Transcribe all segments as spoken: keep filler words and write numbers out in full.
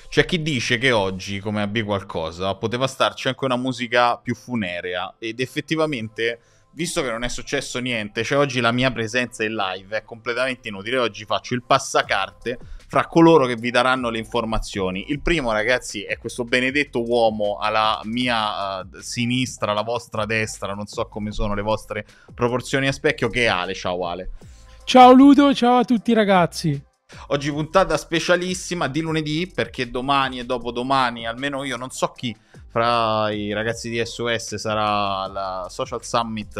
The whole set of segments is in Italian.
C'è chi dice che oggi, come a B qualcosa, poteva starci anche una musica più funerea, ed effettivamente, visto che non è successo niente, cioè oggi la mia presenza in live è completamente inutile. Oggi faccio il passacarte fra coloro che vi daranno le informazioni. Il primo, ragazzi, è questo benedetto uomo alla mia uh, sinistra, alla vostra destra, non so come sono le vostre proporzioni a specchio, che è Ale. Ciao Ale. Ciao Ludo, ciao a tutti ragazzi. Oggi puntata specialissima di lunedì, perché domani e dopodomani, almeno io non so chi fra i ragazzi di S O S sarà la Social Summit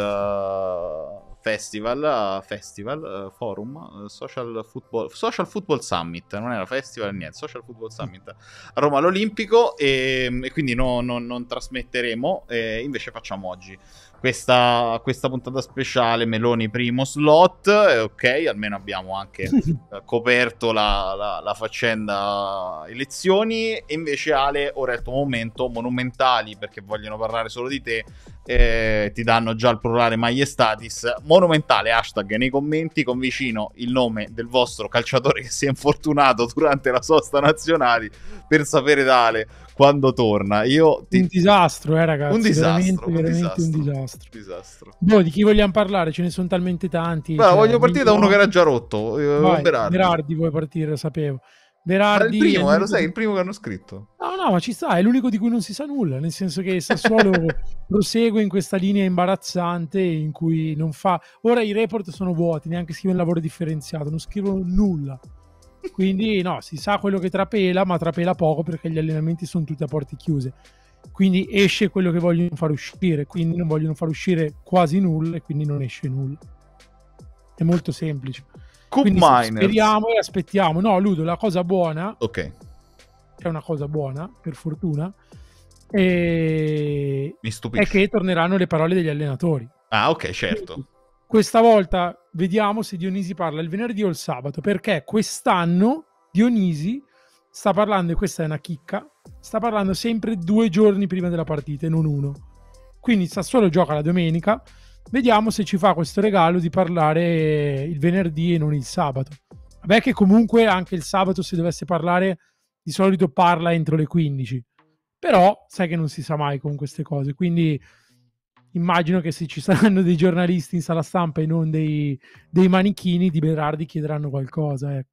uh, Festival, uh, Festival uh, Forum, uh, Social Football Social Football Summit, non era festival niente, Social Football Summit a Roma all'Olimpico, e, e quindi no, no, non trasmetteremo, e invece facciamo oggi questa, questa puntata speciale Meloni primo slot, eh, ok, almeno abbiamo anche eh, coperto la, la, la faccenda elezioni. E invece Ale, ora è il tuo momento, monumentali, perché vogliono parlare solo di te, eh, ti danno già il plurale maiestatis, monumentale hashtag nei commenti con vicino il nome del vostro calciatore che si è infortunato durante la sosta nazionali, per sapere da Ale quando torna. Io ti... Un disastro, eh ragazzi. Un disastro, veramente, un veramente disastro, un disastro. disastro. Boh, di chi vogliamo parlare? Ce ne sono talmente tanti. Beh, cioè, voglio partire da uno che era già rotto. Vai, Berardi. Berardi vuoi partire, lo sapevo. Ma Berardi il primo, è eh, lo sai, di... il primo che hanno scritto. No, no, ma ci sta, è l'unico di cui non si sa nulla, nel senso che Sassuolo prosegue in questa linea imbarazzante in cui non fa... Ora i report sono vuoti, neanche scrivono lavoro differenziato, non scrivono nulla. Quindi no, si sa quello che trapela, ma trapela poco perché gli allenamenti sono tutti a porte chiuse. Quindi esce quello che vogliono far uscire, quindi non vogliono far uscire quasi nulla e quindi non esce nulla. È molto semplice. Cup Quindi Miners. speriamo e aspettiamo. No, Ludo, la cosa buona, ok, è una cosa buona, per fortuna, e... mi stupisce. è che torneranno le parole degli allenatori. Ah, ok, certo. Quindi, questa volta vediamo se Dionisi parla il venerdì o il sabato, perché quest'anno Dionisi sta parlando, e questa è una chicca, sta parlando sempre due giorni prima della partita e non uno. Quindi Sassuolo gioca la domenica, vediamo se ci fa questo regalo di parlare il venerdì e non il sabato. Vabbè che comunque anche il sabato, se dovesse parlare, di solito parla entro le quindici, però sai che non si sa mai con queste cose, quindi immagino che se ci saranno dei giornalisti in sala stampa e non dei, dei manichini di Berardi chiederanno qualcosa, ecco.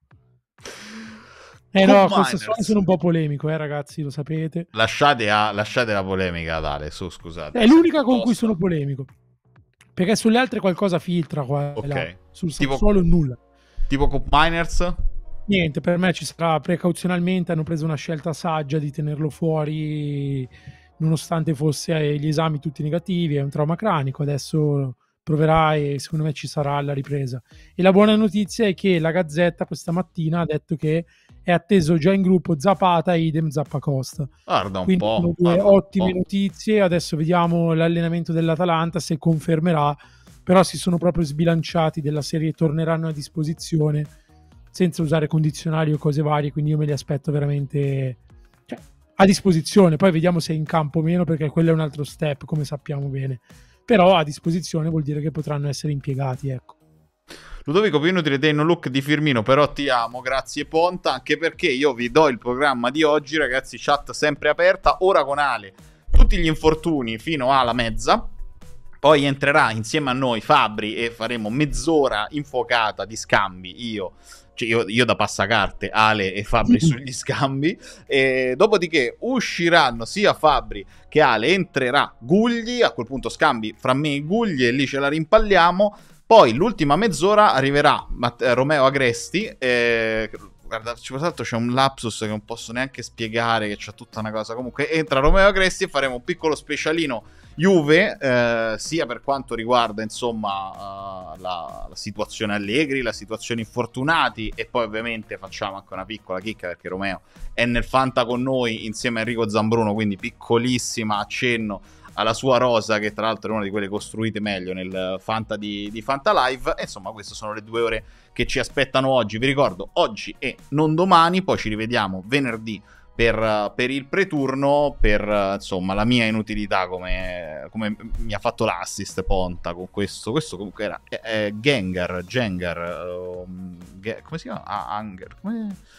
Eh Cup no, Miners. questo sono un po' polemico, eh ragazzi, lo sapete. Lasciate, a, lasciate la polemica, Dale, su, scusate. È l'unica con cui sono polemico, perché sulle altre qualcosa filtra qua e Ok. là. Sul Tipo- Sassuolo nulla. Tipo Cup Miners? Niente, per me ci sarà precauzionalmente, hanno preso una scelta saggia di tenerlo fuori nonostante fosse agli esami tutti negativi, è un trauma cranico, adesso proverà e secondo me ci sarà la ripresa. E la buona notizia è che la Gazzetta questa mattina ha detto che è atteso già in gruppo Zapata e idem Zappacosta. Guarda un Quindi po'. sono due guarda un ottime po'. notizie, adesso vediamo l'allenamento dell'Atalanta se confermerà, però si sono proprio sbilanciati della serie, torneranno a disposizione senza usare condizionali o cose varie, quindi io me li aspetto veramente, cioè, a disposizione. Poi vediamo se è in campo o meno, perché quello è un altro step, come sappiamo bene, però a disposizione vuol dire che potranno essere impiegati, ecco. Ludovico, più inutile te in un look di Firmino, però ti amo, grazie Ponta, anche perché io vi do il programma di oggi, ragazzi, chat sempre aperta, ora con Ale, tutti gli infortuni fino alla mezza, poi entrerà insieme a noi Fabri e faremo mezz'ora infuocata di scambi, io, cioè io, io da passacarte, Ale e Fabri sugli scambi, e dopodiché usciranno sia Fabri che Ale, entrerà Gugli, a quel punto scambi fra me e Gugli e lì ce la rimpalliamo. Poi l'ultima mezz'ora arriverà Matt- eh, Romeo Agresti, eh, guarda, tra l'altro c'è un lapsus che non posso neanche spiegare, che c'è tutta una cosa, comunque entra Romeo Agresti e faremo un piccolo specialino Juve, eh, sia per quanto riguarda insomma uh, la, la situazione Allegri, la situazione infortunati, e poi ovviamente facciamo anche una piccola chicca perché Romeo è nel Fanta con noi insieme a Enrico Zambruno, quindi piccolissima accenno alla sua rosa, che tra l'altro è una di quelle costruite meglio nel Fanta di, di Fanta Live. E insomma queste sono le due ore che ci aspettano oggi, vi ricordo oggi e non domani, poi ci rivediamo venerdì per, per il preturno, per insomma la mia inutilità come, come mi ha fatto l'assist Ponta con questo, questo comunque era è, è Gengar, Gengar um, Ge- come si chiama? Ah, Anger, come...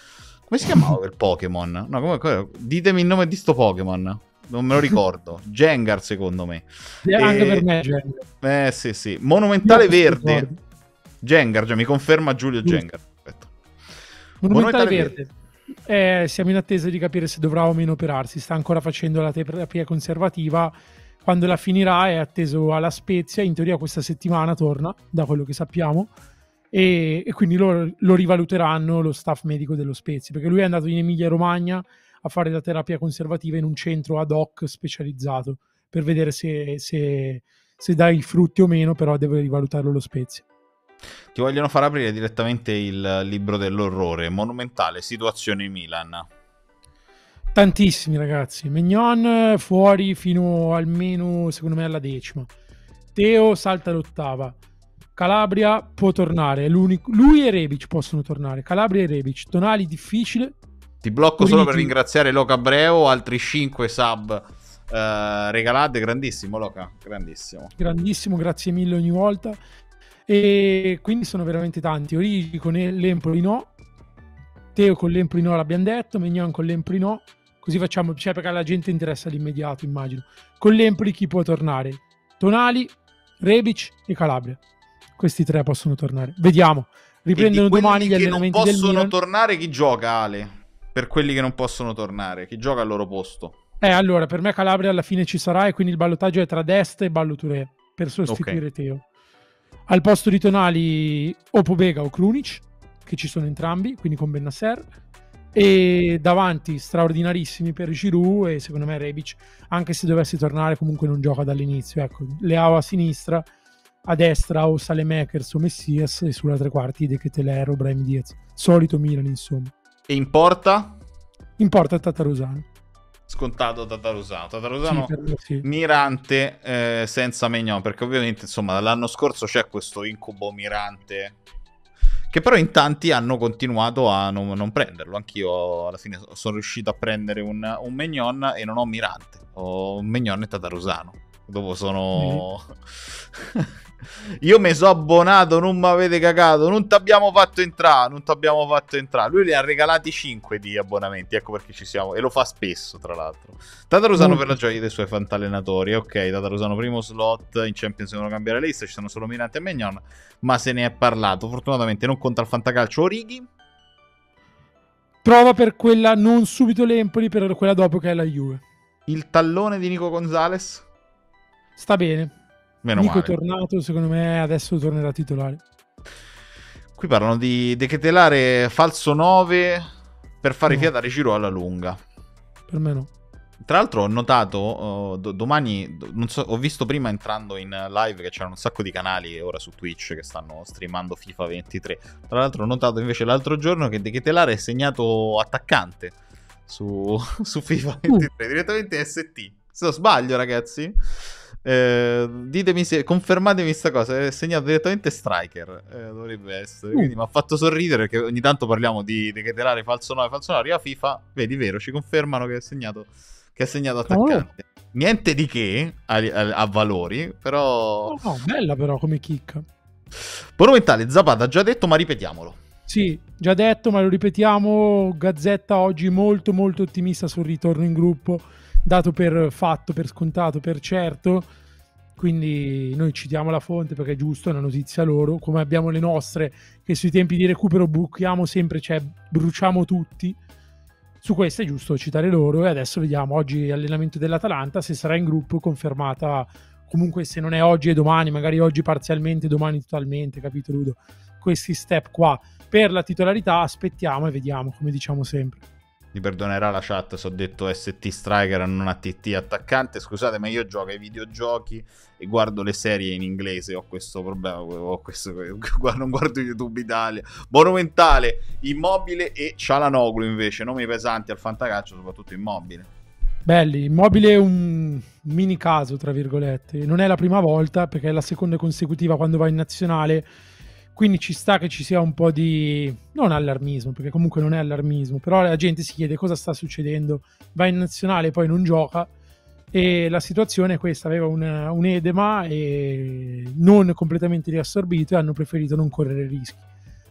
Come si chiamava quel Pokémon? No, come, come- ditemi il nome di sto Pokémon. Non me lo ricordo. Gengar, secondo me. Eh, Anche E- per me, Gengar. Eh sì, sì. Monumentale Io questo verde. ricordo. Gengar, già mi conferma Giulio Giusto. Gengar. Perfetto. Monumentale Monumentale verde. Eh, siamo in attesa di capire se dovrà o meno operarsi. Sta ancora facendo la terapia conservativa. Quando la finirà è atteso alla Spezia. In teoria questa settimana torna, da quello che sappiamo. E, e quindi lo, lo rivaluteranno lo staff medico dello Spezia, perché lui è andato in Emilia Romagna a fare la terapia conservativa in un centro ad hoc specializzato per vedere se, se, se dà i frutti o meno, però deve rivalutarlo lo Spezia. Ti vogliono far aprire direttamente il libro dell'orrore. Monumentale situazione Milan. Tantissimi ragazzi. Mignon fuori fino almeno, secondo me, alla decima. Teo salta l'ottava. Calabria può tornare. L'unico... Lui e Rebic possono tornare. Calabria e Rebic. Tonali difficile. Ti blocco Uniti. solo per ringraziare Loca Abreu, altri cinque sub eh, regalate. Grandissimo Loca, grandissimo. Grandissimo, grazie mille ogni volta. E quindi sono veramente tanti. Origi con l'Empoli no. Teo con l'Empoli no l'abbiamo detto. Mignon con l'Empoli no. Così facciamo, cioè perché alla gente interessa l'immediato, immagino. Con l'Empoli chi può tornare? Tonali, Rebic e Calabria. Questi tre possono tornare. Vediamo. Riprendono domani gli allenamenti del Milan. Non possono tornare, chi gioca, Ale? Per quelli che non possono tornare, chi gioca al loro posto? Eh, allora, per me Calabria alla fine ci sarà e quindi il ballottaggio è tra Dest e Ballo Touré per sostituire okay. Teo. Al posto di Tonali o Pobega o Krunic, che ci sono entrambi, quindi con Bennacer. E davanti straordinarissimi per Giroud e secondo me Rebic, anche se dovesse tornare comunque non gioca dall'inizio. Ecco, Leao a sinistra, a destra o Saelemaekers o Messias e sulla tre quarti De Ketelaere o Brahim Diaz. Solito Milan, insomma. E in porta? In porta Tatarusano. Scontato Tatarusano. Tatarusano sì, sì. Mirante eh, senza Maignan, perché ovviamente insomma dall'anno scorso c'è questo incubo Mirante che però in tanti hanno continuato a non, non prenderlo. Anch'io alla fine sono riuscito a prendere un, un Maignan e non ho Mirante, ho un Maignan e Tatarusano. Dopo sono mm. Io mi so abbonato, non mi avete cagato, non ti abbiamo fatto entrare, non ti abbiamo fatto entrare. Lui ne ha regalati cinque di abbonamenti, ecco perché ci siamo, e lo fa spesso tra l'altro. Tatarusano mm. per la gioia dei suoi fantallenatori. Ok, Tatarusano primo slot, in Champions devono cambiare la lista, ci sono solo Mirante e Maignan, ma se ne è parlato, fortunatamente non conta il fantacalcio. Orighi? Prova per quella non subito l'Empoli, per quella dopo che è la Juve. Il tallone di Nico Gonzalez? Sta bene. Meno Nico male. è tornato, secondo me adesso tornerà titolare. Qui parlano di De Ketelaere falso nove per fare no. fiatare Giroud alla lunga. Per me no. Tra l'altro ho notato uh, do- domani, non so, ho visto prima entrando in live che c'erano un sacco di canali ora su Twitch che stanno streamando FIFA ventitré. Tra l'altro ho notato invece l'altro giorno che De Ketelaere è segnato attaccante su, su FIFA ventitré, uh. direttamente S T. Se non sbaglio, ragazzi. Eh, ditemi se confermatemi sta cosa. È segnato direttamente striker. Eh, dovrebbe essere. Uh. Quindi mi ha fatto sorridere perché ogni tanto parliamo di De Ketelaere falso nove, falso nove. Arriva FIFA, vedi, vero, ci confermano che è segnato, che è segnato attaccante. Oh. Niente di che a, a, a valori, però. Oh, no, bella però come chicca. Monumentale, Zapata già detto, ma ripetiamolo. Sì, già detto, ma lo ripetiamo. Gazzetta oggi molto molto ottimista sul ritorno in gruppo, dato per fatto, per scontato, per certo. Quindi noi citiamo la fonte perché è giusto, è una notizia loro, come abbiamo le nostre, che sui tempi di recupero buchiamo sempre, cioè bruciamo tutti. Su questo è giusto citare loro e adesso vediamo oggi allenamento dell'Atalanta, se sarà in gruppo confermata, comunque se non è oggi e domani, magari oggi parzialmente, domani totalmente, capito Ludo? Questi step qua per la titolarità aspettiamo e vediamo, come diciamo sempre. Mi perdonerà la chat se ho detto S T striker non A T T attaccante, scusate, ma io gioco ai videogiochi e guardo le serie in inglese, ho questo problema, ho questo, non guardo YouTube Italia. Monumentale, Immobile e Çalhanoğlu invece, nomi pesanti al fantacalcio, soprattutto Immobile. Belli, Immobile è un mini caso tra virgolette, non è la prima volta perché è la seconda consecutiva quando va in nazionale. Quindi ci sta che ci sia un po' di, non allarmismo, perché comunque non è allarmismo, però la gente si chiede cosa sta succedendo, va in nazionale e poi non gioca, e la situazione è questa, aveva un, un edema e non completamente riassorbito e hanno preferito non correre rischi.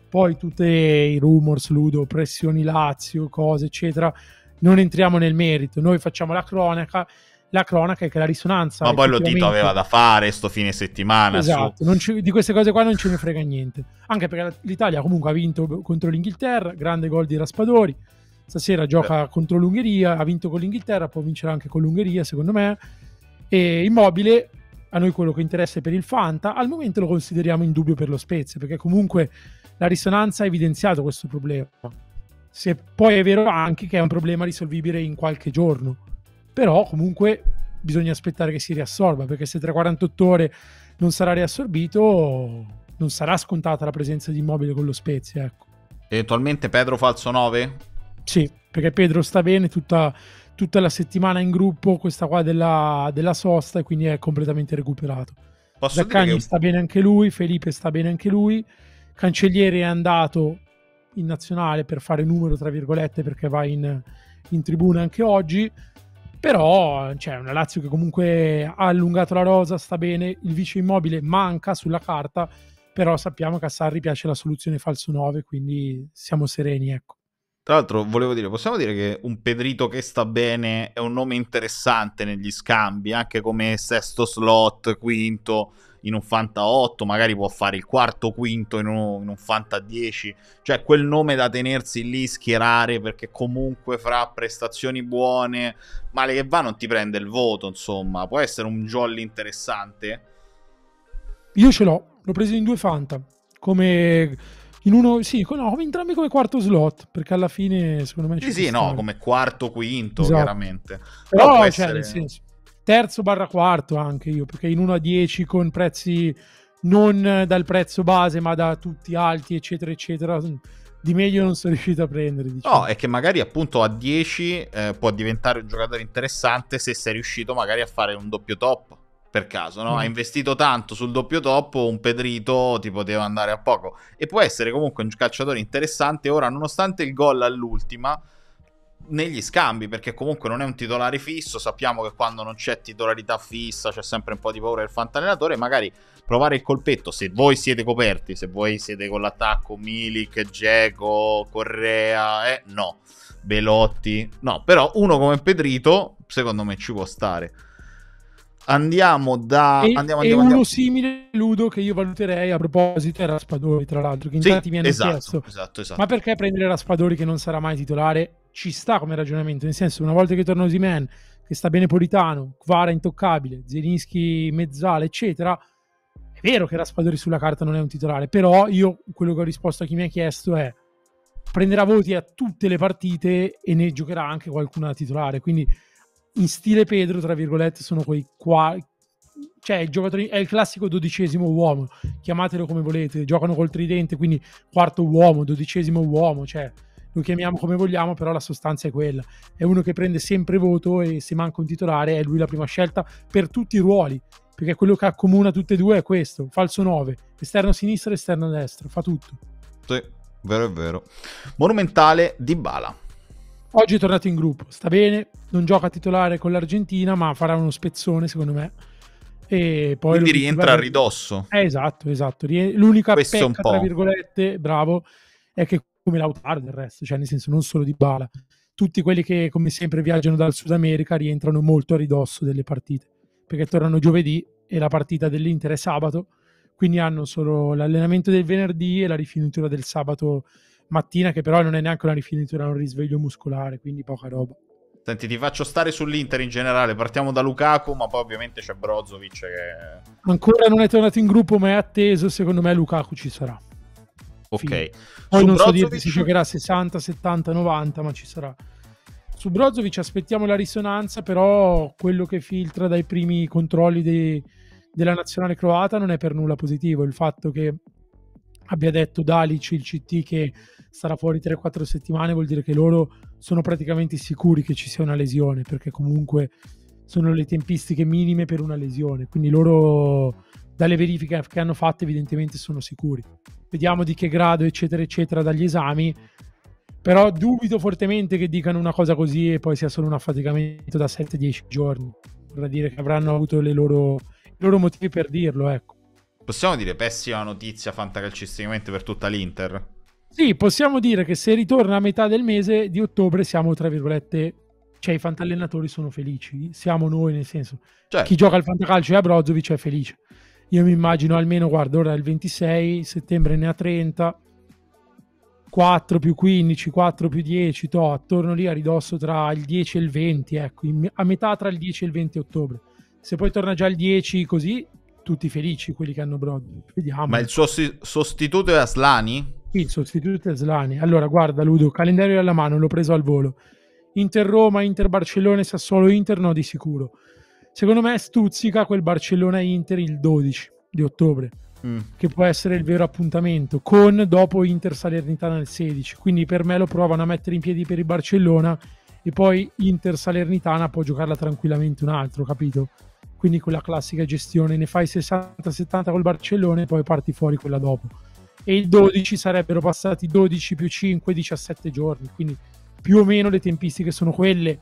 poi tutti i rumors, Ludo, pressioni Lazio, cose eccetera, non entriamo nel merito, noi facciamo la cronaca, la cronaca è che la risonanza ma poi lo Tito aveva da fare sto fine settimana, esatto, su. non ci, di queste cose qua non ce ne frega niente, anche perché l'Italia comunque ha vinto contro l'Inghilterra, grande gol di Raspadori, stasera gioca Beh. contro l'Ungheria, ha vinto con l'Inghilterra, può vincere anche con l'Ungheria secondo me, e Immobile a noi quello che interessa è per il Fanta, al momento lo consideriamo in dubbio per lo Spezia, perché comunque la risonanza ha evidenziato questo problema, se poi è vero anche che è un problema risolvibile in qualche giorno, però comunque bisogna aspettare che si riassorba, perché se tra quarantotto ore non sarà riassorbito non sarà scontata la presenza di Immobile con lo Spezia, ecco. Eventualmente Pedro falso nove? Sì, perché Pedro sta bene tutta, tutta la settimana in gruppo, questa qua della, della sosta, e quindi è completamente recuperato. Posso Zaccagni dire che... sta bene anche lui, Felipe sta bene anche lui, Cancellieri è andato in nazionale per fare numero tra virgolette perché va in, in tribuna anche oggi, però c'è cioè, una Lazio che comunque ha allungato la rosa, sta bene, il vice Immobile manca sulla carta, però sappiamo che a Sarri piace la soluzione falso nove, quindi siamo sereni, ecco. Tra l'altro volevo dire, possiamo dire che un Pedrito che sta bene è un nome interessante negli scambi, anche come sesto slot, quinto in un Fanta otto, magari può fare il quarto quinto in un, in un Fanta dieci, cioè quel nome da tenersi lì, schierare, perché comunque fra prestazioni buone, male che va non ti prende il voto, insomma, può essere un jolly interessante. Io ce l'ho, l'ho preso in due Fanta, come... in uno, sì, no, come entrambi come quarto slot, perché alla fine secondo me sì, sì, no, come quarto, quinto, esatto. Chiaramente. Però, Però cioè, essere... nel senso, terzo barra quarto anche io, perché in uno a dieci con prezzi non dal prezzo base, ma da tutti alti, eccetera, eccetera, di meglio non sono riuscito a prendere. Diciamo. No, è che magari appunto a dieci eh, può diventare un giocatore interessante se sei riuscito magari a fare un doppio top. Per caso, no? Mm. Ha investito tanto sul doppio top, un Pedrito ti poteva andare a poco. E può essere comunque un calciatore interessante ora, nonostante il gol all'ultima, negli scambi, perché comunque non è un titolare fisso. Sappiamo che quando non c'è titolarità fissa c'è sempre un po' di paura del fantallenatore. Magari provare il colpetto, se voi siete coperti, se voi siete con l'attacco Milik, Dzeko, Correa, eh, no, Belotti, no. Però uno come Pedrito, secondo me ci può stare. Andiamo da e, andiamo, e andiamo, uno andiamo. simile Ludo che io valuterei a proposito è Raspadori, tra l'altro, che in sì, tanti mi hanno esatto, chiesto esatto, esatto. ma perché prendere Raspadori che non sarà mai titolare? Ci sta come ragionamento, nel senso, una volta che torna Osimhen, che sta bene Politano, Kvara intoccabile, Zielinski mezzale eccetera, è vero che Raspadori sulla carta non è un titolare, però io quello che ho risposto a chi mi ha chiesto è prenderà voti a tutte le partite e ne giocherà anche qualcuna da titolare, quindi in stile Pedro, tra virgolette, sono quei qua, cioè il giocatore è il classico dodicesimo uomo, chiamatelo come volete, giocano col tridente, quindi quarto uomo, dodicesimo uomo, cioè lo chiamiamo come vogliamo, però la sostanza è quella, è uno che prende sempre voto e se manca un titolare è lui la prima scelta per tutti i ruoli, perché quello che accomuna tutte e due è questo, falso nove, esterno sinistro e esterno destro, fa tutto. Sì, vero è vero. Monumentale Dybala. Oggi è tornato in gruppo, sta bene, non gioca titolare con l'Argentina, ma farà uno spezzone secondo me. E poi quindi rientra a ridosso. Eh, esatto, esatto. L'unica Questo pecca, tra virgolette, bravo, è che come Lautaro del resto, cioè nel senso non solo Dybala, tutti quelli che come sempre viaggiano dal Sud America rientrano molto a ridosso delle partite, perché tornano giovedì e la partita dell'Inter è sabato, quindi hanno solo l'allenamento del venerdì e la rifinitura del sabato mattina, che però non è neanche una rifinitura, è un risveglio muscolare, quindi poca roba. Senti, ti faccio stare sull'Inter in generale, partiamo da Lukaku, ma poi ovviamente c'è Brozovic che... Ancora non è tornato in gruppo, ma è atteso, secondo me Lukaku ci sarà. Ok. Fine. Poi Su non Brozovic... so dirti se giocherà sessanta, settanta, novanta, ma ci sarà. Su Brozovic aspettiamo la risonanza, però quello che filtra dai primi controlli dei, della nazionale croata non è per nulla positivo, il fatto che abbia detto Dalic, il C T, che starà fuori tre quattro settimane, vuol dire che loro sono praticamente sicuri che ci sia una lesione, perché comunque sono le tempistiche minime per una lesione, quindi loro dalle verifiche che hanno fatto evidentemente sono sicuri. Vediamo di che grado eccetera eccetera dagli esami, però dubito fortemente che dicano una cosa così e poi sia solo un affaticamento da sette dieci giorni, vorrà dire che avranno avuto le loro, i loro motivi per dirlo, ecco. Possiamo dire pessima notizia fantacalcisticamente per tutta l'Inter? Sì, possiamo dire che se ritorna a metà del mese di ottobre siamo, tra virgolette, cioè i fantallenatori sono felici, siamo noi, nel senso, Certo. chi gioca al fantacalcio e a Brozovic è felice. Io mi immagino almeno, guarda, ora è il ventisei, settembre ne ha trenta, quattro più quindici, quattro più dieci, to, attorno lì a ridosso tra il dieci e il venti, ecco, in- a metà tra il dieci e il venti ottobre. Se poi torna già il dieci così, tutti felici quelli che hanno Brozovic. Vediamo. Ma il suo si- sostituto è Aslani? Sì, il sostituto è Slani. Allora, guarda, Ludo, calendario alla mano, l'ho preso al volo. Inter Roma, Inter Barcellona, Sassuolo Inter, no di sicuro. Secondo me stuzzica quel Barcellona Inter il dodici di ottobre, Mm. che può essere il vero appuntamento, con dopo Inter Salernitana il sedici. Quindi per me lo provano a mettere in piedi per il Barcellona e poi Inter Salernitana può giocarla tranquillamente un altro, capito? Quindi quella classica gestione, ne fai sessanta settanta col Barcellona e poi parti fuori quella dopo. E il dodici sarebbero passati dodici più cinque, diciassette giorni, quindi più o meno le tempistiche sono quelle,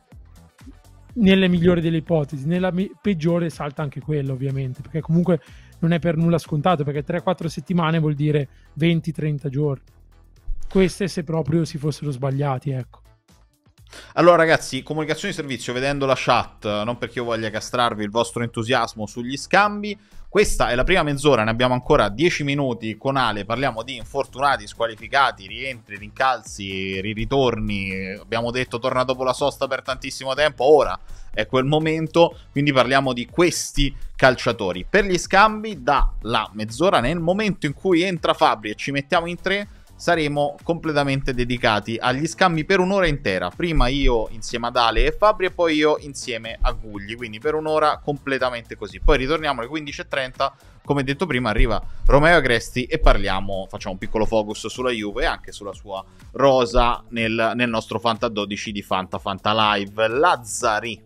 nelle migliori delle ipotesi. Nella me- peggiore salta anche quello, ovviamente, perché comunque non è per nulla scontato, perché tre quattro settimane vuol dire venti trenta giorni. Queste se proprio si fossero sbagliati, ecco. Allora ragazzi, comunicazione di servizio, vedendo la chat, non perché io voglia castrarvi il vostro entusiasmo sugli scambi, questa è la prima mezz'ora, ne abbiamo ancora dieci minuti con Ale, parliamo di infortunati, squalificati, rientri, rincalzi, ritorni, abbiamo detto torna dopo la sosta per tantissimo tempo, ora è quel momento, quindi parliamo di questi calciatori. Per gli scambi, dalla mezz'ora, nel momento in cui entra Fabri e ci mettiamo in tre, saremo completamente dedicati agli scambi per un'ora intera. Prima io insieme ad Ale e Fabri e poi io insieme a Gugli, quindi per un'ora completamente così. Poi ritorniamo alle quindici e trenta, come detto prima arriva Romeo Agresti e parliamo, facciamo un piccolo focus sulla Juve e anche sulla sua rosa nel, nel nostro Fanta dodici di Fanta Fanta Live. Lazzari.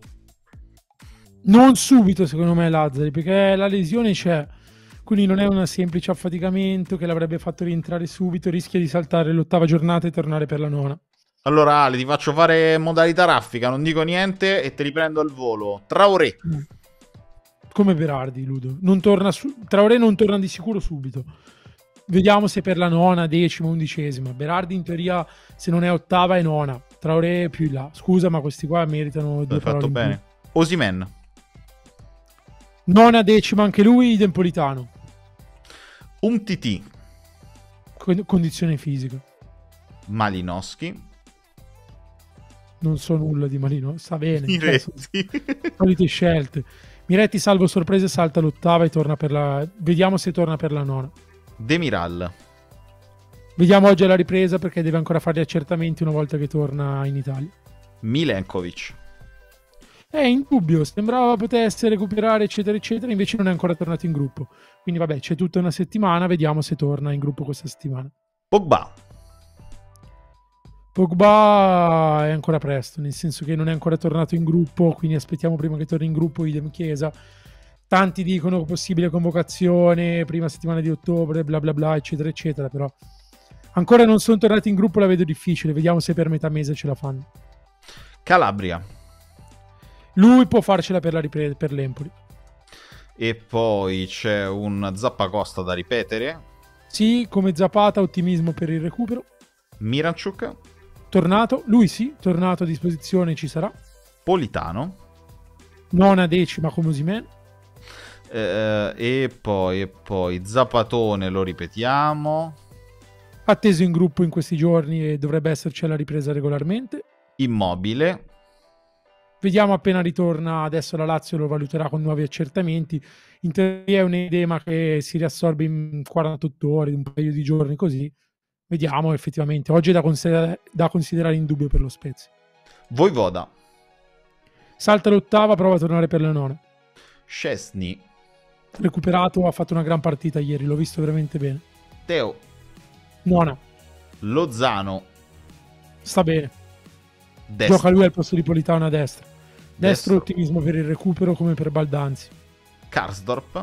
Non subito secondo me Lazzari, perché la lesione c'è, quindi non è un semplice affaticamento che l'avrebbe fatto rientrare subito, rischia di saltare l'ottava giornata e tornare per la nona. Allora Ale, ti faccio fare modalità raffica, non dico niente e te li prendo al volo. Traoré. Mm. Come Berardi, Ludo. Non torna su... Traoré non torna di sicuro subito. Vediamo se per la nona, decima, undicesima. Berardi in teoria se non è ottava è nona. Traoré più in là. Scusa, ma questi qua meritano due L'hai parole fatto in più. bene. Osimhen. Nona, decima anche lui, Dempolitano. Umtiti. Con- condizione fisica. Malinowski. Non so nulla di Marino, sa bene. Cioè, sono Miretti. solite scelte. Miretti salvo sorprese salta l'ottava e torna per la... Vediamo se torna per la nona. Demiral. Vediamo oggi alla ripresa perché deve ancora fare gli accertamenti una volta che torna in Italia. Milenkovic. È in dubbio, sembrava potesse recuperare eccetera eccetera, invece non è ancora tornato in gruppo. Quindi vabbè, c'è tutta una settimana, vediamo se torna in gruppo questa settimana. Pogba. Pogba è ancora presto, nel senso che non è ancora tornato in gruppo, quindi aspettiamo prima che torni in gruppo, idem Chiesa. Tanti dicono possibile convocazione, prima settimana di ottobre, bla bla bla, eccetera eccetera, però ancora non sono tornati in gruppo, la vedo difficile, vediamo se per metà mese ce la fanno. Calabria. Lui può farcela per la ripresa, per l'Empoli. E poi c'è un Zappacosta da ripetere. Sì, come Zapata, ottimismo per il recupero. Miranchuk. Tornato, lui sì, tornato a disposizione, ci sarà. Politano. Nona, decima come Osimhen. Eh, e poi, e poi Zapatone, lo ripetiamo. Atteso in gruppo in questi giorni e dovrebbe esserci alla ripresa regolarmente. Immobile. Vediamo appena ritorna, adesso la Lazio lo valuterà con nuovi accertamenti. In teoria è un edema che si riassorbe in quarantotto ore, un paio di giorni così. Vediamo effettivamente. Oggi è da considerare, da considerare in dubbio per lo Spezia. Voivoda. Salta l'ottava, prova a tornare per la nona. Szczesny. Recuperato, ha fatto una gran partita ieri, l'ho visto veramente bene. Teo. Nona, Lozano. sta bene. Destro. Gioca lui al posto di Politano a destra. Destro, Destro. ottimismo per il recupero come per Baldanzi. Karsdorp.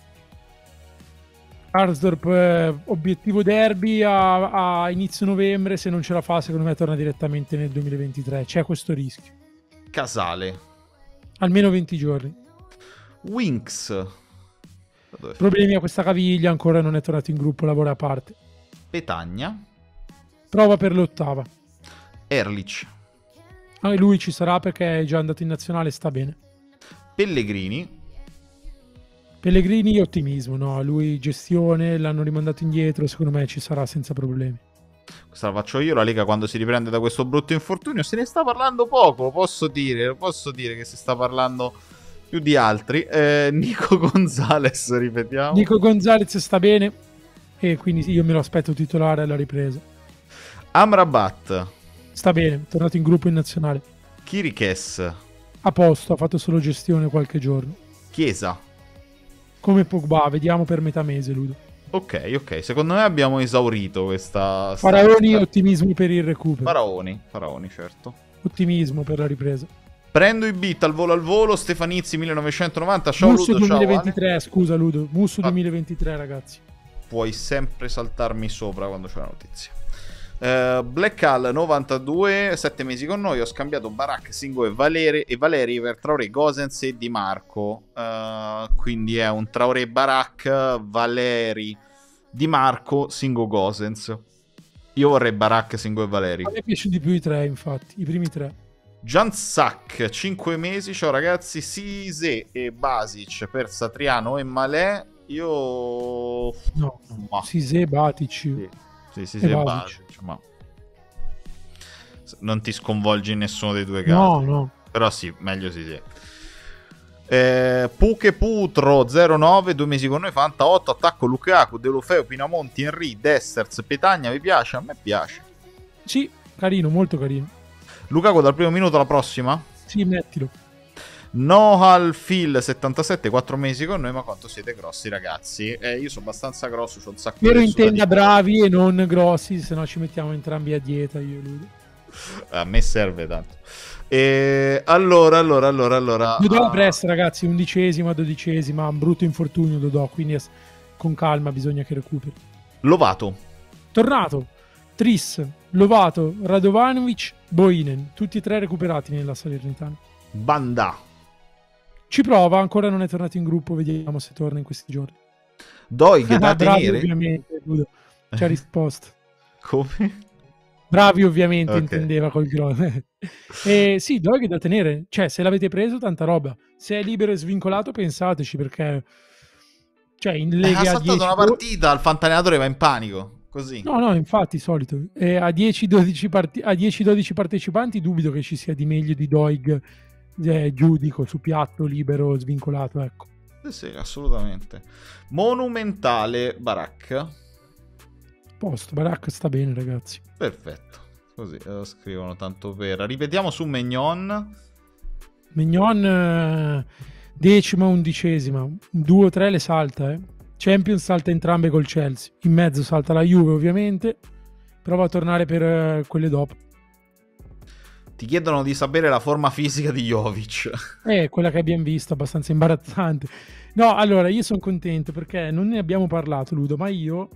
Karsdorp, eh, obiettivo derby a, a inizio novembre, se non ce la fa secondo me torna direttamente nel duemilaventitré, c'è questo rischio. Casale. Almeno venti giorni. Winks. Da dove? Problemi a questa caviglia, ancora non è tornato in gruppo, lavora a parte. Petagna. Prova per l'ottava. Erlich. Ah, lui ci sarà perché è già andato in nazionale, sta bene. Pellegrini. Pellegrini ottimismo, no? Lui gestione, l'hanno rimandato indietro, secondo me ci sarà senza problemi. Questa la faccio io, la Lega quando si riprende da questo brutto infortunio, se ne sta parlando poco, lo posso dire, lo posso dire che si sta parlando più di altri. Eh, Nico Gonzalez, ripetiamo. Nico Gonzalez sta bene e quindi io me lo aspetto titolare alla ripresa. Amrabat. Sta bene, è tornato in gruppo in nazionale. Chiriches. A posto, ha fatto solo gestione qualche giorno. Chiesa. Come Pogba, vediamo per metà mese, Ludo. Ok, ok, secondo me abbiamo esaurito questa... Faraoni, sta... ottimismo per il recupero. Faraoni, Faraoni, certo. Ottimismo per la ripresa. Prendo i beat al volo al volo, Stefanizzi millenovecentonovanta, ciao Musso Ludo, duemilaventitré, ciao Ale. Scusa Ludo, Musso Ah. duemilaventitré ragazzi. Puoi sempre saltarmi sopra quando c'è la notizia. Uh, Black Hall novantadue, sette mesi con noi, ho scambiato Barak, Singo e Valeri, e Valeri per Traoré, Gosens e Di Marco. Uh, quindi è un Traoré, Barak, Valeri, Di Marco, Singo, Gosens. Io vorrei Barak, Singo e Valeri. A me piace di più i tre, infatti, i primi tre. Jansak, cinque mesi, ciao ragazzi, Sise e Basic per Satriano e Malè. Io... No, Ma... Sise, Batic. Sì, sì, sì, e sì, Basic. Basic, ma... non ti sconvolgi in nessuno dei due casi. No, no. Però sì, meglio sì, sì. Eh, Puche Putro zero nove, due mesi con noi, Fanta otto, attacco Lukaku, Deulofeu, Pinamonti, Henry, Dessers, Petagna, vi piace? A me piace. Sì, carino, molto carino. Lukaku dal primo minuto alla prossima? Sì, mettilo. Nohal Phil settantasette, quattro mesi con noi, ma quanto siete grossi ragazzi. Eh, io sono abbastanza grosso, c'ho un sacco Spero di intenda sudati. bravi e non grossi, se no ci mettiamo entrambi a dieta io e lui. A me serve tanto. E allora, allora, allora, allora. Dodò ah, a Brest, ragazzi, undicesima, dodicesima, un brutto infortunio Dodò, quindi es- con calma bisogna che recuperi. Lovato. Tornato, Tris, Lovato, Radovanovic, Boinen, tutti e tre recuperati nella Salernitana. Banda. Ci prova, ancora non è tornato in gruppo, vediamo se torna in questi giorni. Doig da Bravi tenere. ovviamente, Ludo. Ci ha risposto. Come? Bravi ovviamente, Ok. intendeva col gol. E sì, Doig da tenere. Cioè, se l'avete preso, tanta roba. Se è libero e svincolato, pensateci, perché... Cioè, in Eh, Lega ha a saltato dieci... una partita, il fantalenatore va in panico. Così. No, no, infatti, solito. E a dieci dodici parti- a dieci dodici partecipanti dubito che ci sia di meglio di Doig eh, giù, dico, su piatto, libero, svincolato, ecco. Sì, sì, assolutamente. Monumentale Barak. Posto, Barak sta bene, ragazzi. Perfetto. Così eh, lo scrivono tanto per. Ripetiamo su Megnon. Mignon eh, decima, undicesima, due o tre le salta, eh. Champions salta entrambe col Chelsea, in mezzo salta la Juve ovviamente, prova a tornare per eh, quelle dopo. Ti chiedono di sapere la forma fisica di Jovic. Eh, quella che abbiamo visto, abbastanza imbarazzante. No, allora, io sono contento perché non ne abbiamo parlato, Ludo, ma io,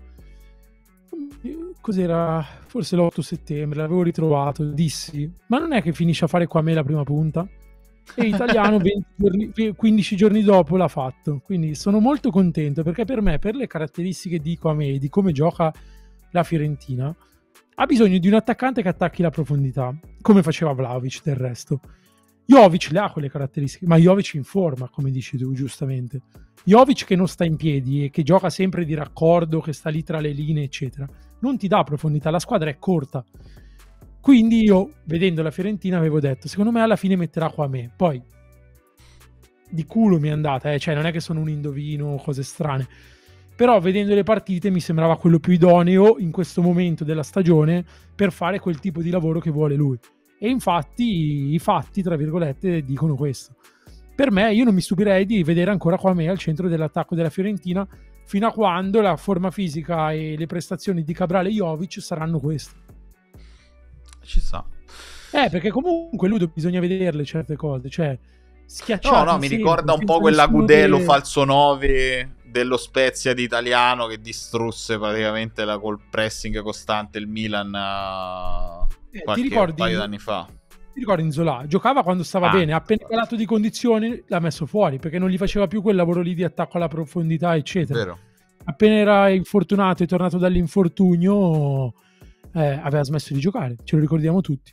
cos'era, forse l'otto settembre, l'avevo ritrovato, dissi, ma non è che finisce a fare qua a me la prima punta? E Italiano venti giorni, quindici giorni dopo l'ha fatto, quindi sono molto contento perché per me, per le caratteristiche di Kwame, di come gioca la Fiorentina, ha bisogno di un attaccante che attacchi la profondità, come faceva Vlahovic del resto. Jovic le ha quelle caratteristiche, ma Jovic in forma, come dici tu giustamente. Jovic che non sta in piedi e che gioca sempre di raccordo, che sta lì tra le linee eccetera, non ti dà profondità, la squadra è corta. Quindi io, vedendo la Fiorentina, avevo detto, secondo me alla fine metterà qua me. Poi, di culo mi è andata, eh? Cioè non è che sono un indovino o cose strane. Però vedendo le partite mi sembrava quello più idoneo in questo momento della stagione per fare quel tipo di lavoro che vuole lui. E infatti i fatti, tra virgolette, dicono questo. Per me, io non mi stupirei di vedere ancora qua me al centro dell'attacco della Fiorentina fino a quando la forma fisica e le prestazioni di Cabral e Jovic saranno queste. Ci sta. Eh, perché comunque Ludo bisogna vederle certe cose, cioè schiacciati. No, no, mi sempre, ricorda un po' senza quella nessuno Gudelo che- falso nove dello Spezia di Italiano che distrusse praticamente la, col pressing costante il Milan uh, Eh, qualche ti ricordi, paio d'anni fa. ti ricordi Nzola? Giocava quando stava Ah. bene, appena calato di condizioni l'ha messo fuori, perché non gli faceva più quel lavoro lì di attacco alla profondità, eccetera. Vero. Appena era infortunato e tornato dall'infortunio eh, aveva smesso di giocare, ce lo ricordiamo tutti.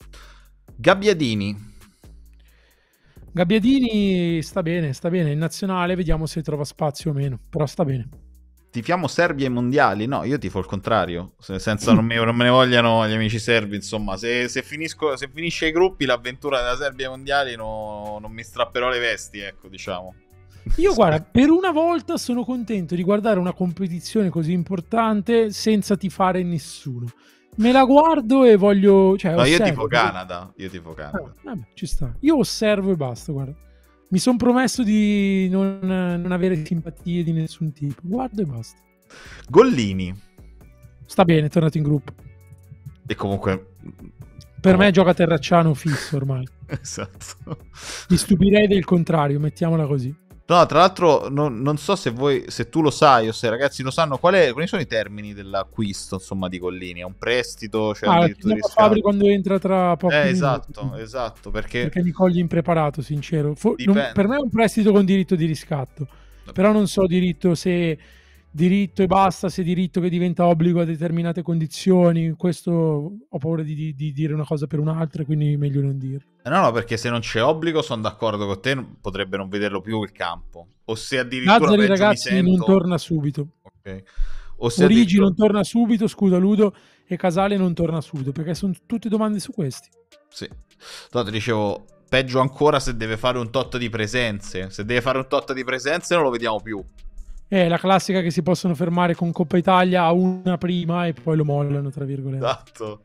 Gabbiadini. Gabbiadini sta bene, sta bene, in nazionale vediamo se trova spazio o meno, però sta bene. Tifiamo Serbia ai mondiali? No, io tifo il contrario, se, senza non, mi, non me ne vogliano gli amici serbi, insomma, se, se, finisco, se finisce i gruppi l'avventura della Serbia ai mondiali no, non mi strapperò le vesti, ecco, diciamo. Io guarda, per una volta sono contento di guardare una competizione così importante senza tifare nessuno. Me la guardo e voglio... Cioè, no, osservo, io tifo Canada, io tifo Canada. Ah, vabbè, ci sta. Io osservo e basta, guarda. Mi sono promesso di non, non avere simpatie di nessun tipo. Guardo e basta. Gollini. Sta bene, è tornato in gruppo. E comunque... Per oh. me gioca Terracciano fisso ormai. Esatto. Mi stupirei del contrario, mettiamola così. No, tra l'altro non, non so se voi, se tu lo sai o se i ragazzi lo sanno, qual è, quali sono i termini dell'acquisto, insomma, di Gollini? È un prestito? Cioè Ah, un la diritto di chiamiamo Fabri riscatto? quando entra tra pochi Eh, minuti. esatto, esatto, perché... Perché mi cogli impreparato, sincero. For- non- Dipende. per me è un prestito con diritto di riscatto. Però non so diritto se diritto e basta, se diritto che diventa obbligo a determinate condizioni. Questo ho paura di, di- di dire una cosa per un'altra, quindi meglio non dirlo. No, no, perché se non c'è obbligo sono d'accordo con te, potrebbe non vederlo più il campo. O se addirittura Lazzari, peggio ragazzi, mi sento... non torna subito. Ok. O se Origi addirittura... non torna subito, scusa Ludo, e Casale non torna subito, perché sono tutte domande su questi. Sì. No, ti dicevo, peggio ancora se deve fare un tot di presenze. Se deve fare un tot di presenze non lo vediamo più. È la classica che si possono fermare con Coppa Italia a una prima e poi lo mollano, tra virgolette. Esatto.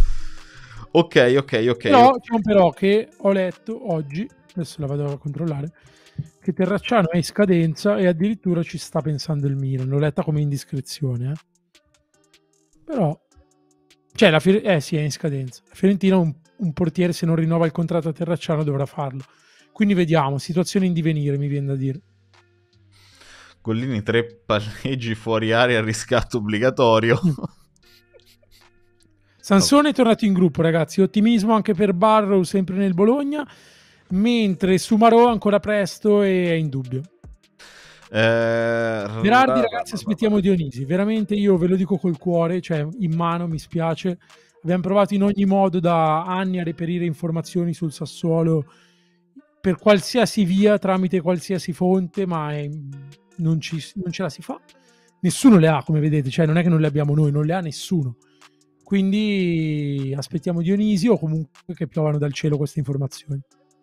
Ok, ok, ok. Però c'è un però che ho letto oggi, adesso la vado a controllare, che Terracciano è in scadenza e addirittura ci sta pensando il Milan. L'ho letta come indiscrezione, eh. Però, cioè, la Fior- eh sì, è in scadenza. La Fiorentina, un, un portiere, se non rinnova il contratto a Terracciano, dovrà farlo. Quindi vediamo, situazione in divenire, mi viene da dire. Gollini, tre palleggi fuori area, riscatto obbligatorio. Sansone è tornato in gruppo, ragazzi. Ottimismo anche per Barrow, sempre nel Bologna. Mentre Sumarò ancora presto e è in dubbio. Eh, Berardi, ragazzi, aspettiamo Dionisi. Veramente io ve lo dico col cuore, cioè in mano, mi spiace. Abbiamo provato in ogni modo da anni a reperire informazioni sul Sassuolo per qualsiasi via, tramite qualsiasi fonte, ma è, non, ci, non ce la si fa. Nessuno le ha, come vedete, cioè non è che non le abbiamo noi, non le ha nessuno. Quindi aspettiamo Dionisi o comunque che piovano dal cielo queste informazioni.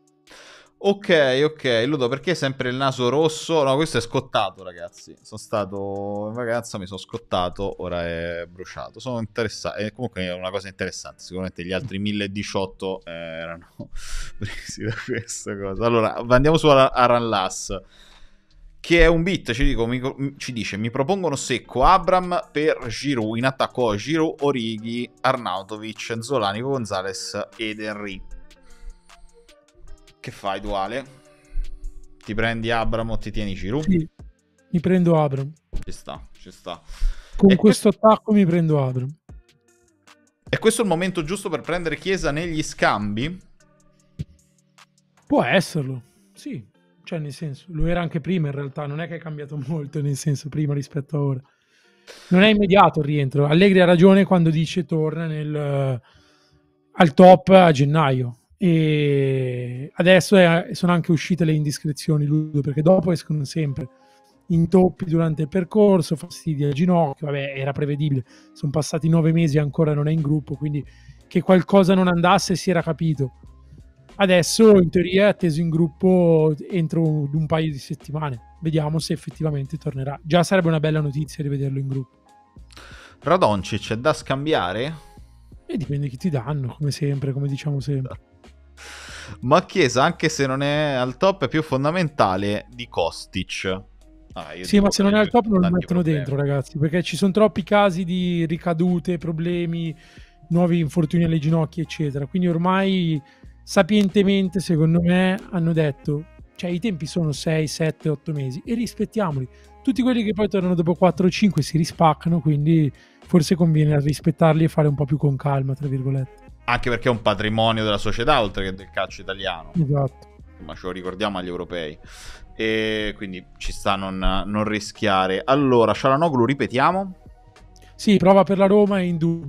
Ok, ok, Ludo, perché sempre il naso rosso? No, questo è scottato, ragazzi. Sono stato in vacanza, mi sono scottato, ora è bruciato. Sono interessato, e comunque è una cosa interessante. Sicuramente gli altri mille diciotto eh, erano presi da questa cosa. Allora, andiamo su Aran Lass, che è un beat, ci, dico, mi, ci dice: mi propongono secco Abram per Giroud, in attacco Giroud, Origi, Arnautovic, Nzolani, Gonzalez ed Henry. Che fai, Duale? Ti prendi Abram o ti tieni Giroud? Sì, mi prendo Abram. Ci sta, ci sta. Con e questo que- attacco mi prendo Abram. È questo il momento giusto per prendere Chiesa negli scambi? Può esserlo, sì. Cioè, nel senso, lo era anche prima in realtà, non è che è cambiato molto, nel senso, prima rispetto a ora. Non è immediato il rientro. Allegri ha ragione quando dice torna nel, al top a gennaio. E adesso è, sono anche uscite le indiscrezioni, Ludo, perché dopo escono sempre intoppi durante il percorso, fastidi al ginocchio, vabbè, era prevedibile, sono passati nove mesi e ancora non è in gruppo, quindi che qualcosa non andasse si era capito. Adesso in teoria è atteso in gruppo entro un paio di settimane, vediamo se effettivamente tornerà. Già sarebbe una bella notizia rivederlo in gruppo. Radončić è da scambiare? E dipende chi ti danno, come sempre, come diciamo sempre. Ma Chiesa, anche se non è al top, è più fondamentale di Kostic. Ah, sì, ma se non è al top non lo mettono problemi. dentro, ragazzi, perché ci sono troppi casi di ricadute, problemi, nuovi infortuni alle ginocchia, eccetera. Quindi ormai sapientemente, secondo me, hanno detto, cioè i tempi sono sei, sette, otto mesi e rispettiamoli. Tutti quelli che poi tornano dopo quattro o cinque si rispaccano, quindi forse conviene rispettarli e fare un po' più con calma, tra virgolette. Anche perché è un patrimonio della società oltre che del calcio italiano. Esatto. Ma ce lo ricordiamo agli europei. E quindi ci sta a non, non rischiare. Allora, Çalhanoğlu, ripetiamo? Sì, prova per la Roma è in dubbio.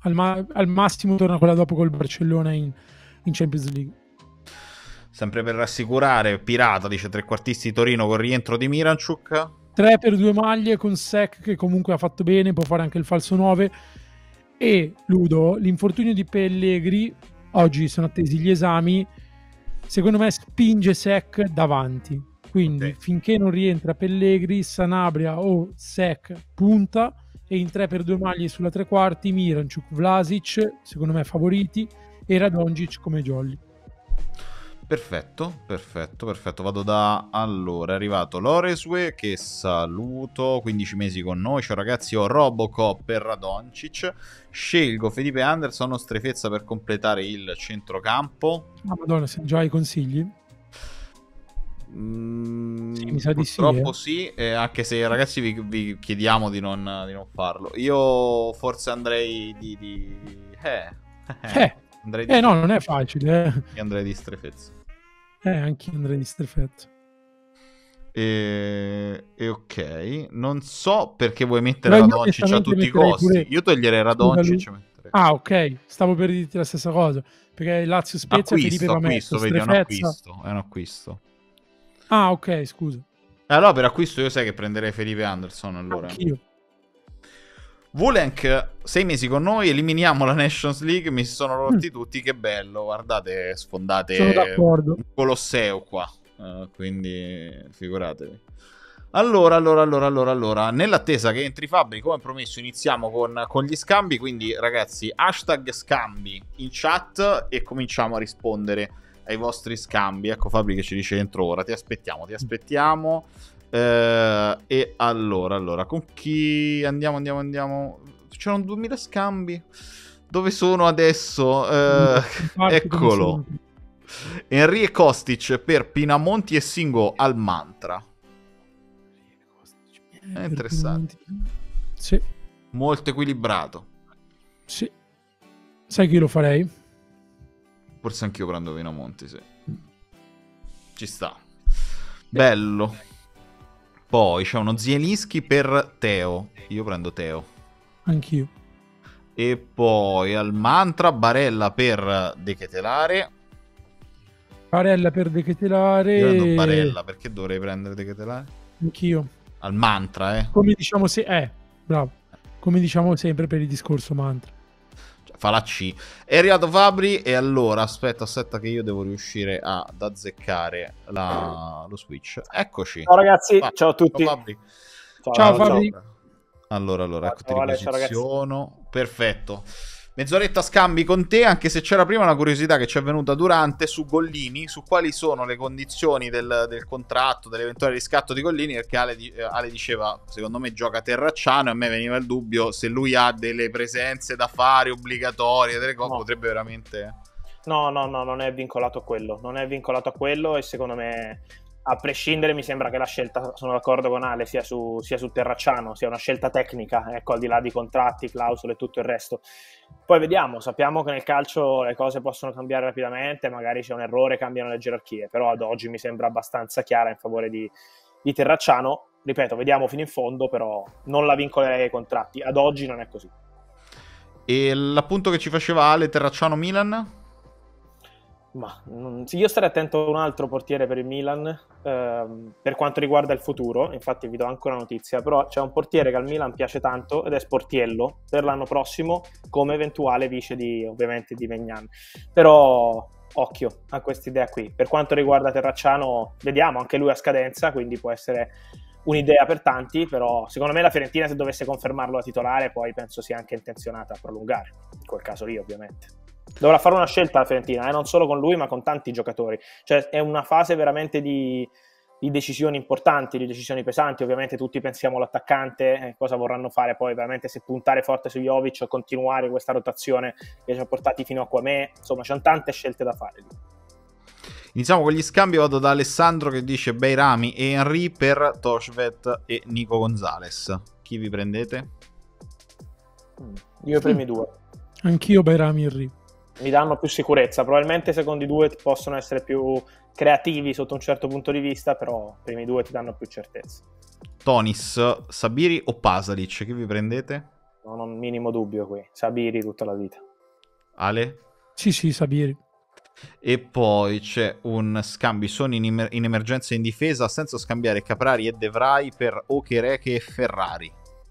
Al, ma- al massimo torna quella dopo col Barcellona in, in Champions League. Sempre per rassicurare, Pirata dice trequartisti Torino con rientro di Miranchuk. tre per due maglie con Sec che comunque ha fatto bene, può fare anche il falso nove. E Ludo, l'infortunio di Pellegri, oggi sono attesi gli esami, secondo me spinge Sec davanti. Quindi Okay. finché non rientra Pellegri, Sanabria o Sec punta, e in tre per due maglie sulla tre quarti Miranchuk, Vlasic, secondo me favoriti, e Radonjic come jolly. Perfetto, perfetto, perfetto. Vado da... Allora, è arrivato Loresue, che saluto, quindici mesi con noi. Ciao ragazzi, ho Robocop per Radonjic. Scelgo Felipe Anderson o Strefezza per completare il centrocampo. Ah, madonna, se già hai consigli? Mm, Sì, mi sa di sì, purtroppo eh. sì, eh, anche se ragazzi vi, vi chiediamo di non, di non farlo. Io forse andrei di... di... Eh, Eh, andrei di eh no, non è facile. Eh, Io andrei di Strefezza. eh anche io andrei di Strefezza. E... e ok, non so perché vuoi mettere Però io Radonjic a onestamente tutti i metterei costi. pure... Io toglierei Scusa, Radonjic Lu- e metterei... Ah, ok, stavo per dirti la stessa cosa. Perché Lazio Spezia, Felipe Acquisto, va acquisto, messo, vedi, è un Strefezza... acquisto, è un acquisto. Ah, ok, scusa. Allora per acquisto io sai che prenderei Felipe Anderson allora. Anch'io. Vulenk, sei mesi con noi, eliminiamo la Nations League, mi si sono rotti Mm. tutti, che bello, guardate, sfondate Sono d'accordo. un colosseo qua, uh, quindi figuratevi. Allora, allora, allora, allora, allora, nell'attesa che entri Fabri, come promesso iniziamo con, con gli scambi, quindi ragazzi, hashtag scambi in chat e cominciamo a rispondere ai vostri scambi. Ecco Fabri che ci dice entro ora, ti aspettiamo, ti aspettiamo. Eh, e allora, allora, con chi andiamo, andiamo, andiamo? C'erano duemila scambi. Dove sono adesso? Eh, eccolo. Henry e Kostic per Pinamonti e Singo al Mantra. È interessante. Sì. Molto equilibrato. Sì. Sai che io lo farei? Forse anch'io prendo Pinamonti, sì. Ci sta. Bello. Poi c'è uno Zielinski per Teo. Io prendo Teo. Anch'io. E poi al Mantra Barella per De Ketelare. Barella per De Ketelare. Io prendo Barella, perché dovrei prendere De Ketelare? Anch'io. Al Mantra, eh. Come diciamo se... Eh, bravo. Come diciamo sempre per il discorso Mantra. Cioè, fa la C. È arrivato Fabri e allora, aspetta, aspetta che io devo riuscire ad azzeccare la... lo switch. Eccoci. Ciao ragazzi, Fabri. ciao a tutti. Ciao Fabri. Ciao, ciao Fabri. Allora, allora, ecco, ti Ciao, Ale, ciao, riposiziono. Perfetto. Mezz'oretta scambi con te, anche se c'era prima una curiosità che ci è venuta durante su Gollini, su quali sono le condizioni del, del contratto, dell'eventuale riscatto di Gollini, perché Ale, Ale diceva, secondo me gioca Terracciano, e a me veniva il dubbio se lui ha delle presenze da fare obbligatorie, delle cose, No. potrebbe veramente... No, no, no, non è vincolato a quello, non è vincolato a quello e secondo me, a prescindere, mi sembra che la scelta, sono d'accordo con Ale, sia su, sia su Terracciano, sia una scelta tecnica, ecco, al di là di contratti, clausole e tutto il resto. Poi vediamo, sappiamo che nel calcio le cose possono cambiare rapidamente, magari c'è un errore, cambiano le gerarchie, però ad oggi mi sembra abbastanza chiara in favore di, di Terracciano. Ripeto, vediamo fino in fondo, però non la vincolerei ai contratti, ad oggi non è così. E l'appunto che ci faceva Ale, Terracciano-Milan? Ma non- sì, io starei attento a un altro portiere per il Milan ehm, per quanto riguarda il futuro. Infatti vi do anche una notizia, però c'è un portiere che al Milan piace tanto ed è Sportiello per l'anno prossimo come eventuale vice di, ovviamente, di Maignan. Però occhio a questa idea qui. Per quanto riguarda Terracciano, vediamo, anche lui a scadenza, quindi può essere un'idea per tanti, però secondo me la Fiorentina, se dovesse confermarlo a titolare, poi penso sia anche intenzionata a prolungare, in quel caso lì ovviamente. Dovrà fare una scelta la Fiorentina, eh? Non solo con lui ma con tanti giocatori, cioè è una fase veramente di, di decisioni importanti, di decisioni pesanti. Ovviamente tutti pensiamo all'attaccante, eh, cosa vorranno fare poi veramente, se puntare forte su Jovic o continuare questa rotazione che ci ha portati fino a Quamè, insomma c'hanno tante scelte da fare lì. Iniziamo con gli scambi, vado da Alessandro che dice Beirami e Henry per Toshvet e Nico Gonzalez. Chi vi prendete? Io i primi due. Anch'io Bairami e Henry. Mi danno più sicurezza, probabilmente i secondi due possono essere più creativi sotto un certo punto di vista, però i primi due ti danno più certezza. Tonis, Sabiri o Pasalic? Chi vi prendete? non ho un minimo dubbio qui. Sabiri tutta la vita. Ale? Sì, sì, Sabiri. E poi c'è un scambio, sono in, emer- in emergenza in difesa, ha senso scambiare Caprari e De Vrij per Okereke e Ferrari.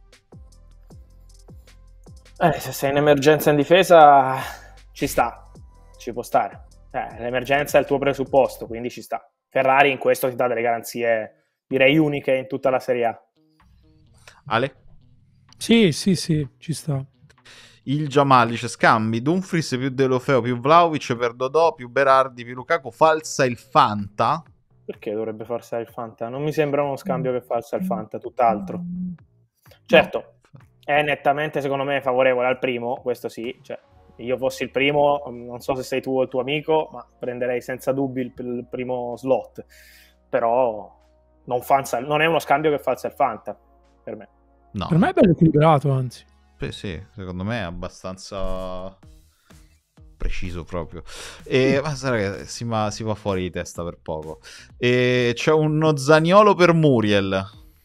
Eh, se sei in emergenza in difesa ci sta, ci può stare. Eh, l'emergenza è il tuo presupposto, quindi ci sta. Ferrari in questo ti dà delle garanzie, direi, uniche in tutta la Serie A. Ale? Sì, sì, sì, ci sta. Il Jamal dice scambi Dumfries più Deulofeu più Vlahovic per Dodò più Berardi più Lukaku, falsa il Fanta. Perché dovrebbe falsare il Fanta? Non mi sembra uno scambio che falsa il Fanta, tutt'altro. Certo, è nettamente secondo me favorevole al primo, questo sì, cioè io fossi il primo, non so se sei tu o il tuo amico, ma prenderei senza dubbi il, il primo slot, però non, falsa, non è uno scambio che falsa il Fanta per me. No. Per me è bello equilibrato, anzi. Beh, sì, secondo me è abbastanza preciso proprio. E ma sarà che si, ma, si va fuori di testa per poco. E c'è uno Zaniolo per Muriel.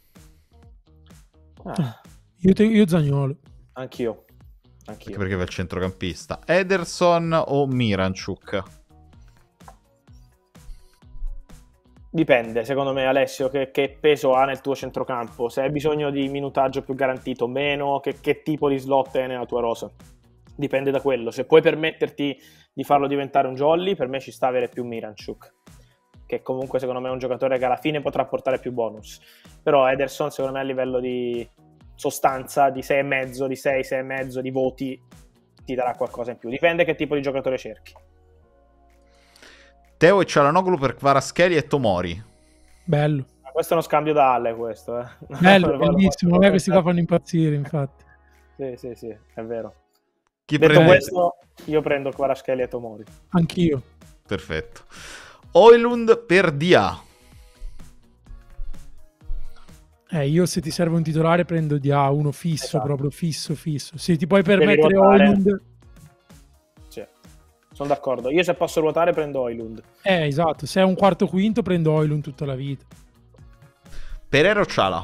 Ah, Io, te, io Zaniolo. anch'io. Anch'io. Anche perché per il centrocampista. Ederson o Miranchuk? Dipende, secondo me, Alessio, che, che peso ha nel tuo centrocampo, se hai bisogno di minutaggio più garantito o meno, che, che tipo di slot è nella tua rosa. Dipende da quello. Se puoi permetterti di farlo diventare un jolly, per me ci sta avere più Miranchuk, che comunque secondo me è un giocatore che alla fine potrà portare più bonus. Però Ederson secondo me a livello di sostanza, di sei e mezzo, di sei, sei e mezzo, di voti, ti darà qualcosa in più. Dipende che tipo di giocatore cerchi. Teo e Cialanoglu per Kvaratskhelia e Tomori. Bello. Questo è uno scambio da Alle, questo. Eh. Bello, bellissimo. A me questi qua fanno impazzire, infatti. Sì, sì, sì, è vero. Chi Detto prende? questo, io prendo Kvaratskhelia e Tomori. Anch'io. Perfetto. Højlund per Dia. Eh, io se ti serve un titolare prendo di A, uno fisso, Esatto. proprio fisso, fisso. Se ti puoi permettere ruotare. Højlund... Sì, sono d'accordo. Io se posso ruotare prendo Højlund. Eh, esatto. Se è un quarto quinto prendo Højlund tutta la vita. Pereira o Ciala?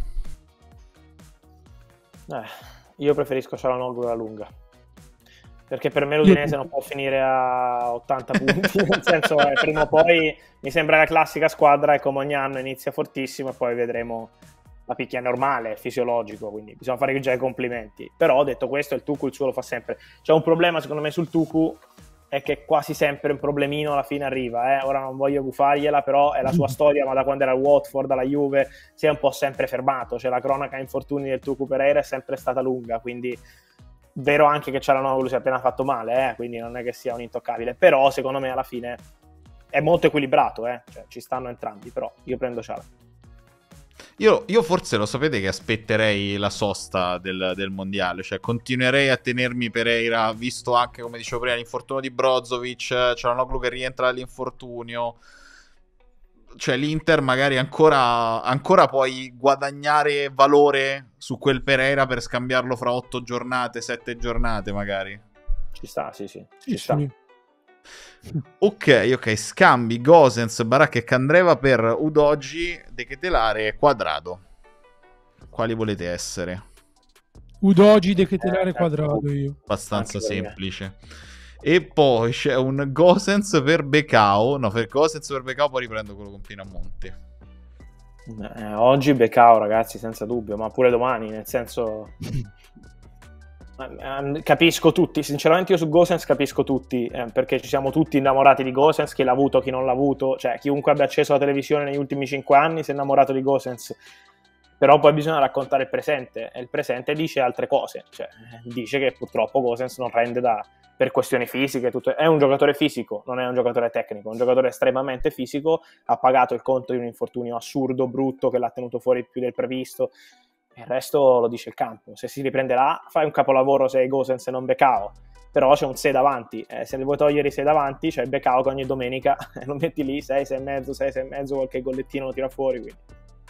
Eh, io preferisco Cialanoglu alla lunga. Perché per me l'Udinese non può finire a ottanta punti, nel senso eh, prima o poi mi sembra la classica squadra e come ogni anno inizia fortissimo e poi vedremo la picchia normale, fisiologico, quindi bisogna fare già i complimenti. Però detto questo il Tucu il suo lo fa sempre. C'è un problema secondo me sul Tucu, è che quasi sempre un problemino alla fine arriva, eh? Ora non voglio gufargliela, però è la sua storia, ma da quando era al Watford, alla Juve, si è un po' sempre fermato, cioè la cronaca infortuni del Tucu Pereira è sempre stata lunga, quindi vero anche che Cialanoglu si è appena fatto male, eh? Quindi non è che sia un intoccabile, però secondo me alla fine è molto equilibrato, eh? Cioè, ci stanno entrambi, però io prendo Ciala. Io, io forse lo sapete che aspetterei la sosta del, del mondiale, cioè continuerei a tenermi Pereira, visto anche, come dicevo prima, l'infortunio di Brozovic, Cialanoglu che rientra dall'infortunio, cioè l'Inter magari ancora, ancora puoi guadagnare valore su quel Pereira per scambiarlo fra otto giornate, sette giornate magari. Ci sta, sì, sì, ci Sì, sta. sì. Ok, ok, scambi Gosens, Baracca e Candreva per Udogi, De Ketelare e Quadrado. Quali volete essere? Udogi, De Ketelare, Eh, Quadrado io. Abbastanza Anche per me. semplice. E poi c'è un Gosens per Becao. No, per Gosens per Becao poi riprendo quello con Pinamonti. Eh, oggi Becao, ragazzi, senza dubbio, ma pure domani, nel senso... Eh, capisco tutti, sinceramente io su Gosens capisco tutti, eh, perché ci siamo tutti innamorati di Gosens, chi l'ha avuto, chi non l'ha avuto, cioè chiunque abbia acceso la televisione negli ultimi cinque anni si è innamorato di Gosens, però poi bisogna raccontare il presente, e il presente dice altre cose, cioè dice che purtroppo Gosens non rende da, per questioni fisiche, tutto, è un giocatore fisico, non è un giocatore tecnico, è un giocatore estremamente fisico, ha pagato il conto di un infortunio assurdo, brutto, che l'ha tenuto fuori più del previsto. Il resto lo dice il campo. Se si riprenderà, fai un capolavoro se è Gosens e non Becao. Però c'è un sei davanti. Eh, se ne vuoi togliere i sei davanti, c'è Becao che ogni domenica lo metti lì, sei, sei e mezzo, sei, sei e mezzo, qualche gollettino lo tira fuori. Quindi.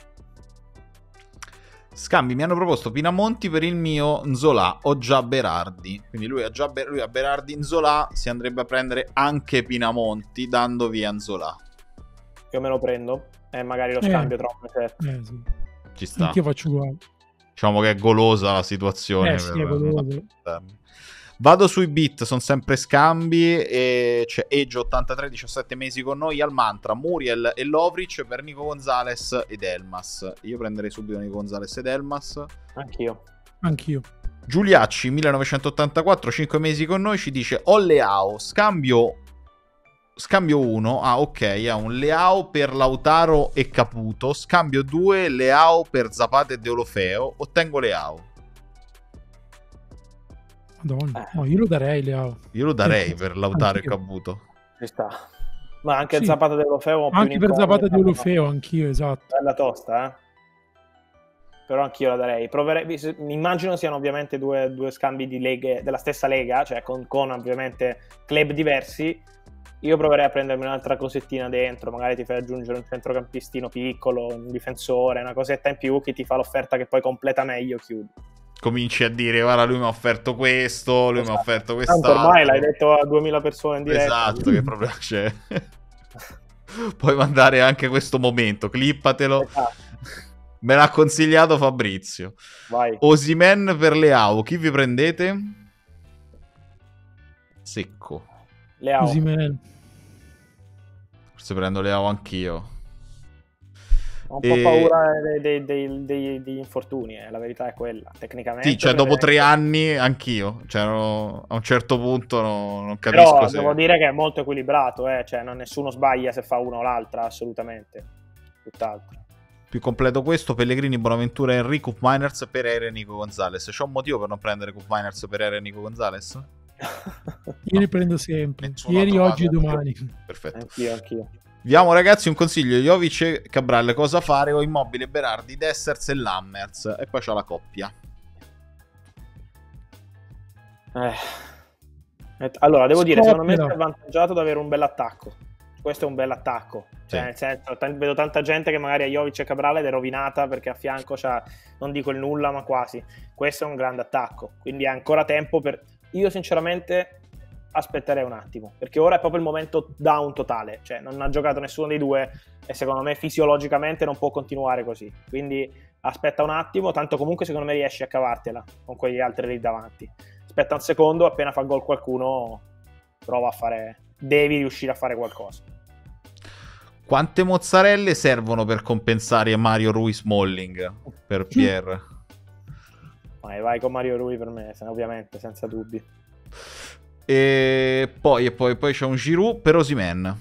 Scambi, mi hanno proposto Pinamonti per il mio Nzola. Ho già Berardi. Quindi lui ha già Ber- lui ha Berardi Nzola. Si andrebbe a prendere anche Pinamonti, dando via Nzola. Io me lo prendo e magari lo Eh. scambio tra un mesetto. Eh, sì. Ci sta. Anch'io faccio uguale. Diciamo che è golosa la situazione. Eh, sì, per- è goloso. Vado sui beat, sono sempre scambi. E c'è Edge ottantatré, diciassette mesi con noi al Mantra, Muriel e Lovric per Nico Gonzalez ed Elmas. Io prenderei subito Nico Gonzalez ed Elmas. Anch'io. Anch'io. Giuliacci millenovecentottantaquattro, cinque mesi con noi, ci dice: ho Leao, scambio scambio uno. Ah, ok, ha un Leao per Lautaro e Caputo, scambio due Leao per Zapata e Deulofeo, ottengo Leao. Madonna, Eh. no, io lo darei Leao. Io lo darei Eh, per Lautaro anch'io. e Caputo. Ci sta. Ma anche Sì. Zapata Deulofeo. Anche per Zapata Deulofeo, anch'io, esatto. Bella tosta, eh. Però anch'io la darei. Proverei, mi immagino siano ovviamente due, due scambi di leghe della stessa lega, cioè con, con ovviamente club diversi. Io proverei a prendermi un'altra cosettina dentro, magari ti fai aggiungere un centrocampistino piccolo, un difensore, una cosetta in più che ti fa l'offerta che poi completa meglio, chiudi. Cominci a dire: guarda, lui mi ha offerto questo, lui Esatto. mi ha offerto Tanto quest'altro. ormai l'hai detto a duemila persone in diretta. Esatto, che problema c'è? Puoi mandare anche questo momento, clippatelo. Esatto. Me l'ha consigliato Fabrizio. Vai. Osimhen per Leao, chi vi prendete? Secco. Leao. Osimhen. Forse prendo Leao anch'io. Ho un po' E- paura dei, dei- dei- dei- degli infortuni, eh, la verità è quella. Tecnicamente. Sì, cioè dopo prende- tre anni anch'io. Cioè, no- a un certo punto no- non capisco Però se... devo dire che è molto equilibrato, eh, cioè non nessuno sbaglia se fa una o l'altra, assolutamente. Tutt'altro. Più completo questo: Pellegrini, Bonaventura, Henry, Cup Miners, Pereira e Nico Gonzalez. C'è un motivo per non prendere Cup Miners, Pereira e Nico Gonzalez? Io li prendo sempre. Nessuno ha Ieri, trovato. oggi e domani. Perfetto. Anch'io, anch'io. Diamo ragazzi un consiglio: Jovic e Cabral cosa fare, o Immobile, Berardi, Dessers e Lammers, e poi c'è la coppia. Eh. Et- Allora, devo dire, secondo me Scoppia. sei avvantaggiato ad avere un bel attacco. Questo è un bel attacco. Cioè, Sì. nel senso, t- vedo tanta gente che magari a Jovic e Cabral ed è rovinata perché a fianco c'ha, non dico il nulla, ma quasi. Questo è un grande attacco. Quindi è ancora tempo per... Io sinceramente aspetterei un attimo, perché ora è proprio il momento down totale. Cioè, non ha giocato nessuno dei due e secondo me fisiologicamente non può continuare così. Quindi aspetta un attimo, tanto comunque secondo me riesci a cavartela con quegli altri lì davanti. Aspetta un secondo, appena fa gol qualcuno prova a fare, devi riuscire a fare qualcosa. Quante mozzarelle servono per compensare Mario Rui Smalling per Pierre? Vai, vai con Mario Rui per me, se- ovviamente, senza dubbi. E poi, e poi, poi c'è un Giroud per Osimhen.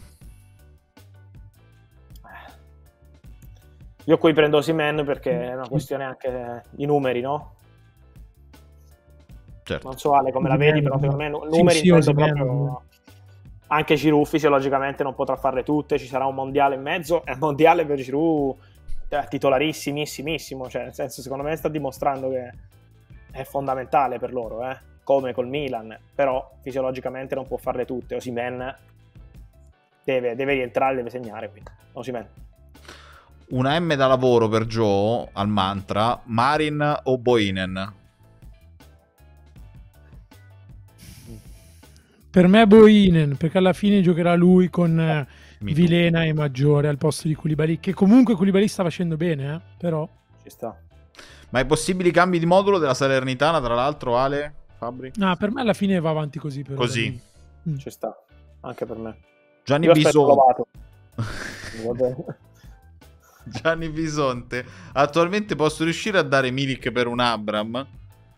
Io qui prendo Osimhen perché è una questione anche di numeri, no? Certo. Non so Ale come la vedi, però secondo me nu- Sì, numeri sì, intendo Osimhen. proprio... Anche Giroud fisiologicamente non potrà farle tutte, ci sarà un mondiale in mezzo, è un mondiale per Giroud eh, titolarissimissimo, cioè nel senso secondo me sta dimostrando che è fondamentale per loro, eh? Come col Milan, però fisiologicamente non può farle tutte. Osimhen deve, deve rientrare, deve segnare, quindi Osimhen. Una M da lavoro per Joe al Mantra, Marin o Boinen? Per me Boinen, perché alla fine giocherà lui con eh, Mi tu. Vilena e Maggiore al posto di Koulibaly, che comunque Koulibaly sta facendo bene, eh? Però Ci sta. Ma i possibili cambi di modulo della Salernitana, tra l'altro, Ale? Fabri? ah, per me alla fine va avanti così. Per Così. ora. Mm. Ci sta, anche per me. Gianni Io aspetto Bisonte. Lovato. Va bene. Gianni Bisonte. Attualmente posso riuscire a dare Milik per un Abram?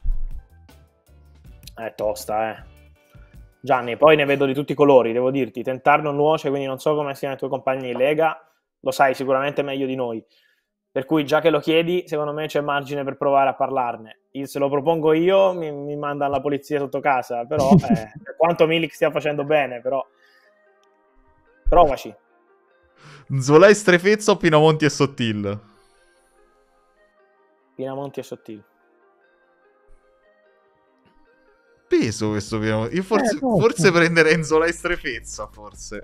È tosta, eh. Gianni, poi ne vedo di tutti i colori, devo dirti. Tentar non nuoce, quindi non so come siano i tuoi compagni di Lega, lo sai sicuramente meglio di noi. Per cui già che lo chiedi, secondo me c'è margine per provare a parlarne. Io, se lo propongo io, mi, mi mandano la polizia sotto casa, però eh, per quanto Milik stia facendo bene, però provaci. Zolai Strefezza o Pinamonti e Sottil? Pinamonti e Sottile. Peso questo Pinamonti. Io forse, Eh, no, forse no. prenderei Zolai Strefezza, forse.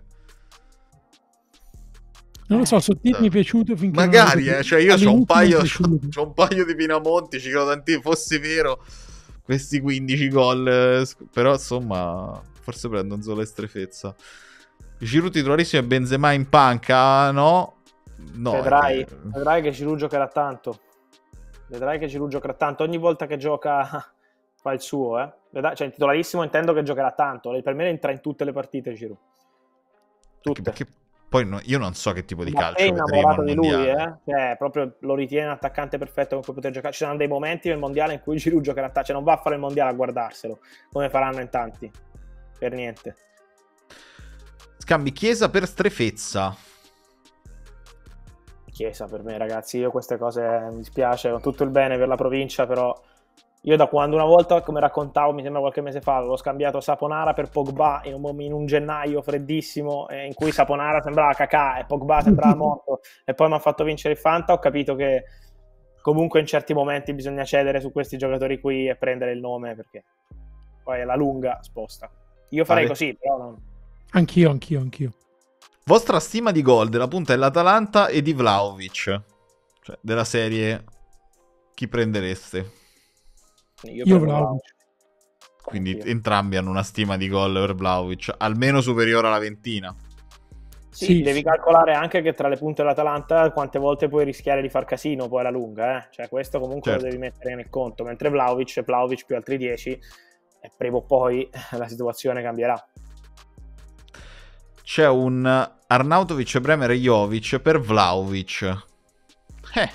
Non lo so, Sottile Eh, mi è piaciuto finché non Magari, ho- eh, cioè io c'ho un, all'inizio mi è paio, c'ho, piaciuto. c'ho un paio di Pinamonti, ci credo tanti, fosse vero questi quindici gol, eh, sc- però insomma, forse prendo un Zolai Strefezza. Giroud titolarissimo e Benzema in panca, no? No, vedrai, eh, vedrai che Giroud giocherà tanto. Vedrai che Giroud giocherà tanto. Ogni volta che gioca fa il suo, eh. Vedrai, cioè, titolarissimo intendo che giocherà tanto. Per me entra in tutte le partite Giroud. Tutte. Perché poi no, io non so che tipo di Ma calcio è vedremo innamorato al di lui, mondiale. eh? Cioè, proprio lo ritiene un attaccante perfetto con cui poter giocare. Ci saranno dei momenti nel mondiale in cui Giroud giocherà, cioè non va a fare il mondiale a guardarselo, come faranno in tanti. Per niente. Scambi Chiesa per Strefezza. Chiesa per me, ragazzi, io queste cose mi dispiace, con tutto il bene per la provincia, però io da quando una volta, come raccontavo, mi sembra qualche mese fa, avevo scambiato Saponara per Pogba in un, in un gennaio freddissimo, eh, in cui Saponara sembrava cacà e Pogba sembrava morto, e poi mi ha fatto vincere il Fanta. Ho capito che comunque in certi momenti bisogna cedere su questi giocatori qui e prendere il nome, perché poi alla lunga sposta. Io farei Vale. così, però non... Anch'io, anch'io, anch'io. Vostra stima di gol della punta dell'Atalanta e di Vlahovic, cioè della serie, chi prendereste? Io, Io prendo Vlahovic. Quindi Anch'io. entrambi hanno una stima di gol per Vlahovic almeno superiore alla ventina. Sì, Sì, devi sì. calcolare anche che tra le punte dell'Atalanta quante volte puoi rischiare di far casino poi alla lunga, eh? Cioè questo comunque Certo. lo devi mettere nel conto, mentre Vlahovic, Vlahovic più altri dieci, e prima o poi la situazione cambierà. C'è un Arnautovic, Bremer e Jovic per Vlahovic. Eh,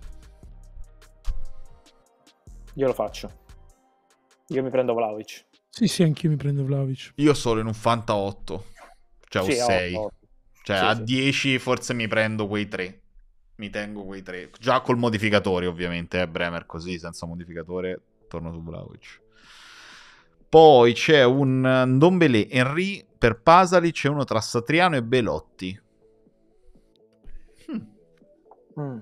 Io lo faccio. Io mi prendo Vlahovic. Sì, sì, anch'io mi prendo Vlahovic. io solo in un Fanta otto, cioè Sì, o sei. otto. Cioè Sì, a sì. dieci forse mi prendo quei tre. Mi tengo quei tre. Già col modificatore ovviamente, eh, Bremer così, senza modificatore, torno su Vlahovic. Poi c'è un Ndombele, Henry per Pasalic e uno tra Satriano e Belotti. Hmm. Mm.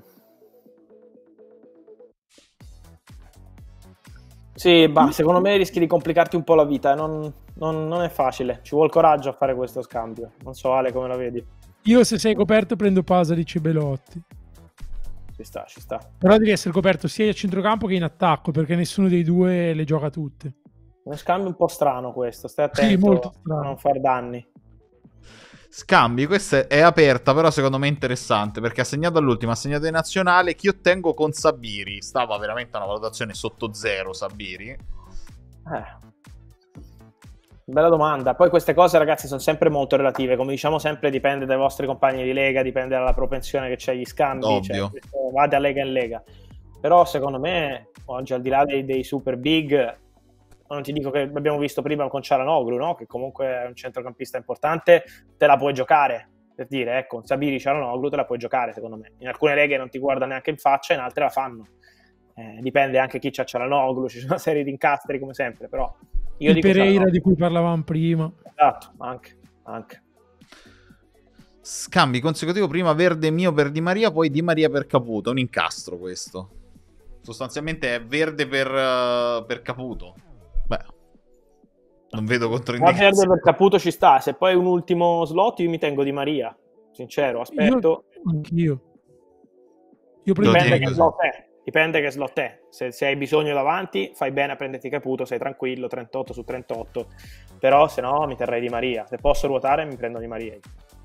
Sì, bah, secondo me rischi di complicarti un po' la vita, eh. non, non, non è facile, ci vuole coraggio a fare questo scambio. Non so Ale come la vedi. Io se sei coperto prendo Pasalic e Belotti. Ci sta, ci sta. Però devi essere coperto sia a centrocampo che in attacco, perché nessuno dei due le gioca tutte. Uno scambio un po' strano questo, stai Sì, attento molto a strano. non far danni. Scambi, questa è aperta, però secondo me è interessante, perché ha segnato all'ultimo, ha segnato in nazionale. Chi ottengo con Sabiri? Stava veramente una valutazione sotto zero Sabiri. Eh. Bella domanda. Poi queste cose, ragazzi, sono sempre molto relative. Come diciamo sempre, dipende dai vostri compagni di lega, dipende dalla propensione che c'è agli scambi. Ovvio. Cioè, questo va da lega in lega. Però secondo me, oggi al di là dei, dei super big, non ti dico che abbiamo visto prima con Çalhanoğlu, no? Che comunque è un centrocampista importante, te la puoi giocare. Per dire, ecco, Sabiri, Çalhanoğlu te la puoi giocare, secondo me. In alcune leghe non ti guarda neanche in faccia, in altre la fanno. Eh, dipende anche chi c'ha Çalhanoğlu, ci sono una serie di incastri come sempre, però io Il dico Pereira Çalhanoğlu. di cui parlavamo prima. Esatto, anche, anche. Scambi consecutivo, prima Verde mio per Di Maria, poi Di Maria per Caputo. Un incastro questo. Sostanzialmente è Verde per, uh, per Caputo. Beh, non vedo Ma controindicazioni. Verde per Caputo ci sta, se poi un ultimo slot io mi tengo Di Maria, sincero, aspetto. Io, anch'io. Io Lo prendo Dipende tieni che così. slot è, dipende che slot è. Se, se hai bisogno davanti, fai bene a prenderti Caputo, sei tranquillo, trentotto su trentotto. Però se no mi terrei Di Maria. Se posso ruotare mi prendo Di Maria.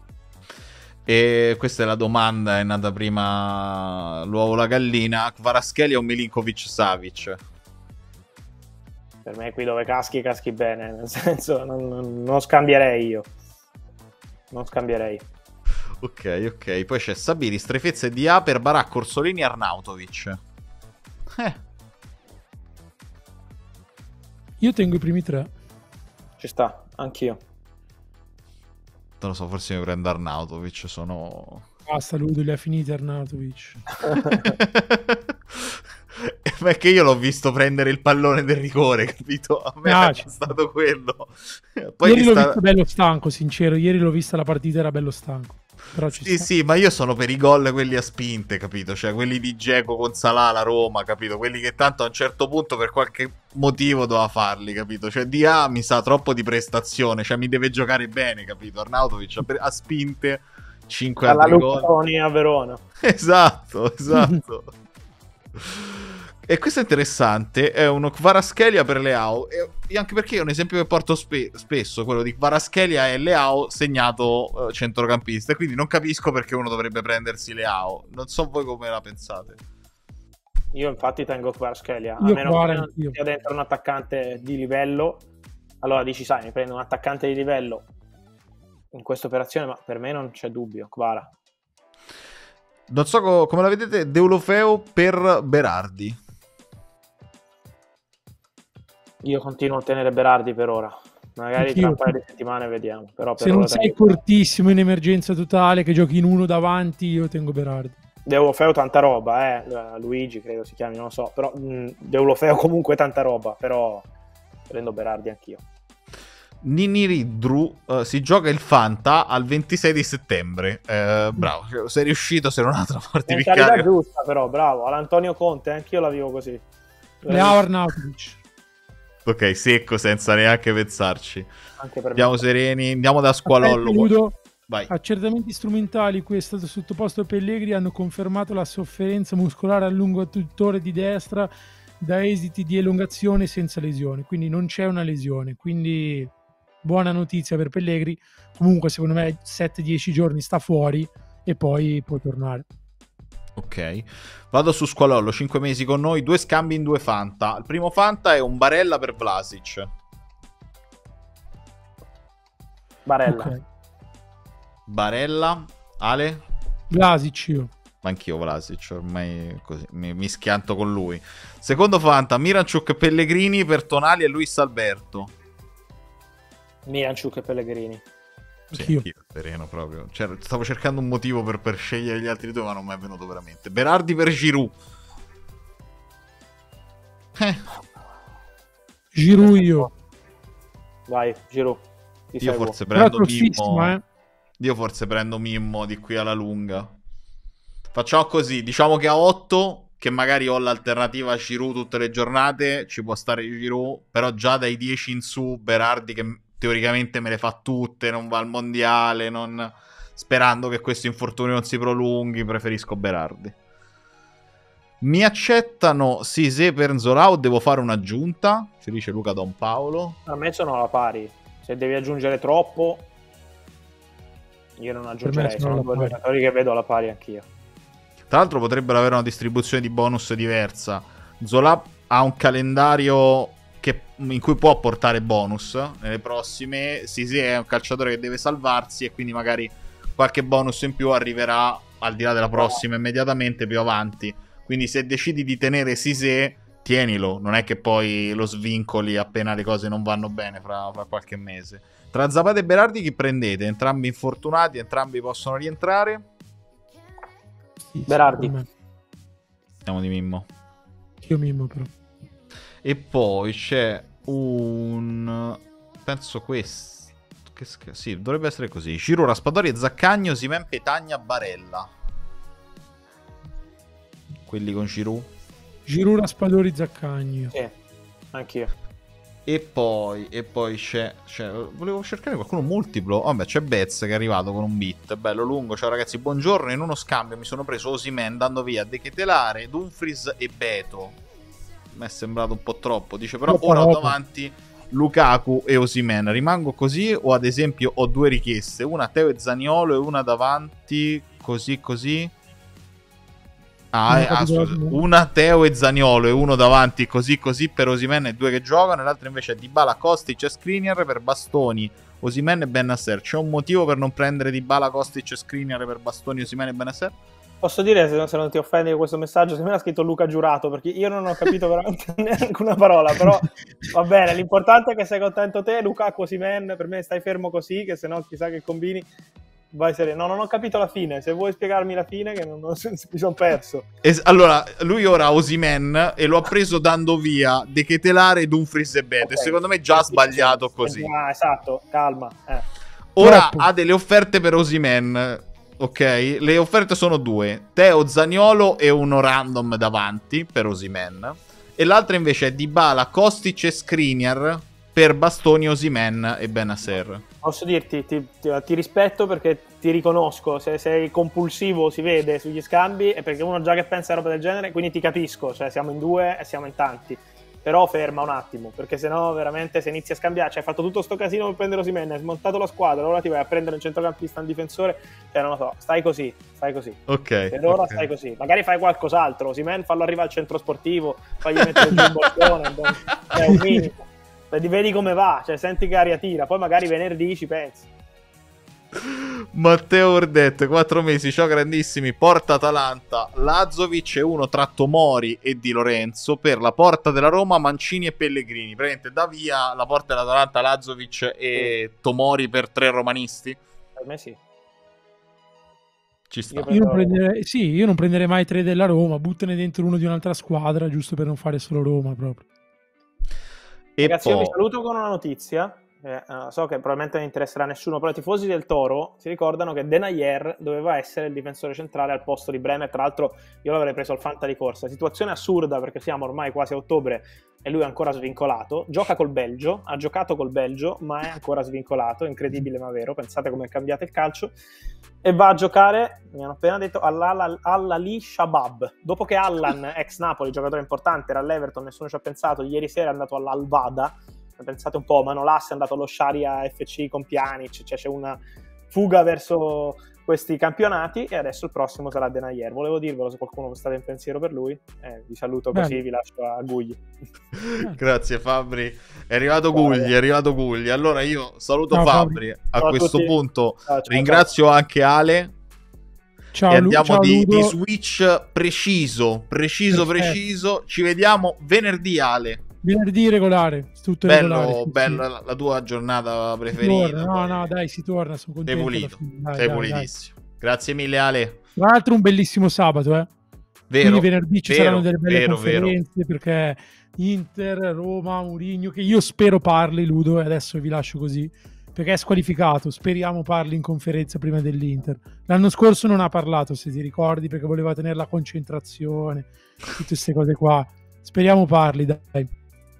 E questa è la domanda, è nata prima l'uovo o la gallina. Kvaratskhelia o Milinkovic-Savic? Per me qui dove caschi, caschi bene. Nel senso, non, non, non scambierei io. Non scambierei. Ok, ok. Poi c'è Sabiri, Strefezza e D A per Barak, Orsolini e Arnautovic. Eh, Io tengo i primi tre. Ci sta, anch'io. non lo so, forse mi prendo Arnautovic, sono... Basta, lui li ha finiti Arnautovic. Ma è che io l'ho visto prendere il pallone del rigore, capito? A me Ah, è ci- stato quello. Poi Ieri gli l'ho sta- visto bello stanco, sincero. Ieri l'ho vista la partita, era bello stanco. Però ci Sì, sta. sì, ma io sono per i gol quelli a spinte, capito? Cioè quelli di Dzeko con Salah alla Roma, capito? Quelli che tanto a un certo punto per qualche motivo doveva farli, capito? Cioè D A mi sa troppo di prestazione, cioè mi deve giocare bene, capito? Arnautovic a, a spinte cinque Dalla altri gol. Luconi a Verona. Esatto, esatto. E questo è interessante, è uno Kvaratskhelia per Leao, e anche perché è un esempio che porto spe- spesso, quello di Kvaratskhelia e Leao segnato eh, centrocampista, e quindi non capisco perché uno dovrebbe prendersi Leao. Non so voi come la pensate. Io infatti tengo Kvaratskhelia, a Io meno Kvara che non anch'io. sia dentro un attaccante di livello. Allora dici, sai, mi prendo un attaccante di livello in questa operazione, ma per me non c'è dubbio, Kvara. Non so co- come la vedete, Deulofeu per Berardi. Io continuo a tenere Berardi per ora. Magari Anch'io. tra un paio di settimane vediamo. Però per Se non ora sei tengo... fortissimo in emergenza totale, che giochi in uno davanti, io tengo Berardi. Deulofeu tanta roba, eh. Luigi credo si chiami, non lo so. Però mh, Deulofeu comunque tanta roba, però prendo Berardi anch'io. Nini Ridru uh, si gioca il Fanta al ventisei di settembre. Eh, bravo, sei riuscito, se non altro a farti Mentalità piccare. giusta però, bravo. All'Antonio Conte, anch'io la vivo così. Leao Arnautovic. Ok, secco senza neanche pensarci. Anche per Andiamo me. sereni, andiamo da Squalollo. Aspetta, Ludo. Vai. Accertamenti strumentali cui è stato sottoposto Pellegrini hanno confermato la sofferenza muscolare al lungo adduttore di destra da esiti di elongazione senza lesione, quindi non c'è una lesione, quindi buona notizia per Pellegrini. Comunque secondo me sette dieci giorni sta fuori e poi può tornare. Ok, vado su Squalollo, cinque mesi con noi, due scambi in due Fanta. Il primo Fanta è un Barella per Vlasic. Barella. Ok. Barella, Ale? Vlasic io. Ma anch'io Vlasic, ormai così, mi, mi schianto con lui. Secondo Fanta, Miranchuk e Pellegrini per Tonali e Luis Alberto. Miranchuk e Pellegrini. Sì, Anch'io. anch'io, sereno proprio. Cioè, stavo cercando un motivo per, per scegliere gli altri due, ma non mi è venuto veramente. Berardi per Giroud. Eh, Giroud io. Vai, Giroud. Ti io seguo. forse Però prendo tossissimo, Mimmo. eh. Io forse prendo Mimmo di qui alla lunga. Facciamo così, diciamo che a otto, che magari ho l'alternativa a Giroud tutte le giornate, ci può stare Giroud, però già dai dieci in su Berardi che teoricamente me le fa tutte, non va al mondiale, non... sperando che questo infortunio non si prolunghi, preferisco Berardi. Mi accettano Sisè per Nzola o devo fare un'aggiunta? Ci dice Luca Don Paolo. A me sono alla pari. Se devi aggiungere troppo, io non aggiungerei. sono Sono alla due pari. giocatori che vedo alla pari anch'io. Tra l'altro potrebbero avere una distribuzione di bonus diversa. Zola ha un calendario che, in cui può portare bonus nelle prossime. Sisè è un calciatore che deve salvarsi e quindi magari qualche bonus in più arriverà al di là della prossima immediatamente più avanti. Quindi se decidi di tenere Sisè, tienilo, non è che poi lo svincoli appena le cose non vanno bene fra, fra qualche mese. Tra Zapata e Berardi chi prendete? Entrambi infortunati, entrambi possono rientrare. Sì, Berardi. secondo me. Andiamo di Mimmo. Io Mimmo però. E poi c'è un... penso questo. Che sch- sì, dovrebbe essere così. Giroud, Raspadori e Zaccagni, Osimhen, Petagna, Barella. Quelli con Giroud. Giroud, Raspadori, Zaccagni. Sì, anch'io. E poi, e poi c'è, c'è... volevo cercare qualcuno multiplo. Vabbè, c'è Bez che è arrivato con un beat. Bello lungo. Ciao ragazzi, buongiorno. In uno scambio mi sono preso Osimhen dando via De Ketelare, Dumfries e Beto. Mi è sembrato un po' troppo. Dice però Troppa ora ho roba. davanti Lukaku e Osimhen. Rimango così o ad esempio ho due richieste. Una Teo e Zaniolo e una davanti così così. Ah, Non eh, ho ah, capito scusa. la- Una Teo e Zaniolo e uno davanti così così per Osimhen e due che giocano, e l'altro invece è Dybala, Kostic e Skriniar per Bastoni, Osimhen e Bennacer. C'è un motivo per non prendere Dybala, Kostic e Skriniar per Bastoni, Osimhen e Bennacer? Posso dire, se non, se non ti offendi questo messaggio, se me l'ha scritto Luca Giurato, perché io non ho capito veramente neanche una parola, però va bene, l'importante è che sei contento te, Lukaku, Osimhen, per me stai fermo così, che se no chissà che combini. Vai sereno. No, non ho capito la fine. Se vuoi spiegarmi la fine, che non, non, mi sono perso. Es- allora, lui ora ha Osimhen e lo ha preso dando via De Ketelare, Dumfries e Beto. Okay. E secondo me già ha sbagliato così. Ah, esatto, calma. Eh. Ora Troppo. ha delle offerte per Osimhen. Ok, le offerte sono due: Teo, Zaniolo e uno random davanti per Osimhen. E l'altra invece è Dybala, Kostic e Skriniar per Bastoni, Osimhen e Bennacer. Posso dirti, ti, ti, ti rispetto perché ti riconosco. Se sei compulsivo, si vede sugli scambi, è perché uno già che pensa a roba del genere, quindi ti capisco. Cioè, siamo in due e siamo in tanti. però ferma un attimo, perché sennò veramente se inizi a scambiare, cioè hai fatto tutto sto casino per prendere Osimhen, hai smontato la squadra, ora ti vai a prendere un centrocampista, un difensore, cioè non lo so, stai così, stai così. Ok. Per ora okay. stai così, magari fai qualcos'altro, Osimhen fallo arrivare al centro sportivo, fagli mettere giù un bottone, è un minimo. Vedi come va, cioè senti che aria tira, poi magari venerdì ci pensi. Matteo Ordette, quattro mesi, ciao grandissimi, Porta Atalanta, Lazovic e uno tra Tomori e Di Lorenzo, per la Porta della Roma, Mancini e Pellegrini. Praticamente da via la Porta dell'Atalanta, Lazovic e Tomori per tre romanisti? Per me sì. Ci sta. Io non prenderei, sì, io non prenderei mai tre della Roma, buttane dentro uno di un'altra squadra, giusto per non fare solo Roma proprio. E Ragazzi, poi... io vi saluto con una notizia. Eh, uh, so che probabilmente non interesserà a nessuno, però i tifosi del Toro si ricordano che Denayer doveva essere il difensore centrale al posto di Bremer. Tra l'altro io l'avrei preso al Fanta di corsa, situazione assurda perché siamo ormai quasi a ottobre e lui è ancora svincolato, gioca col Belgio, ha giocato col Belgio ma è ancora svincolato, incredibile ma vero, pensate come è cambiato il calcio, e va a giocare, mi hanno appena detto, all'Al-Ali Shabab, dopo che Allan, ex Napoli, giocatore importante, era all'Everton, nessuno ci ha pensato, ieri sera è andato all'Al-Wada. Pensate un po', Manolas è andato allo Sharia F C con Pjanic, cioè c'è una fuga verso questi campionati e adesso il prossimo sarà Denayer. Volevo dirvelo se qualcuno state in pensiero per lui, eh, vi saluto così, Beh. vi lascio a Gugli. Grazie Fabri, è arrivato ciao, Gugli, è arrivato Gugli. Allora io saluto ciao, Fabri, Fabri. A ciao questo a punto ciao, ciao, ringrazio ciao. anche Ale. Ciao, e andiamo ciao, di, di switch preciso, preciso, Perfetto. preciso. Ci vediamo venerdì, Ale. Venerdì regolare, tutto bello, regolare. Bello, sì. la, la tua giornata preferita. Torna, no, no, dai, si torna, sono contento. Sei pulito, dai, sei dai, pulitissimo. Dai. Grazie mille, Ale. Tra l'altro un bellissimo sabato, eh. Vero, Quindi venerdì ci vero, saranno delle belle vero, conferenze, vero. perché Inter, Roma, Mourinho, che io spero parli, Ludo, e adesso vi lascio così, perché è squalificato, speriamo parli in conferenza prima dell'Inter. L'anno scorso non ha parlato, se ti ricordi, perché voleva tenere la concentrazione, tutte queste cose qua. Speriamo parli, dai.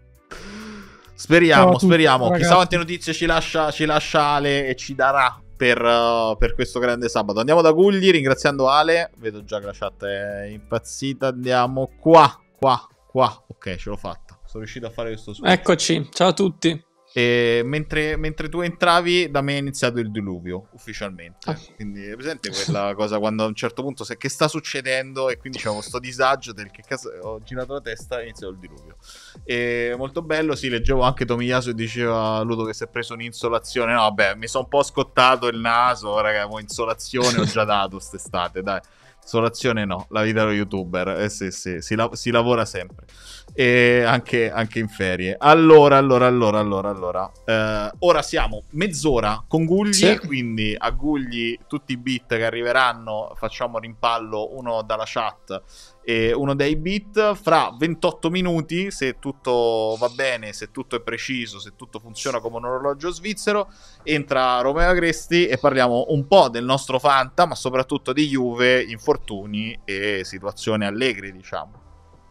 Speriamo, tutti, speriamo. ragazzi. Chissà quante notizie ci lascia, ci lascia Ale e ci darà per, uh, per questo grande sabato. Andiamo da Gugli, ringraziando Ale. Vedo già che la chat è impazzita. Andiamo qua, qua, qua. Ok, ce l'ho fatta. Sono riuscito a fare questo switch. Eccoci, ciao a tutti. E mentre, mentre tu entravi, da me è iniziato il diluvio ufficialmente. Ah. Quindi è presente quella cosa quando a un certo punto sai che sta succedendo e quindi c'è questo disagio del che caso ho girato la testa e iniziato il diluvio. E molto bello, sì, leggevo anche Tomiyasu e diceva Ludo che si è preso un'insolazione. No, vabbè, mi sono un po' scottato il naso, raga, insolazione ho già dato quest'estate, dai. Insolazione no, la vita dello youtuber, eh sì, sì, si, la- si lavora sempre e anche, anche in ferie. Allora, allora, allora, allora, allora eh, ora siamo mezz'ora con Gugli, sì. Quindi a Gugli tutti i beat che arriveranno facciamo rimpallo, uno dalla chat e uno dei beat. Fra ventotto minuti, se tutto va bene, se tutto è preciso, se tutto funziona come un orologio svizzero, entra Romeo Agresti e parliamo un po' del nostro Fanta, ma soprattutto di Juve, infortuni e situazioni allegri, diciamo.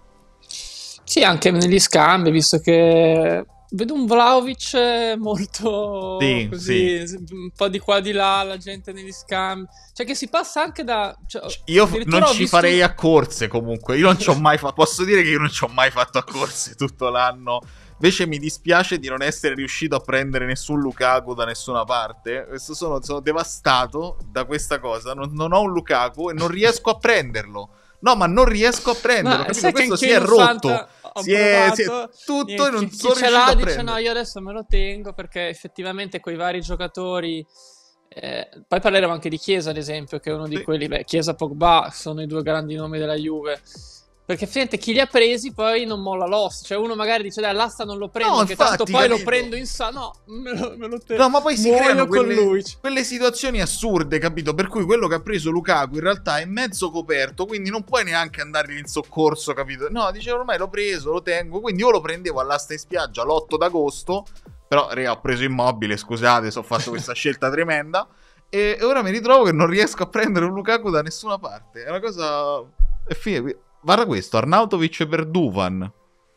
Sì, anche negli scambi, visto che vedo un Vlahovic molto sì, così, sì. un po' di qua di là, la gente negli scambi, cioè che si passa anche da... Cioè, io non ci visto... farei a corse comunque, io non ci ho mai fatto, posso dire che io non ci ho mai fatto a corse tutto l'anno. Invece mi dispiace di non essere riuscito a prendere nessun Lukaku da nessuna parte. Questo sono, sono devastato da questa cosa. Non, non ho un Lukaku e non riesco a prenderlo. No, ma non riesco a prenderlo. Ma questo si è rotto. Si è, si è tutto e non chi, sono chi riuscito ce l'ha a dice prendere. No, io adesso me lo tengo perché effettivamente quei vari giocatori. Eh, poi parleremo anche di Chiesa, ad esempio, che è uno di sì. quelli. Beh, Chiesa, Pogba sono i due grandi nomi della Juve. Perché effettivamente chi li ha presi poi non molla l'osso. Cioè uno magari dice dai, l'asta non lo prendo, no, che infatti, tanto poi capito? lo prendo in sa. No, me lo, me lo tengo. No, ma poi si Muoio creano con quelle, lui. quelle situazioni assurde, capito? Per cui quello che ha preso Lukaku in realtà è mezzo coperto, quindi non puoi neanche andargli in soccorso, capito? No, dice ormai l'ho preso, lo tengo. Quindi io lo prendevo all'asta in spiaggia l'otto d'agosto. Però, raga, ho preso Immobile, scusate se ho fatto questa scelta tremenda. E ora mi ritrovo che non riesco a prendere un Lukaku da nessuna parte. È una cosa... È fine. Guarda questo, Arnautovic per Duvan.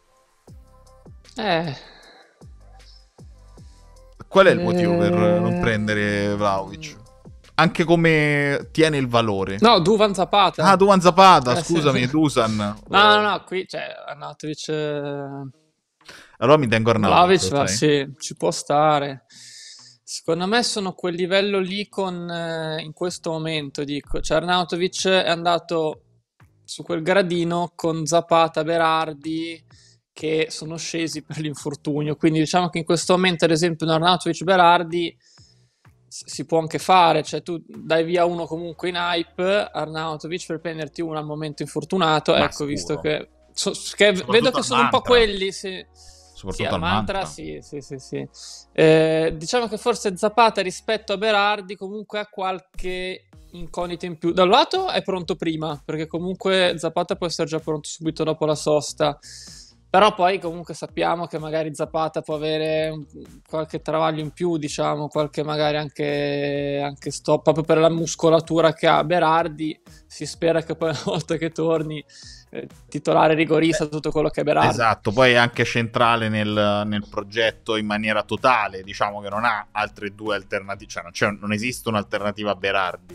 Eh. Qual è il motivo per non prendere Vlahovic? Anche come tiene il valore. No, Duvan Zapata. Ah, Duvan Zapata, eh, scusami, sì. Dusan. No, no, no, qui, cioè, Arnautovic... Eh... Allora mi tengo Arnautovic, Vlahovic, va, sì, ci può stare. Secondo me sono a quel livello lì con, eh, in questo momento, dico. Cioè Arnautovic è andato su quel gradino con Zapata, Berardi, che sono scesi per l'infortunio. Quindi diciamo che in questo momento, ad esempio, un Arnautovic-Berardi si può anche fare. Cioè tu dai via uno comunque in hype, Arnautovic, per prenderti uno al momento infortunato. Ma ecco, sicuro. visto che, so, che vedo che sono un po' quelli, sì. Sì, al mantra, mantra. Sì, sì, sì, sì. Eh, diciamo che forse Zapata rispetto a Berardi comunque ha qualche incognita in più. Da un lato è pronto prima, perché comunque Zapata può essere già pronto subito dopo la sosta. Però poi comunque sappiamo che magari Zapata può avere un, qualche travaglio in più, diciamo, qualche magari anche, anche stop, proprio per la muscolatura che ha. Berardi si spera che poi una volta che torni eh, titolare rigorista, tutto quello che è Berardi. Esatto, poi è anche centrale nel, nel progetto in maniera totale, diciamo che non ha altre due alternative, cioè non, cioè non esiste un'alternativa a Berardi.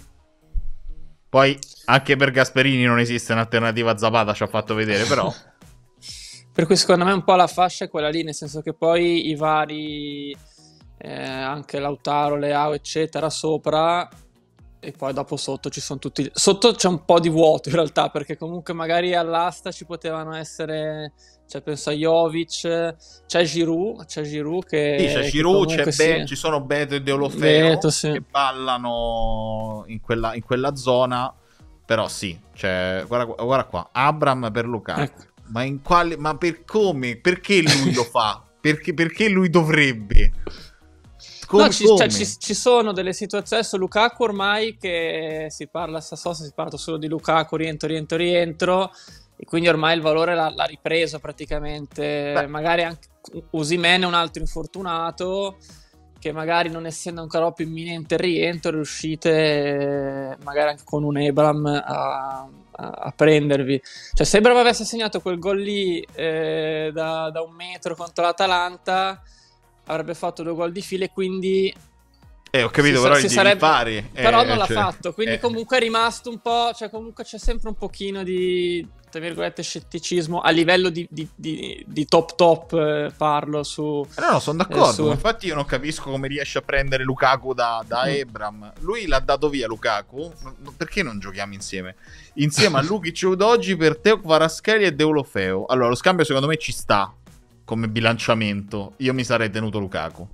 Poi anche per Gasperini non esiste un'alternativa a Zapata, ci ha fatto vedere, però... Per cui secondo me un po' la fascia è quella lì, nel senso che poi i vari, eh, anche Lautaro, Leao, eccetera, sopra, e poi dopo sotto ci sono tutti... Sotto c'è un po' di vuoto in realtà, perché comunque magari all'asta ci potevano essere... Cioè penso a Jovic, c'è Giroud, c'è Giroud che... Sì, c'è Giroud, c'è sì. Be- ci sono Beto e Deulofeu Beto, sì. che ballano in quella, in quella zona, però sì, cioè, guarda, guarda qua, Abram per Lukaku. Ecco. Ma in quale, ma per come? Perché lui lo fa? Perché, perché lui dovrebbe? Come, no, ci, come? Cioè, ci, ci sono delle situazioni su Lukaku ormai che si parla, sta sosta, si parla solo di Lukaku, rientro, rientro, rientro, e quindi ormai il valore l'ha, l'ha ripreso praticamente. Beh. Magari anche Osimhen è un altro infortunato che magari non essendo ancora più imminente il rientro riuscite magari anche con un Ebram a, a, a prendervi. Cioè se Ebram avesse segnato quel gol lì eh, da, da un metro contro l'Atalanta avrebbe fatto due gol di fila e quindi eh ho capito, si, però si li sarebbe... fare però eh, non l'ha cioè... fatto, quindi eh. comunque è rimasto un po', cioè comunque c'è sempre un pochino di, tra virgolette, scetticismo a livello di, di, di, di top top, eh, parlo su... No, no, sono d'accordo, eh, su... infatti io non capisco come riesce a prendere Lukaku da, da mm. Ebram. Lui l'ha dato via Lukaku, perché non giochiamo insieme? Insieme a Lukic e Udogi per Teo Kvaratskhelia e Deulofeu. Allora, lo scambio secondo me ci sta come bilanciamento, io mi sarei tenuto Lukaku.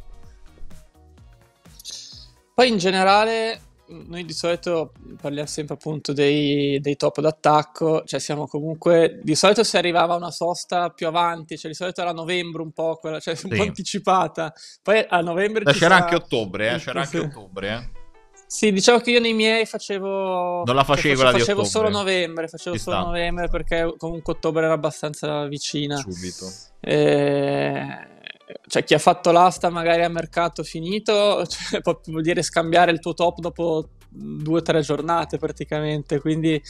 Poi in generale noi di solito parliamo sempre appunto dei, dei top d'attacco, cioè siamo comunque, di solito si arrivava a una sosta più avanti, cioè di solito era novembre un po', quella, cioè un sì. po' anticipata, poi a novembre Beh, ci c'era sarà... anche ottobre, eh, c'era sì. anche ottobre, eh. Sì, diciamo che io nei miei facevo... Non la facevo cioè, la di facevo ottobre. solo novembre, facevo ci solo sta. novembre perché comunque ottobre era abbastanza vicina. Subito. E... Cioè chi ha fatto l'asta magari a mercato finito, cioè, vuol dire scambiare il tuo top dopo due o tre giornate praticamente, quindi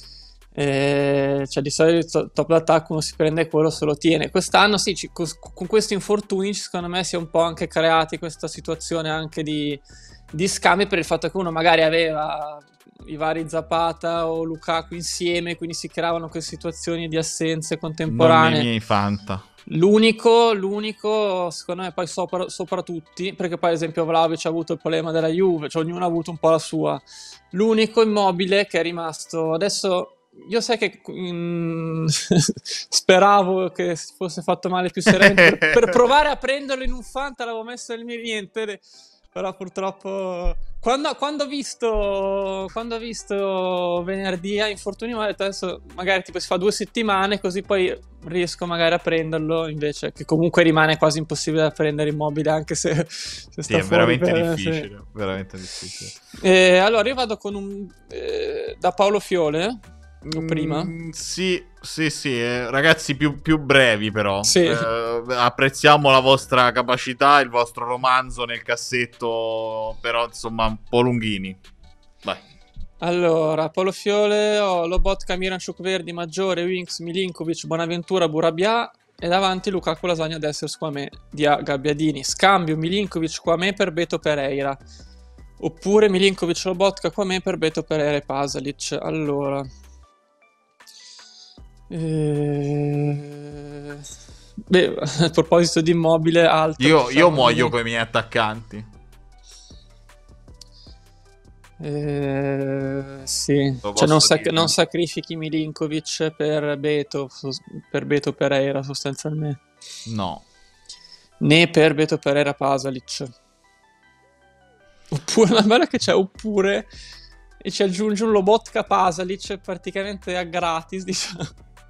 eh, cioè di solito top d'attacco uno si prende quello, se lo tiene. Quest'anno sì, ci, con, con questi infortuni secondo me si è un po' anche creati questa situazione anche di, di scambi per il fatto che uno magari aveva i vari Zapata o Lukaku insieme, quindi si creavano queste situazioni di assenze contemporanee. Non nei miei Fanta. L'unico, l'unico, secondo me, poi sopra, sopra tutti, perché poi ad esempio Vlahovic ha avuto il problema della Juve, cioè ognuno ha avuto un po' la sua. L'unico Immobile che è rimasto, adesso io sai che mm, speravo che si fosse fatto male più sereno per, per provare a prenderlo in un Fanta, l'avevo messo nel mio niente, però purtroppo quando, quando ho visto quando ho visto venerdì a infortunio mi ho detto adesso magari tipo si fa due settimane così poi riesco magari a prenderlo, invece che comunque rimane quasi impossibile da prendere Immobile anche se, se sta sì, è fuori veramente per, difficile sì. veramente difficile. Eh, allora io vado con un eh, da Paolo Fiole o prima? Mm, sì, sì, sì, eh, ragazzi più, più brevi però. Sì. Eh, apprezziamo la vostra capacità, il vostro romanzo nel cassetto, però insomma un po' lunghini. Vai. Allora, Paolo Fiole, ho Lobotka, Miranchuk, Verdi, Maggiore, Winks, Milinkovic, Bonaventura, Burabia e davanti Lukaku, Lasagna, Dessers, Quamè, Dia, Gabbiadini. Scambio Milinkovic, Quamè per Beto Pereira. Oppure Milinkovic, Lobotka, Quamè per Beto Pereira e Pasalic. Allora... Eh... Beh, a proposito di Immobile, altro. Io, io diciamo, muoio con i miei attaccanti. Eh, sì, Lo cioè non, posso sac- dire. non sacrifichi Milinkovic per Beto, sos- per Beto Pereira sostanzialmente, No. né per Beto Pereira Pasalic. Oppure, la bella che c'è, oppure e ci aggiunge un Lobotka Pasalic praticamente a gratis, diciamo.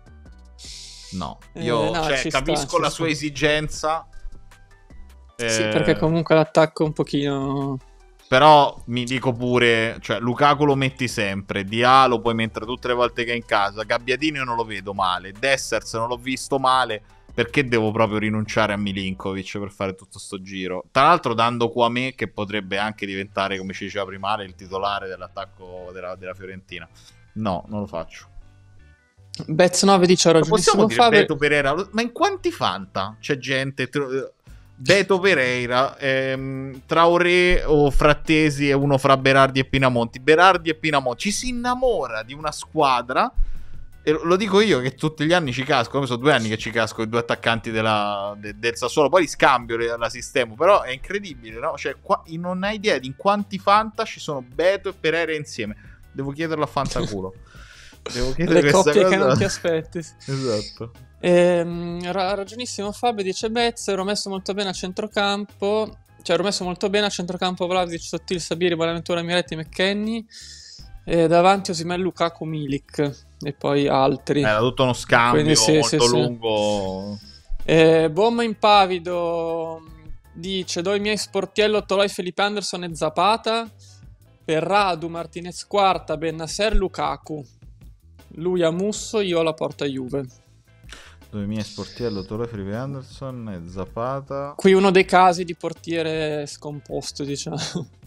No, Eh, io no, cioè, ci sta, capisco ci la sta. sua esigenza. Sì, eh, perché comunque l'attacco è un pochino... Però mi dico pure, cioè Lukaku lo metti sempre, Dià lo puoi mettere tutte le volte che è in casa, Gabbiadini io non lo vedo male, Dessers non l'ho visto male, perché devo proprio rinunciare a Milinkovic per fare tutto sto giro? Tra l'altro dando Kwame che potrebbe anche diventare, come ci diceva prima, il titolare dell'attacco della, della Fiorentina. No, non lo faccio. Bez nove dice Ma possiamo ragionissimo dire Fabio. Beto Pereira? Ma in quanti Fanta c'è gente... tro- Beto Pereira, ehm, Traoré o Frattesi e uno fra Berardi e Pinamonti. Berardi e Pinamonti. Ci si innamora di una squadra, e lo dico io che tutti gli anni ci casco, come sono due anni che ci casco i due attaccanti della, de- del Sassuolo, poi li scambio, le- la sistemo, però è incredibile, no? Cioè, qua, non hai idea di in quanti Fanta ci sono Beto e Pereira insieme. Devo chiederlo a Fantaculo. Devo chiedere Le questa coppie cosa. che non ti aspetti. Esatto. Ehm, ra- ragionissimo Fabio dice Bez, ero messo molto bene a centrocampo, cioè ero messo molto bene a centrocampo Vlahovic, Sottil, Sabiri, Bonaventura, Miretti, McKennie, e davanti Osimhen, Lukaku, Milik e poi altri. Era tutto uno scambio Quindi sì, molto sì, sì. lungo. Eh, Bomba Impavido dice do i miei sportiello Toloi, Felipe Anderson e Zapata per Radu, Martinez quarta, Bennasser, Lukaku. Lui a Musso, io alla porta Juve. Due miei sportiello, Toloi, Felipe Anderson e Zapata. Qui uno dei casi di portiere scomposto, diciamo.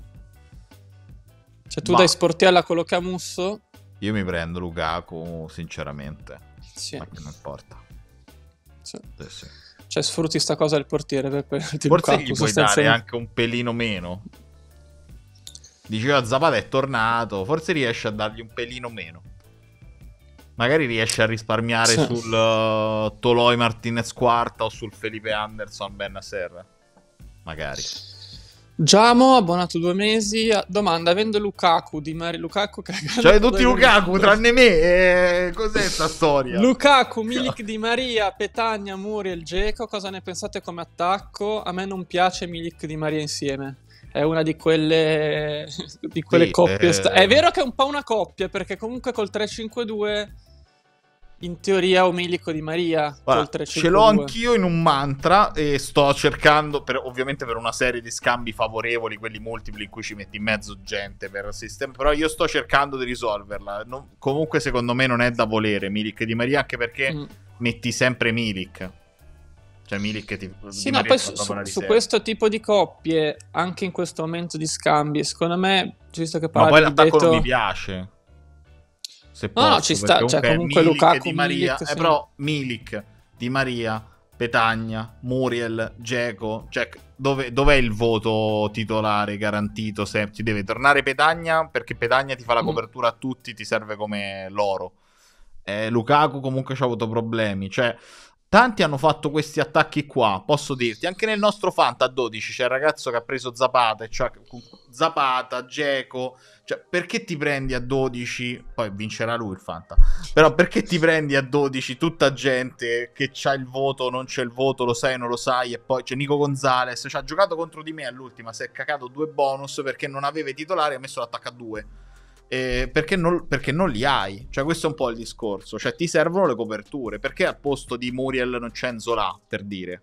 Cioè tu Ma- dai sportiella quello che ha Musso? Io mi prendo Lukaku, sinceramente. Sì. Ma che non importa. Sì. Sì, sì. Cioè sfrutti sta cosa del portiere per prenderti Forse Lukaku, gli puoi dare sostanzialmente. anche un pelino meno. Diceva Zapata è tornato, forse riesce a dargli un pelino meno. Magari riesce a risparmiare Sì. sul uh, Toloi Martinez quarta o sul Felipe Anderson Bennasser. Magari. Giamo, abbonato due mesi. Domanda, avendo Lukaku di Mari... Lukaku che Cioè tutti Lukaku tranne me. Eh, cos'è sta storia? Lukaku, Milik Di Maria, Petagna, Muriel, Dzeko, cosa ne pensate come attacco? A me non piace Milik Di Maria insieme. È una di quelle di quelle Sì, coppie. eh. sta- È vero che è un po' una coppia, perché comunque col tre cinque due in teoria o Milik o Di Maria Guarda, col tre ce cinque l'ho due. anch'io in un mantra e sto cercando, per, ovviamente per una serie di scambi favorevoli, quelli multipli in cui ci metti in mezzo gente per il sistema, però io sto cercando di risolverla. Non- comunque secondo me non è da volere Milik Di Maria, anche perché Mm. metti sempre Milik. Cioè Milik ti Sì, Di no, Maria poi fa su, proprio su- una su riserva. questo tipo di coppie, anche in questo momento di scambi, secondo me, visto che Ma poi parlavi di l'attacco non Beto... mi piace. Se No, no, posso, ci sta, perché cioè, è comunque Milik Lukaku, Di Maria, Milik, eh, sì. però Milik, Di Maria, Petagna, Muriel, Dzeko, cioè dove, dov'è il voto titolare garantito? Se ti deve tornare Petagna, perché Petagna ti fa la Mm. copertura a tutti, ti serve come loro. Eh, Lukaku comunque ci ha avuto problemi, cioè tanti hanno fatto questi attacchi qua, posso dirti, anche nel nostro Fanta a dodici c'è il ragazzo che ha preso Zapata, e cioè Zapata, Dzeko, cioè perché ti prendi a dodici, poi vincerà lui il Fanta, però perché ti prendi a dodici tutta gente che c'ha il voto, non c'è il voto, lo sai o non lo sai, e poi c'è Nico Gonzalez, ci ha giocato contro di me all'ultima, si è cacato due bonus perché non aveva i titolari e ha messo l'attacco a due. Eh, perché, non, perché non li hai, cioè questo è un po' il discorso, cioè ti servono le coperture, perché al posto di Muriel non c'è Nzola, per dire.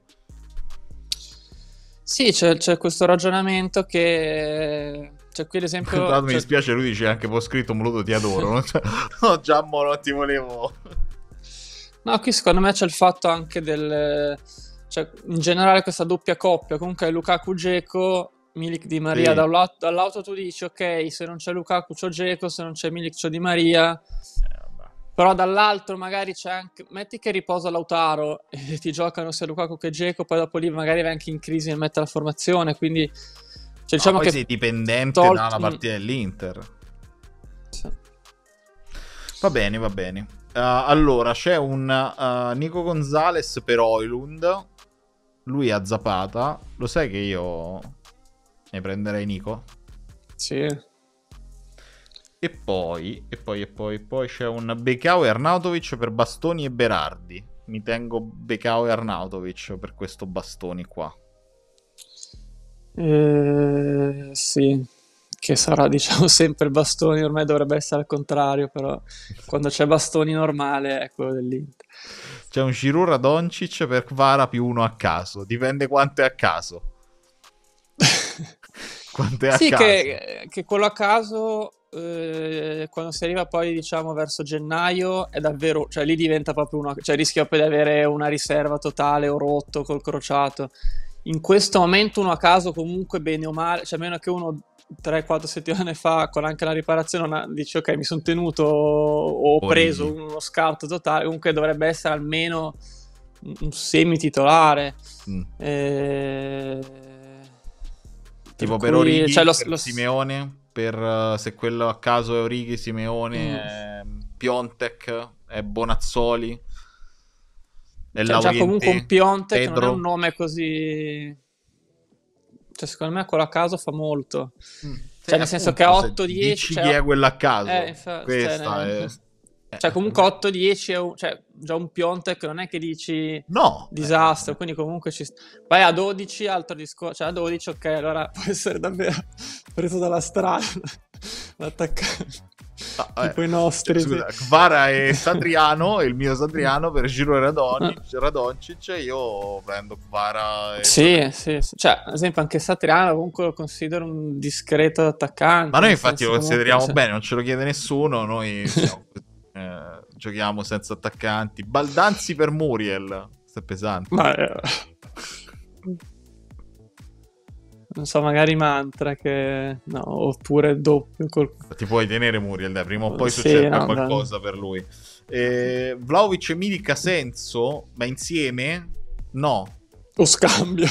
Sì, c'è, c'è questo ragionamento che... C'è qui l'esempio... Tra l'altro mi cioè- dispiace, lui dice anche po' scritto Moluto ti adoro, no, cioè, no Giammo non ti volevo. No, qui secondo me c'è il fatto anche del... Cioè, in generale questa doppia coppia, comunque Lukaku, Dzeko, Milik Di Maria, Sì. da un lato, dall'auto tu dici ok, se non c'è Lukaku c'ho Dzeko, se non c'è Milik c'ho Di Maria, Eh, vabbè. però dall'altro magari c'è anche, metti che riposa Lautaro e ti giocano sia Lukaku che Dzeko, poi dopo lì magari vai anche in crisi e mette la formazione, quindi cioè, diciamo No, poi che sei dipendente tolto- dalla partita dell'Inter. Sì. Va bene, va bene. allora, c'è un uh, Nico Gonzalez per Oilund. Lui a Zapata. Lo sai che io ne prenderei Nico? Sì. E poi, e poi, e poi, e poi c'è un Bekao e Arnautovic per Bastoni e Berardi. Mi tengo Bekao e Arnautovic per questo Bastoni qua. Eh, sì, che sarà diciamo sempre Bastoni, ormai dovrebbe essere al contrario, però quando c'è Bastoni normale è quello dell'Inter. C'è un Giroud Radončić per Kvara più uno a caso, dipende quanto è a caso. Quanto è a Sì, caso. che, che quello a caso eh, quando si arriva poi diciamo verso gennaio è davvero, cioè lì diventa proprio una, cioè rischia poi di avere una riserva totale o rotto col crociato. In questo momento uno a caso comunque bene o male, cioè meno che uno tre quattro settimane fa con anche la riparazione una, dice ok mi sono tenuto o ho preso Origi. uno scarto totale, comunque dovrebbe essere almeno un, un semi titolare. Mm. Eh, Tipo per per cui, Origi, cioè, lo, per lo- Simeone, per uh, se quello a caso è Origi, Simeone, Mm. è Piontek, è Bonazzoli, è cioè, già comunque un Laurienté, Piontek non è Pedro. un nome così, cioè secondo me quello a caso fa molto, Mm. cioè Sì, nel senso appunto, che se otto dieci dici cioè, chi è quello a caso, eh, infa- questa cioè, è... ne- eh, cioè comunque otto dieci è un, cioè già un Piontek non è che dici no, disastro, eh, quindi comunque ci st- vai a dodici altro discorso, cioè a dodici ok allora può essere davvero preso dalla strada l'attaccante no, eh, tipo i nostri, scusa, sì. Kvara e Satriano, il mio Satriano per Giroud e Radonic, Radončić, io prendo Kvara e Sì, sì, sì. Cioè, ad esempio anche Satriano comunque lo considero un discreto attaccante. Ma noi nel infatti senso lo comunque, consideriamo cioè- bene, non ce lo chiede nessuno, noi siamo- eh, giochiamo senza attaccanti. Baldanzi per Muriel, questo è pesante. Ma eh, non so, magari Mantra che no, oppure doppio col... Ti puoi tenere Muriel, dai, prima o poi Sì, succede no, qualcosa per lui. Eh, Vlahovic e Milik a senso, ma insieme? No. o scambio.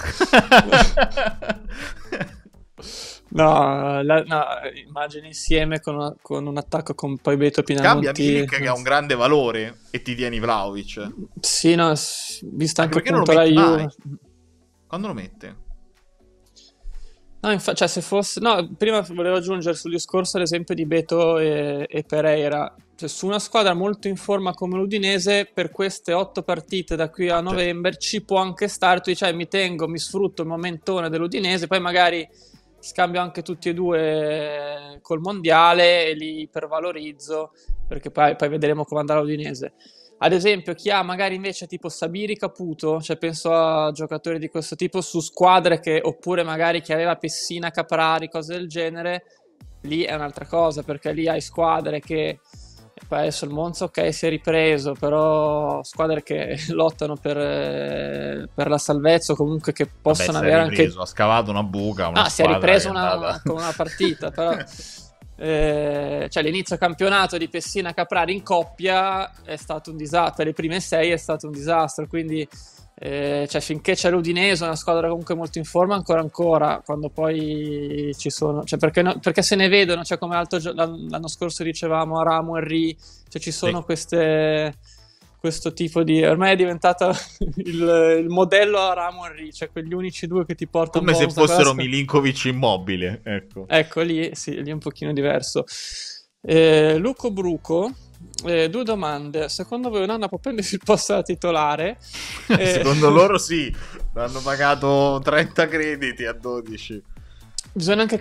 No, la- no, immagini insieme con, una- con un attacco con poi Beto Cambia Pinamonti. Milik che ha un grande valore e ti tieni Vlahovic. Sì, no, s- vista anche Perché non lo appunto la metti Juve. mai? Quando lo mette? No, infa- cioè se fosse... No, prima volevo aggiungere sul discorso l'esempio di Beto e, e Pereira. Cioè, su una squadra molto in forma come l'Udinese, per queste otto partite da qui a novembre ci può anche stare, tu dici, "Eh, mi tengo, mi sfrutto il momentone dell'Udinese, poi magari scambio anche tutti e due col mondiale e li ipervalorizzo, perché poi, poi vedremo come andrà l'Udinese. Ad esempio, chi ha magari invece tipo Sabiri Caputo, cioè penso a giocatori di questo tipo su squadre che, oppure magari chi aveva Pessina, Caprari, cose del genere, lì è un'altra cosa, perché lì hai squadre che, poi adesso il Monza ok si è ripreso, però squadre che lottano per, eh, per la salvezza o comunque che possono Vabbè, si è avere anche... ripreso, ha scavato una buca, una Ah, si è squadra ripreso che è una, andata- con una partita, però eh, cioè l'inizio campionato di Pessina Caprari in coppia è stato un disastro, per le prime sei è stato un disastro, quindi eh, cioè, finché c'è l'Udinese, una squadra comunque molto in forma, ancora ancora, quando poi ci sono, cioè perché, no- perché se ne vedono, cioè come l'altro gio- l'an- l'anno scorso dicevamo a Ramo e Ri, cioè ci sono Sì. queste... questo tipo di... ormai è diventato il, il modello a Ramo e Ri, cioè quegli unici due che ti portano come se bonus da quella fossero squadra. Milinkovic immobile, ecco. Ecco, lì sì, lì è un pochino diverso. Eh, Luco Bruco, eh, due domande. Secondo voi Onana può prendersi il posto da titolare? Eh, Secondo loro sì, hanno pagato trenta crediti a dodici. Bisogna anche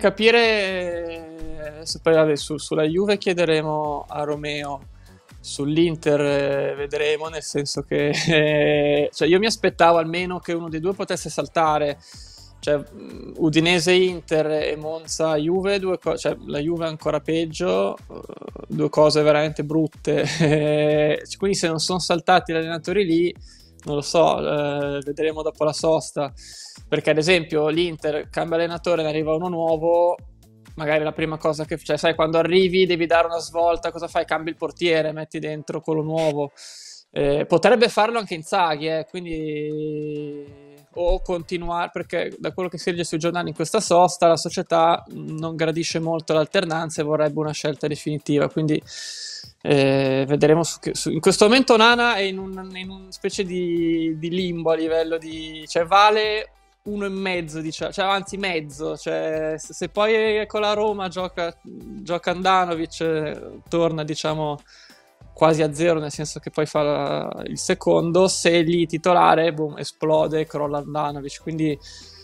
capire eh, se poi vabbè, su- sulla Juve chiederemo a Romeo, sull'Inter eh, vedremo, nel senso che eh, cioè io mi aspettavo almeno che uno dei due potesse saltare, cioè mh, Udinese-Inter e Monza-Juve, due co- cioè la Juve è ancora peggio, eh, due cose veramente brutte, eh, quindi se non sono saltati gli allenatori lì non lo so, eh, vedremo dopo la sosta, perché ad esempio l'Inter cambia allenatore, ne arriva uno nuovo, magari la prima cosa che, cioè sai, quando arrivi devi dare una svolta, cosa fai? Cambi il portiere, metti dentro quello nuovo. Eh, potrebbe farlo anche Inzaghi, eh, quindi o continuare, perché da quello che si legge sui giornali in questa sosta la società non gradisce molto l'alternanza e vorrebbe una scelta definitiva, quindi eh, vedremo su che, su, in questo momento Onana è in un, in un specie di, di limbo a livello di, cioè vale uno e mezzo, diciamo, cioè anzi mezzo, cioè se, se poi con la Roma gioca, gioca Andanovic, eh, torna diciamo quasi a zero, nel senso che poi fa la, il secondo, se lì titolare boom, esplode, crolla Andanovic, quindi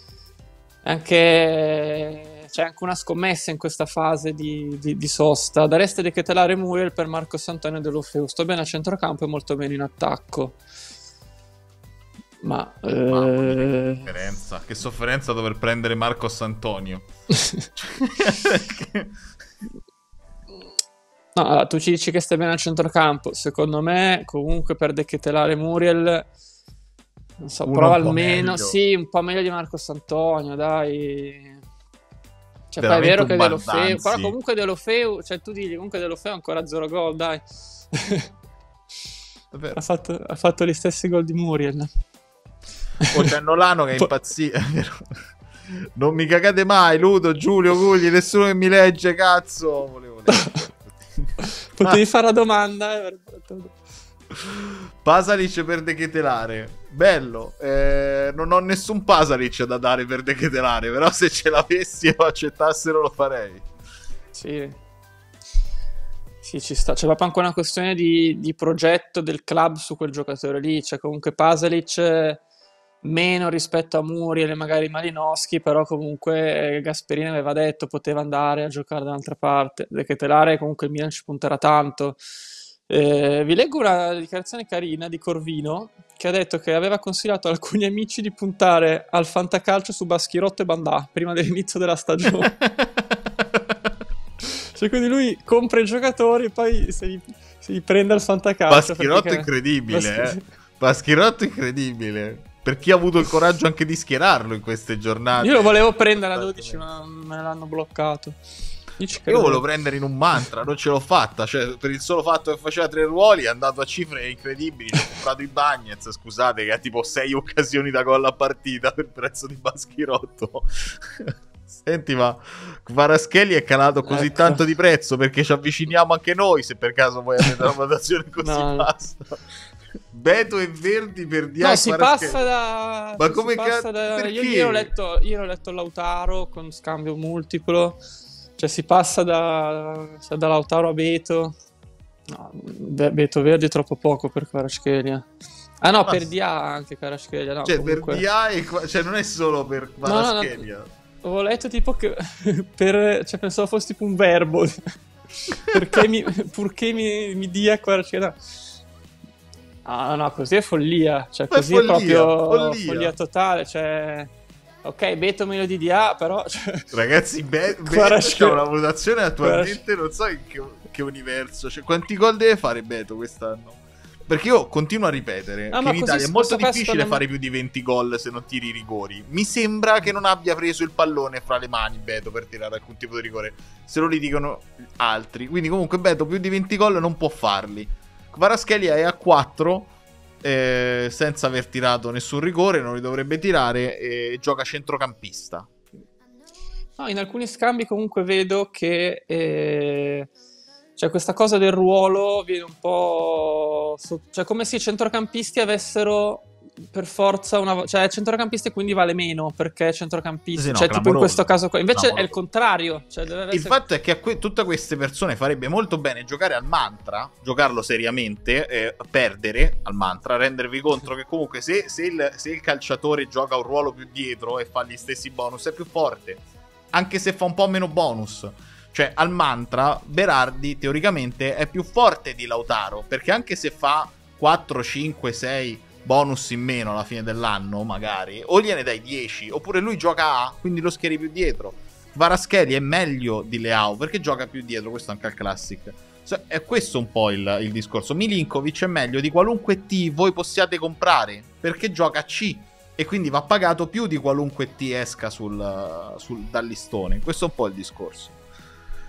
anche c'è anche una scommessa in questa fase di, di, di sosta. Da resta di Ketelare Muriel per Marcos Antonio De Lofeu, sto bene a centrocampo e molto bene in attacco. Ma eh... che sofferenza, che sofferenza dover prendere Marcos Antonio. No, allora, tu ci dici che stai bene al centrocampo. Secondo me, comunque, per De Ketelare Muriel, non so, Uno prova un po' almeno, meglio. sì, un po' meglio di Marcos Antonio, dai. Cioè, poi è Veramente vero un che De Lofeu, Baldanzi. però comunque De Lofeu, cioè tu digli comunque De Lofeu ha ancora zero gol, dai. È vero. ha, fatto, ha fatto gli stessi gol di Muriel. O c'è Nolano che è impazzito. Non mi cagate mai, Ludo, Giulio, Gugli, nessuno che mi legge, cazzo. Volevo leggere. Potevi fare la domanda, eh? Pasalic per De Ketelare, bello. Eh, non ho nessun Pasalic da dare per De Ketelare, però se ce l'avessi e lo accettassero lo farei. Sì, sì, ci sta. C'è proprio anche una questione di, di progetto del club su quel giocatore lì. Cioè, comunque Pasalic eh, meno rispetto a Muriel e magari Malinowski, però comunque eh, Gasperini aveva detto poteva andare a giocare da un'altra parte. De Ketelare comunque il Milan ci punterà tanto. Eh, vi leggo una dichiarazione carina di Corvino che ha detto che aveva consigliato a alcuni amici di puntare al fantacalcio su Baschirotto e Bandà prima dell'inizio della stagione. Cioè, quindi lui compra i giocatori e poi se li, se li prende al fantacalcio. Baschirotto perché... incredibile, Baschir- eh. Baschirotto incredibile. Per chi ha avuto il coraggio anche di schierarlo in queste giornate. Io lo volevo prendere a dodici, ma me l'hanno bloccato. Io, ci Io credo. volevo prendere in un mantra, non ce l'ho fatta. Cioè, per il solo fatto che faceva tre ruoli, è andato a cifre incredibili. Ci ho comprato i Bagnets, scusate, che ha tipo sei occasioni da gol a partita per il prezzo di Baschirotto. Senti, ma Kvaratskhelia è calato così Ecco. tanto di prezzo perché ci avviciniamo anche noi, se per caso voi avete una valutazione così No. bassa. Beto e Verdi per Diac. No, si passa da. Ma si come passa cazzo? da... Perché? Io ieri ho letto, ieri ho letto Lautaro con scambio multiplo. Cioè, si passa da, cioè, da Lautaro a Beto. No, Be- Beto Verdi è troppo poco per Kvaratskhelia. Ah, no, Ma per s- Dia anche Kvaratskhelia. No, Cioè, comunque... per Diac e qua- cioè, non è solo per No, no, no. Kvaratskhelia. Ho letto tipo che per, cioè pensavo fosse tipo un verbo perché mi, purché mi, mi dia Kvaratskhelia. No, no, no, così è follia, cioè Ma è così follia, è proprio follia. follia totale, cioè ok, Beto me lo di dia, però cioè... Ragazzi, Be- Beto Kvaratskhelia- c'ha una valutazione attualmente, non so in che, che universo. Cioè, quanti gol deve fare Beto quest'anno? Perché io continuo a ripetere Ah, che ma in così, Italia è in molto questo caso, difficile secondo me- fare più di venti gol se non tiri i rigori. Mi sembra che non abbia preso il pallone fra le mani Beto per tirare alcun tipo di rigore, se lo litigano altri. Quindi comunque Beto più di venti gol non può farli. Kvaratskhelia è a quattro eh, senza aver tirato nessun rigore, non li dovrebbe tirare, e gioca centrocampista. No, in alcuni scambi comunque vedo che eh, cioè questa cosa del ruolo viene un po' so- cioè come se i centrocampisti avessero per forza una vo- cioè centrocampisti quindi vale meno perché è centrocampista, Sì, no, cioè tipo in clamoroso. questo caso qua invece è Clamoroso. il contrario, cioè deve Il essere... fatto è che a que- tutte queste persone farebbe molto bene giocare al mantra, giocarlo seriamente, eh, perdere al mantra, rendervi conto che comunque se, se, il, se il calciatore gioca un ruolo più dietro e fa gli stessi bonus è più forte, anche se fa un po' meno bonus. Cioè al mantra Berardi teoricamente è più forte di Lautaro, perché anche se fa quattro, cinque, sei bonus in meno alla fine dell'anno magari, o gliene dai dieci, oppure lui gioca A, quindi lo schieri più dietro. Kvaratskhelia è meglio di Leao perché gioca più dietro, questo anche al Classic. Cioè, è questo un po' il, il discorso. Milinkovic è meglio di qualunque T voi possiate comprare perché gioca C e quindi va pagato più di qualunque T esca sul, sul, dal listone. Questo è un po' il discorso.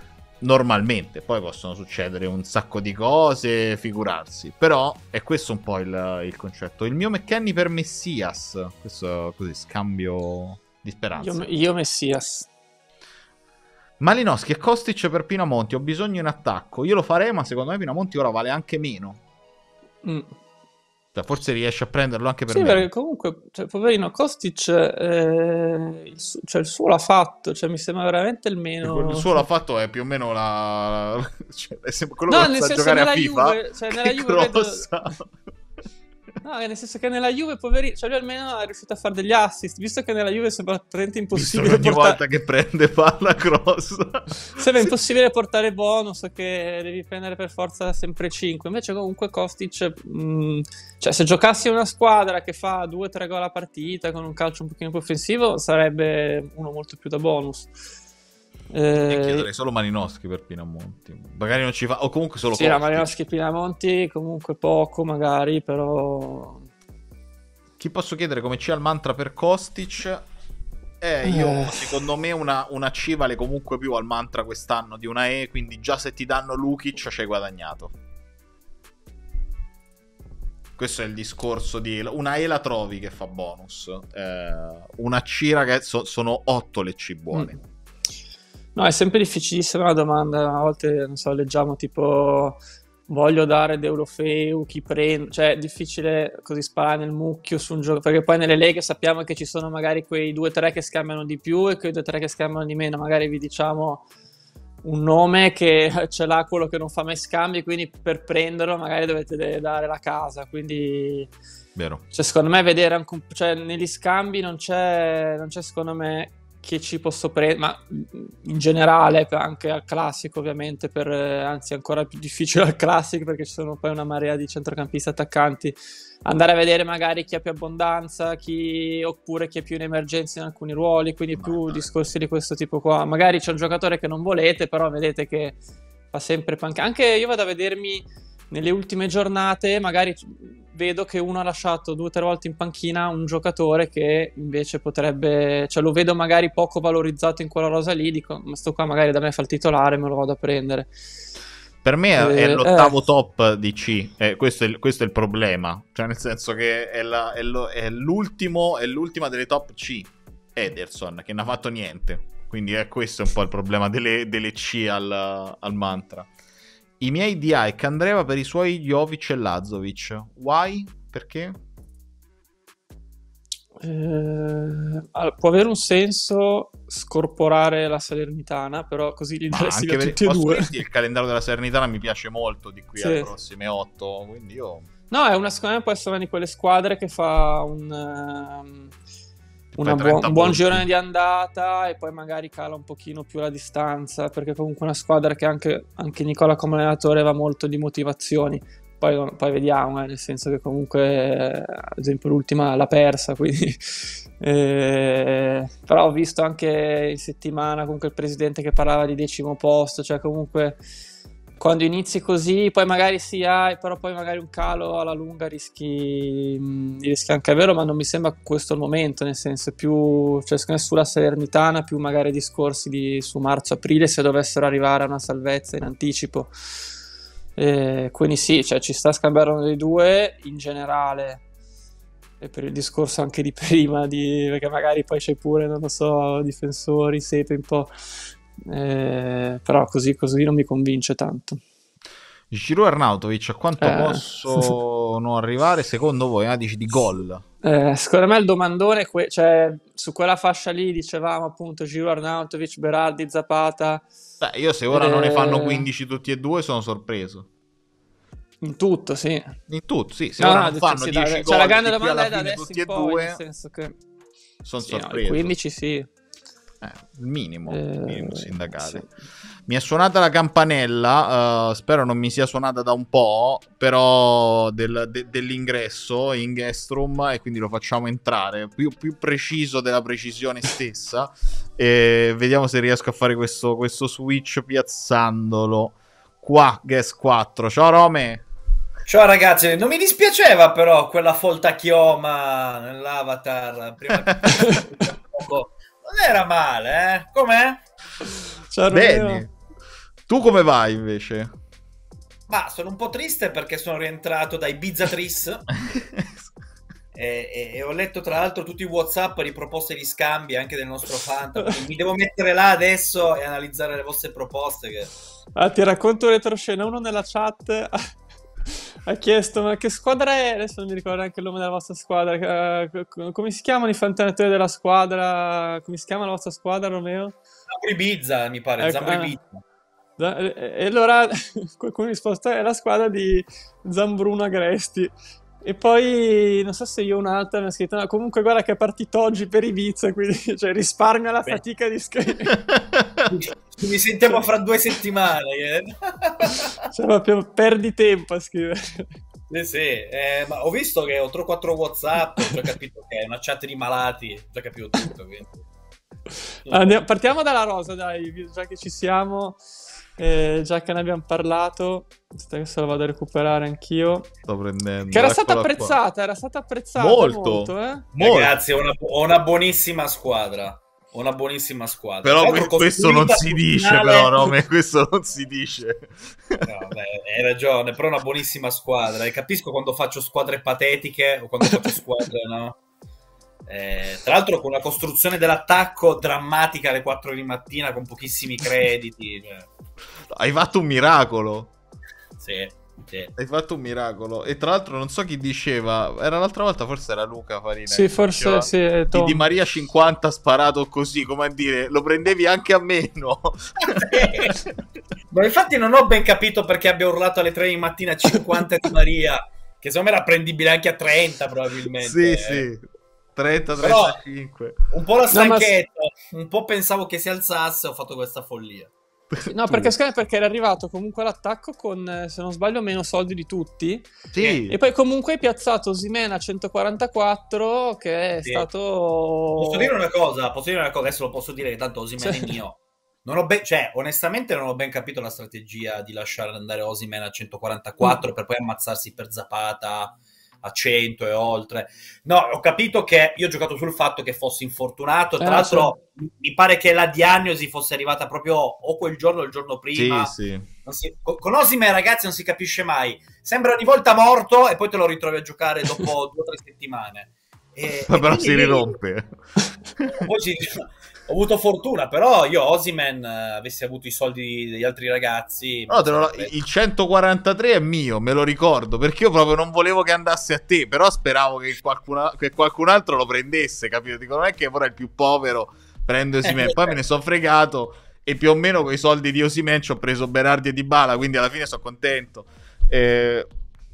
normalmente, poi possono succedere un sacco di cose, figurarsi, però è questo un po' il, il concetto. Il mio McKennie per Messias, questo così, scambio di speranza. Io, io Messias. Malinowski e Kostic per Pinamonti, ho bisogno in attacco, io lo farei, ma secondo me Pinamonti ora vale anche meno. Mm. Cioè, forse riesce a prenderlo anche per Sì, me. perché comunque, cioè, poverino Kostic, eh, il, su- cioè, il suo l'ha fatto, cioè, mi sembra veramente il meno... Il suo l'ha fatto è più o meno la... cioè, è sempre quello No, che nel sa senso, giocare a nella FIFA. Juve, cioè, nella Che Juve vedo- grossa. No, nel senso che nella Juve, poverino, cioè lui almeno è riuscito a fare degli assist, visto che nella Juve sembra praticamente Visto impossibile che ogni portare... volta che prende palla cross. Sembra impossibile portare bonus, che devi prendere per forza sempre cinque. Invece comunque Kostic, mh, cioè se giocassi in una squadra che fa due tre gol a partita con un calcio un pochino più offensivo, sarebbe uno molto più da bonus. E Eh, chiederei solo Malinowski per Pinamonti. Magari non ci fa... O comunque solo sì, la Kostic. Malinowski Pinamonti comunque poco magari, però... Chi posso chiedere come c'è al mantra per Kostic? Eh, io Eh. secondo me una, una C vale comunque più al mantra quest'anno di una E, quindi già se ti danno Lukic ci hai guadagnato. Questo è il discorso di... Una E la trovi che fa bonus. Eh, una C, ragazzi, so- sono otto le C buone. Mm. No, è sempre difficilissima la domanda. A volte, non so, leggiamo tipo voglio dare Deulofeu, chi prendo, cioè è difficile così sparare nel mucchio su un gioco, perché poi nelle leghe sappiamo che ci sono magari quei due o tre che scambiano di più e quei due o tre che scambiano di meno. Magari vi diciamo un nome che ce l'ha quello che non fa mai scambi, quindi per prenderlo magari dovete dare la casa, quindi Vero. cioè, secondo me vedere anche un... cioè, negli scambi non c'è, non c'è secondo me che ci posso prendere, ma in generale anche al classico ovviamente, per, anzi ancora più difficile al classico perché ci sono poi una marea di centrocampisti attaccanti, andare a vedere magari chi ha più abbondanza, chi, oppure chi è più in emergenza in alcuni ruoli, quindi Ma più dai. discorsi di questo tipo qua. Magari c'è un giocatore che non volete, però vedete che fa sempre panca. Anche io vado a vedermi nelle ultime giornate, magari vedo che uno ha lasciato due o tre volte in panchina un giocatore che invece potrebbe, cioè lo vedo magari poco valorizzato in quella rosa lì, dico ma sto qua magari da me fa il titolare, me lo vado a prendere. Per me è, Eh, è l'ottavo eh. top di C, eh, questo, è il, questo è il problema, cioè nel senso che è, la- è lo- è l'ultimo, è l'ultima delle top C, Ederson, che non ha fatto niente, quindi è questo un po' il problema delle, delle C al, al mantra. I miei D I che Andreva per i suoi Jovic e Lazovic, why? Perché? Eh, allora, può avere un senso scorporare la Salernitana, però così li Ma daresti anche via per- tutti e posso due. dirti, il calendario della Salernitana mi piace molto di qui Sì. alle prossime otto, quindi io... No, è una, secondo me può essere una di quelle squadre che fa un, ehm, una Fai buon- trenta un buon punti. girone di andata e poi magari cala un pochino più la distanza, perché comunque è una squadra che anche, anche Nicola come allenatore va molto di motivazioni. Poi, poi vediamo, eh, nel senso che comunque, eh, ad esempio, l'ultima l'ha persa, quindi... eh, però ho visto anche in settimana comunque il presidente che parlava di decimo posto, cioè comunque quando inizi così, poi magari sì hai, però poi magari un calo alla lunga rischi, mh, rischi anche, è vero, ma non mi sembra questo il momento, nel senso più, cioè secondo me sulla Salernitana più magari discorsi di, su marzo-aprile se dovessero arrivare a una salvezza in anticipo. Eh, quindi sì, cioè ci sta a scambiare uno dei due in generale, e per il discorso anche di prima, di, perché magari poi c'è pure, non lo so, difensori, sepe un po', eh, però così, così non mi convince tanto. Giroud Arnautovic, a quanto Eh. possono arrivare secondo voi? Ah, dici di gol? Eh, secondo me il domandone, que- cioè su quella fascia lì dicevamo appunto Giroud, Arnautovic, Berardi, Zapata, Beh, io se ora non ne Eh. fanno quindici tutti e due sono sorpreso. in tutto, sì. In tutto, sì, se No, ora no, non fanno sì, dieci dai, gol cioè la grande di qui domanda alla è da fine adesso tutti in e poi, nel due, senso che sono sì, no, sorpreso. quindici sì. Eh, il minimo, il Eh, minimo sindacale. sì. Mi è suonata la campanella, eh, spero non mi sia suonata da un po', però del- de- dell'ingresso in guest room, e quindi lo facciamo entrare, più, più preciso della precisione stessa, e vediamo se riesco a fare questo, questo switch piazzandolo qua, guest quattro. Ciao Rome! Ciao ragazzi, non mi dispiaceva però quella folta chioma nell'avatar prima che... non era male, eh? Com'è? Ciao, Bene. Romeo. Tu come vai invece? Ma sono un po' triste perché sono rientrato da Ibiza Tris e, e, e ho letto tra l'altro tutti i WhatsApp di proposte di scambi anche del nostro Fanta. Mi devo mettere là adesso e analizzare le vostre proposte. Che... Ah, ti racconto retroscena. Uno nella chat ha chiesto: ma che squadra è? Adesso non mi ricordo neanche il nome della vostra squadra. Uh, come si chiamano i fantanetori della squadra? Come si chiama la vostra squadra, Romeo? Zambro Ibiza, mi pare. Ecco, Zambro ah. Ibiza. E allora qualcuno ha risposto: è la squadra di Zambruno Agresti. E poi non so se io o un'altra mi ha scritto: no, comunque guarda che è partito oggi per Ibiza, quindi cioè, risparmia la Beh. fatica di scrivere. Mi sentiamo fra due settimane. Eh? Cioè proprio perdi tempo a scrivere. Eh sì, eh, ma ho visto che ho tre o quattro WhatsApp, ho già capito che è una chat di malati, ho già capito tutto. Quindi. Andiamo, partiamo dalla rosa, dai, già che ci siamo. Eh, già che ne abbiamo parlato, adesso la vado a recuperare anch'io. Sto prendendo. Che era stata Eccola apprezzata, qua. era stata apprezzata molto, molto, eh? molto. Ragazzi, ho una, ho una buonissima squadra. Ho una buonissima squadra. Però que- questo non si dice, finale... però, Rome, questo non si dice. No, beh, hai ragione, però è una buonissima squadra. E capisco quando faccio squadre patetiche o quando faccio squadre, no? Eh, tra l'altro con una costruzione dell'attacco drammatica alle quattro di mattina con pochissimi crediti. Cioè. Hai fatto un miracolo. Sì, sì. Hai fatto un miracolo. E tra l'altro non so chi diceva, era l'altra volta, forse era Luca Farina. Sì, forse diceva, sì, di Di Maria cinquanta sparato così, come a dire, lo prendevi anche a meno. Ma infatti non ho ben capito perché abbia urlato alle tre di mattina cinquanta Di Maria, che secondo me era prendibile anche a trenta probabilmente. Sì, eh. sì. trenta trentacinque. Un po' la stanchetta, no, ma... un po' pensavo che si alzasse, ho fatto questa follia. No, perché, perché era arrivato comunque all'attacco con, se non sbaglio, meno soldi di tutti. Sì. E poi comunque hai piazzato Osimhen a centoquarantaquattro, che è sì. stato... Posso dire una cosa? Posso dire una cosa? Adesso lo posso dire che tanto Osimhen sì. è mio. Non ho ben, cioè, onestamente non ho ben capito la strategia di lasciare andare Osimhen a centoquarantaquattro mm. per poi ammazzarsi per Zapata a cento e oltre. No, ho capito che io ho giocato sul fatto che fossi infortunato. Tra eh, l'altro sì. mi pare che la diagnosi fosse arrivata proprio o quel giorno o il giorno prima. Sì, sì. Non si, con Osimhen, ragazzi, non si capisce mai. Sembra ogni volta morto e poi te lo ritrovi a giocare dopo due o tre settimane. E, Ma e però si rirompe. Poi si... Ho avuto fortuna, però io Osimhen eh, avessi avuto i soldi degli altri ragazzi. No, te lo, il centoquarantatré è mio, me lo ricordo, perché io proprio non volevo che andasse a te, però speravo che qualcun, che qualcun altro lo prendesse, capito? Dico, non è che ora il più povero prende Osimhen, eh, poi me ne sono fregato e più o meno con i soldi di Osimhen ci ho preso Berardi e Dybala, quindi alla fine sono contento. Eh,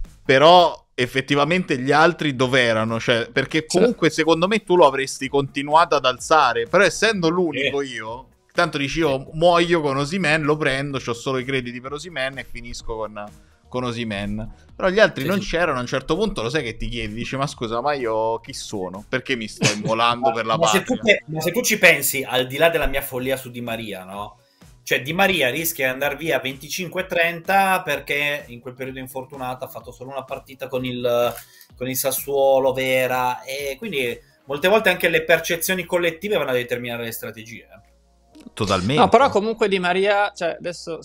però effettivamente gli altri dov'erano? Cioè, perché comunque secondo me tu lo avresti continuato ad alzare, però essendo l'unico io, tanto dici io muoio con Osimhen, lo prendo, ho solo i crediti per Osimhen e finisco con, con Osimhen. Però gli altri sì, non sì. c'erano, a un certo punto lo sai che ti chiedi, dici ma scusa, ma io chi sono? Perché mi sto immolando per la ma patria? Se tu te, ma se tu ci pensi, al di là della mia follia su Di Maria, no? Cioè Di Maria rischia di andare via venticinque trenta perché in quel periodo infortunato ha fatto solo una partita con il, con il Sassuolo vera, e quindi molte volte anche le percezioni collettive vanno a determinare le strategie. Totalmente. No, però comunque Di Maria, cioè adesso,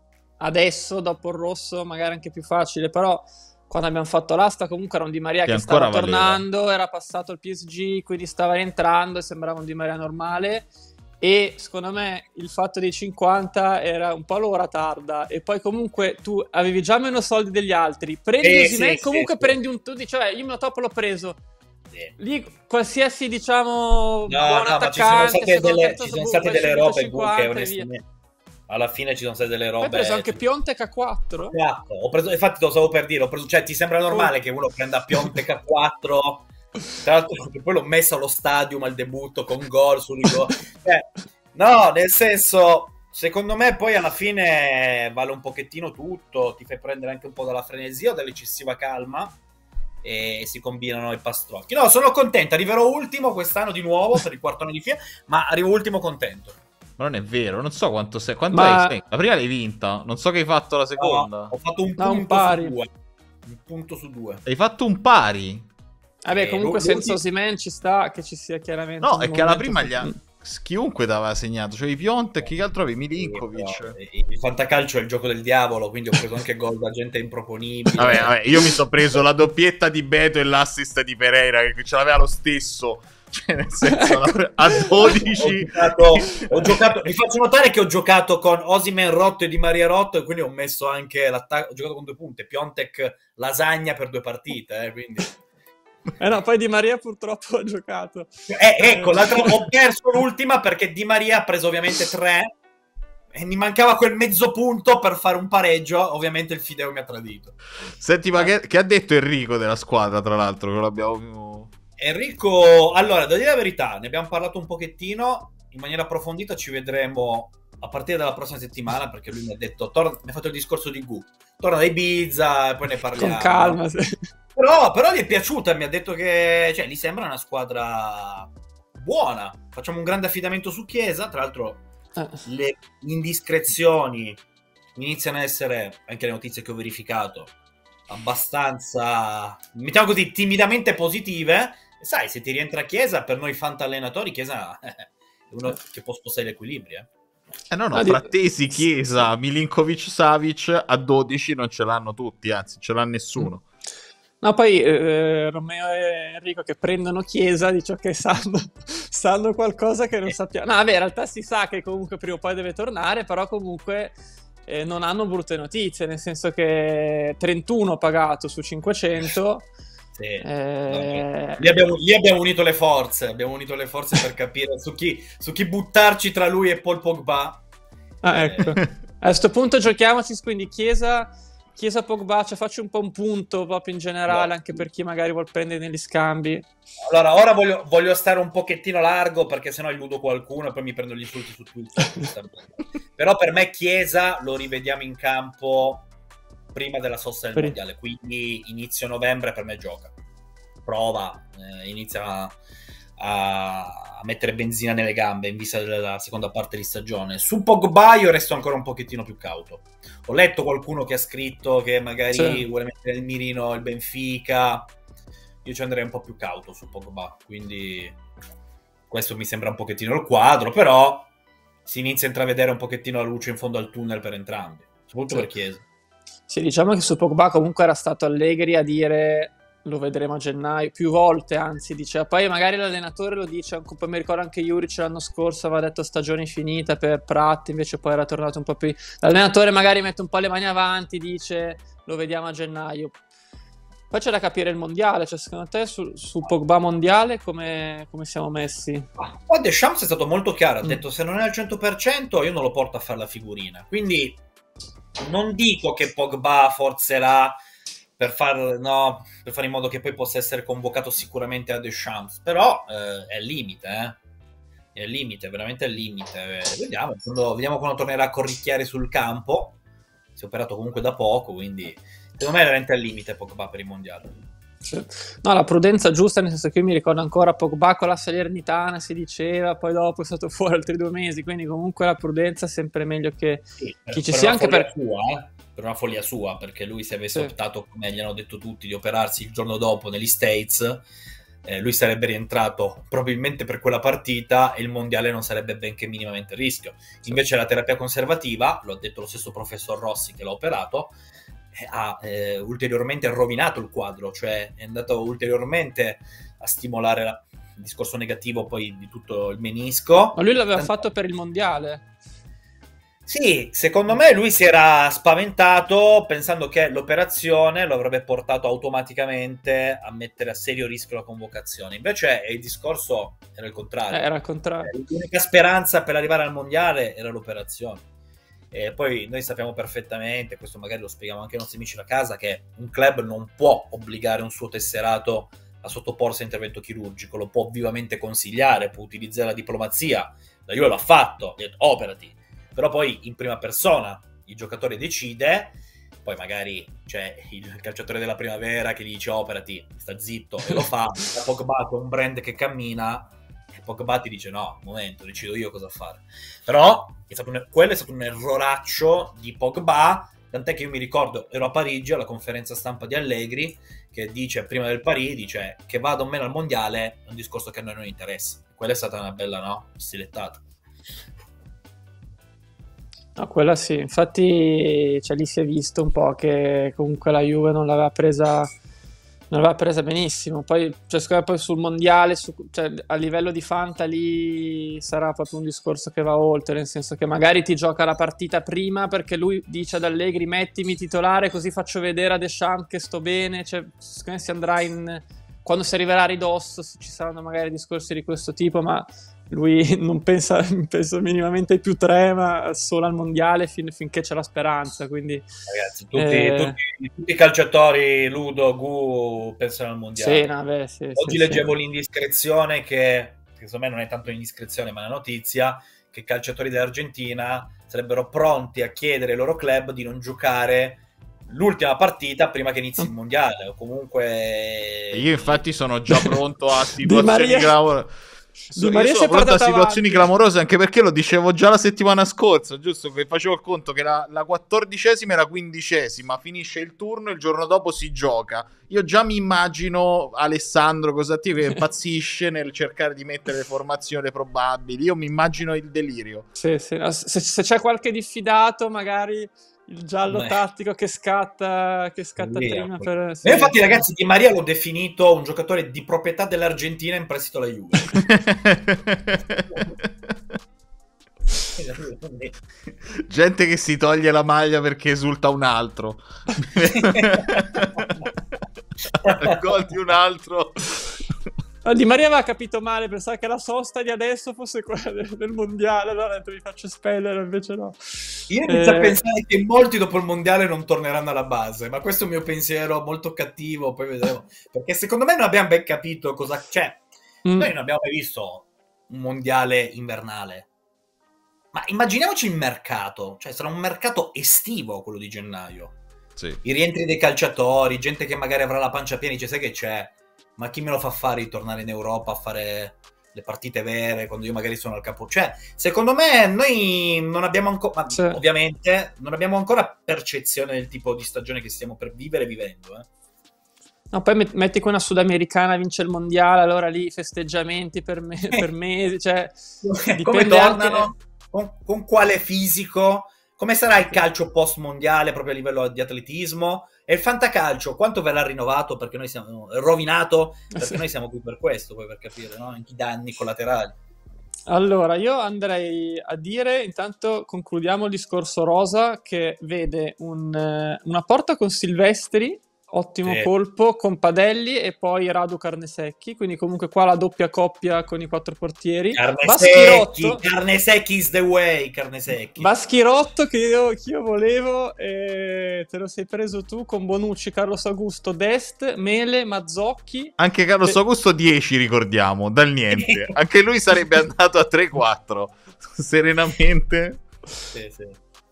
adesso dopo il rosso magari anche più facile, però quando abbiamo fatto l'asta comunque era un Di Maria che, che stava valeva. tornando, era passato al P S G, quindi stava rientrando e sembrava un Di Maria normale. E secondo me il fatto dei cinquanta era un po' l'ora tarda, e poi comunque tu avevi già meno soldi degli altri, prendi eh, Osimhen, sì, comunque sì, prendi un tu dici vabbè, io me lo topo l'ho preso sì. Lì qualsiasi diciamo no, buon no, ma ci sono state delle, ci sono state delle robe che onestamente alla fine ci sono state delle robe. Hai preso anche Piontek a quattro? Ho preso, infatti lo stavo per dire, ho preso, cioè ti sembra normale oh. che uno prenda Piontek a quattro? Tra l'altro poi l'ho messo allo stadium al debutto con gol su rigore. Eh, no, nel senso, secondo me poi alla fine vale un pochettino tutto, ti fai prendere anche un po' dalla frenesia o dall'eccessiva calma e si combinano i pastrocchi. No, sono contento, arriverò ultimo quest'anno di nuovo per il quarto anno di fila, ma arrivo ultimo contento. Ma non è vero, non so quanto sei, quanto ma... hai, la prima l'hai vinta, non so che hai fatto la seconda. No, ho fatto un no, punto un pari. su due. Un punto su due. Hai fatto un pari? Vabbè, eh, comunque senza Osimhen ci sta che ci sia chiaramente. No, è che alla prima gli ha... chiunque t'aveva segnato, cioè i Piontek, chi altro avevi? Milinkovic. Il fantacalcio è il gioco del diavolo, quindi ho preso anche gol da gente improponibile. Vabbè, vabbè, io mi sono preso la doppietta di Beto e l'assist di Pereira, che ce l'aveva lo stesso. Cioè, nel senso, a dodici ho giocato, ho giocato, vi faccio notare che ho giocato con Osimhen Rotto e Di Maria Rotto, e quindi ho messo anche l'attacco, ho giocato con due punte, Piontek Lasagna per due partite, eh, quindi... Eh no, poi Di Maria purtroppo ha giocato. Eh, ecco, l'altra, ho perso l'ultima perché Di Maria ha preso ovviamente tre e mi mancava quel mezzo punto per fare un pareggio. Ovviamente il Fideo mi ha tradito. Senti, ma che, che ha detto Enrico della squadra, tra l'altro, che l'abbiamo... Enrico, allora, devo dire la verità, ne abbiamo parlato un pochettino, in maniera approfondita ci vedremo a partire dalla prossima settimana, perché lui mi ha detto, torna, mi ha fatto il discorso di Gu, torna da Ibiza e poi ne parliamo. Con calma, sì. Però, però gli è piaciuta, mi ha detto che, cioè, gli sembra una squadra buona. Facciamo un grande affidamento su Chiesa, tra l'altro Eh. le indiscrezioni iniziano a essere, anche le notizie che ho verificato, abbastanza, mettiamo così, timidamente positive. E sai, se ti rientra Chiesa, per noi fantallenatori, Chiesa è uno che può spostare gli equilibri, eh. Eh no, no, Ah, fra di- Tesi, Chiesa, Milinkovic, Savic a dodici non ce l'hanno tutti, anzi, ce l'ha nessuno. No, poi eh, Romeo e Enrico che prendono Chiesa, di ciò che sanno, sanno qualcosa che non sappiamo. No, vabbè, in realtà si sa che comunque prima o poi deve tornare, però comunque eh, non hanno brutte notizie, nel senso che trentuno pagato su cinquecento. Sì. Eh... Lì, abbiamo, lì abbiamo unito le forze, abbiamo unito le forze per capire su chi, su chi buttarci tra lui e Paul Pogba. Ah, Eh, ecco. A questo punto giochiamoci, quindi Chiesa... Chiesa Pogba, cioè faccio un po' un punto proprio in generale, No. anche per chi magari vuol prendere negli scambi. Allora, ora voglio, voglio stare un pochettino largo, perché sennò illudo qualcuno e poi mi prendo gli insulti su Twitter. Però per me Chiesa lo rivediamo in campo prima della sosta del Per- mondiale, quindi inizio novembre per me gioca. Prova, eh, inizia a, a mettere benzina nelle gambe in vista della seconda parte di stagione. Su Pogba io resto ancora un pochettino più cauto. Ho letto qualcuno che ha scritto che magari Sì. vuole mettere il mirino il Benfica. Io ci andrei un po' più cauto su Pogba, quindi questo mi sembra un pochettino il quadro, però si inizia a intravedere un pochettino la luce in fondo al tunnel per entrambi, soprattutto Sì. per Chiesa. Sì, diciamo che su Pogba comunque era stato Allegri a dire lo vedremo a gennaio, più volte anzi, diceva. Poi magari l'allenatore lo dice, anche, poi mi ricordo anche Juric l'anno scorso aveva detto stagione finita per Pratt, invece poi era tornato un po' più... L'allenatore magari mette un po' le mani avanti, dice lo vediamo a gennaio. Poi c'è da capire il mondiale, cioè secondo te su, su Pogba mondiale come, come siamo messi? Poi Deschamps è stato molto chiaro, ha Mm. detto se non è al cento per cento io non lo porto a fare la figurina, quindi non dico che Pogba forzerà per far, no, per fare in modo che poi possa essere convocato sicuramente a Deschamps, però eh, è al limite, eh. È al limite, veramente al limite. Eh, vediamo, quando, vediamo quando tornerà a corricchiare sul campo. Si è operato comunque da poco, quindi secondo me è veramente al limite Pogba per il mondiale. Sì. No, la prudenza giusta, nel senso che io mi ricordo ancora Pogba con la Salernitana si diceva, poi dopo è stato fuori altri due mesi, quindi comunque la prudenza è sempre meglio che Sì, per, chi ci per sia, una anche follia per... sua, eh. Per una follia sua, perché lui se avesse Sì. optato, come gli hanno detto tutti, di operarsi il giorno dopo negli States, eh, lui sarebbe rientrato probabilmente per quella partita e il mondiale non sarebbe benché minimamente a rischio. Invece la terapia conservativa, lo ha detto lo stesso professor Rossi che l'ha operato, eh, ha eh, ulteriormente rovinato il quadro, cioè è andato ulteriormente a stimolare la, il discorso negativo poi di tutto il menisco. Ma lui l'aveva Tanto- fatto per il mondiale. Sì, secondo me lui si era spaventato pensando che l'operazione lo avrebbe portato automaticamente a mettere a serio rischio la convocazione. Invece il discorso era il Eh, contrario. era al contrario. Eh, L'unica speranza per arrivare al mondiale era l'operazione. E poi noi sappiamo perfettamente, questo magari lo spieghiamo anche ai nostri amici da casa, che un club non può obbligare un suo tesserato a sottoporsi a intervento chirurgico, lo può vivamente consigliare, può utilizzare la diplomazia. La Juve l'ha fatto, ha detto operati. Però poi in prima persona il giocatore decide, poi magari c'è il calciatore della primavera che gli dice operati, sta zitto e lo fa, la Pogba è un brand che cammina e Pogba ti dice no, un momento, decido io cosa fare. Però è stato un, quello è stato un erroraccio di Pogba tant'è che io mi ricordo, ero a Parigi alla conferenza stampa di Allegri, che dice prima del Parigi, dice che vada o meno al mondiale è un discorso che a noi non interessa. Quella è stata una bella, no? Stilettata. No, quella sì, infatti cioè, lì si è visto un po' che comunque la Juve non l'aveva presa non l'aveva presa benissimo. Poi, cioè, secondo me poi sul mondiale, su, cioè, a livello di Fanta lì sarà proprio un discorso che va oltre, nel senso che magari ti gioca la partita prima perché lui dice ad Allegri mettimi titolare così faccio vedere a Deschamps che sto bene, cioè, secondo me si andrà in... quando si arriverà a ridosso ci saranno magari discorsi di questo tipo, ma lui non pensa, pensa minimamente ai più tre, ma solo al mondiale fin, finché c'è la speranza. Quindi, ragazzi, tutti, eh... tutti, tutti i calciatori, Ludo, Gu, pensano al mondiale. Sì, no, beh, sì, Oggi sì, leggevo sì. l'indiscrezione, che, che secondo me non è tanto un'indiscrezione, ma una notizia, che i calciatori dell'Argentina sarebbero pronti a chiedere ai loro club di non giocare l'ultima partita prima che inizi il mondiale, o comunque... Io infatti sono già pronto a Di situazioni Maria... clamorose. So, Maria io sono pronto a situazioni avanti. clamorose, anche perché lo dicevo già la settimana scorsa, giusto? Che facevo il conto che la, la quattordicesima e la quindicesima finisce il turno e il giorno dopo si gioca. Io già mi immagino Alessandro Cosatti che impazzisce nel cercare di mettere le formazioni probabili. Io mi immagino il delirio. Sì, sì. Se, se c'è qualche diffidato, magari il giallo Beh. tattico che scatta, che scatta Via, prima. poi. Per... Sì, Io infatti, sì. ragazzi, Di Maria l'ho definito un giocatore di proprietà dell'Argentina in prestito alla Juve. Gente che si toglie la maglia perché esulta un altro. Il gol di un altro. Di Maria aveva capito male, pensava che la sosta di adesso fosse quella del, del mondiale, allora ha detto mi faccio spellere, invece no. Io inizio Eh... a pensare che molti dopo il mondiale non torneranno alla base, ma questo è un mio pensiero molto cattivo, poi vedremo. Perché secondo me non abbiamo ben capito cosa c'è. Mm. Noi non abbiamo mai visto un mondiale invernale. Ma immaginiamoci il mercato, cioè sarà un mercato estivo quello di gennaio. Sì. I rientri dei calciatori, gente che magari avrà la pancia piena, dice sai che c'è? Ma chi me lo fa fare di tornare in Europa a fare le partite vere quando io magari sono al capo? Cioè, secondo me noi non abbiamo ancora, sì. ovviamente, non abbiamo ancora percezione del tipo di stagione che stiamo per vivere vivendo. Eh. No, poi metti che una sudamericana vince il mondiale, allora lì festeggiamenti per, me- per mesi, cioè come dipende tornano? anche... Con, con quale fisico? Come sarà il calcio post mondiale proprio a livello di atletismo? E il fantacalcio quanto verrà rinnovato? Perché noi siamo rovinato, perché sì. noi siamo qui per questo, poi per capire, no? Anche i danni collaterali. Allora, io andrei a dire, intanto concludiamo il discorso rosa, che vede un, una porta con Silvestri, ottimo Sì. colpo, con Padelli e poi Radu Carnesecchi, quindi comunque qua la doppia coppia con i quattro portieri. Carnesecchi, Carnesecchi is the way, Carnesecchi. Baschirotto che io, che io volevo, e te lo sei preso tu con Bonucci, Carlos Augusto, Dest, Mele, Mazzocchi. Anche Carlos e... Augusto dieci, ricordiamo, dal niente. Anche lui sarebbe andato a tre quattro, serenamente. Sì, sì.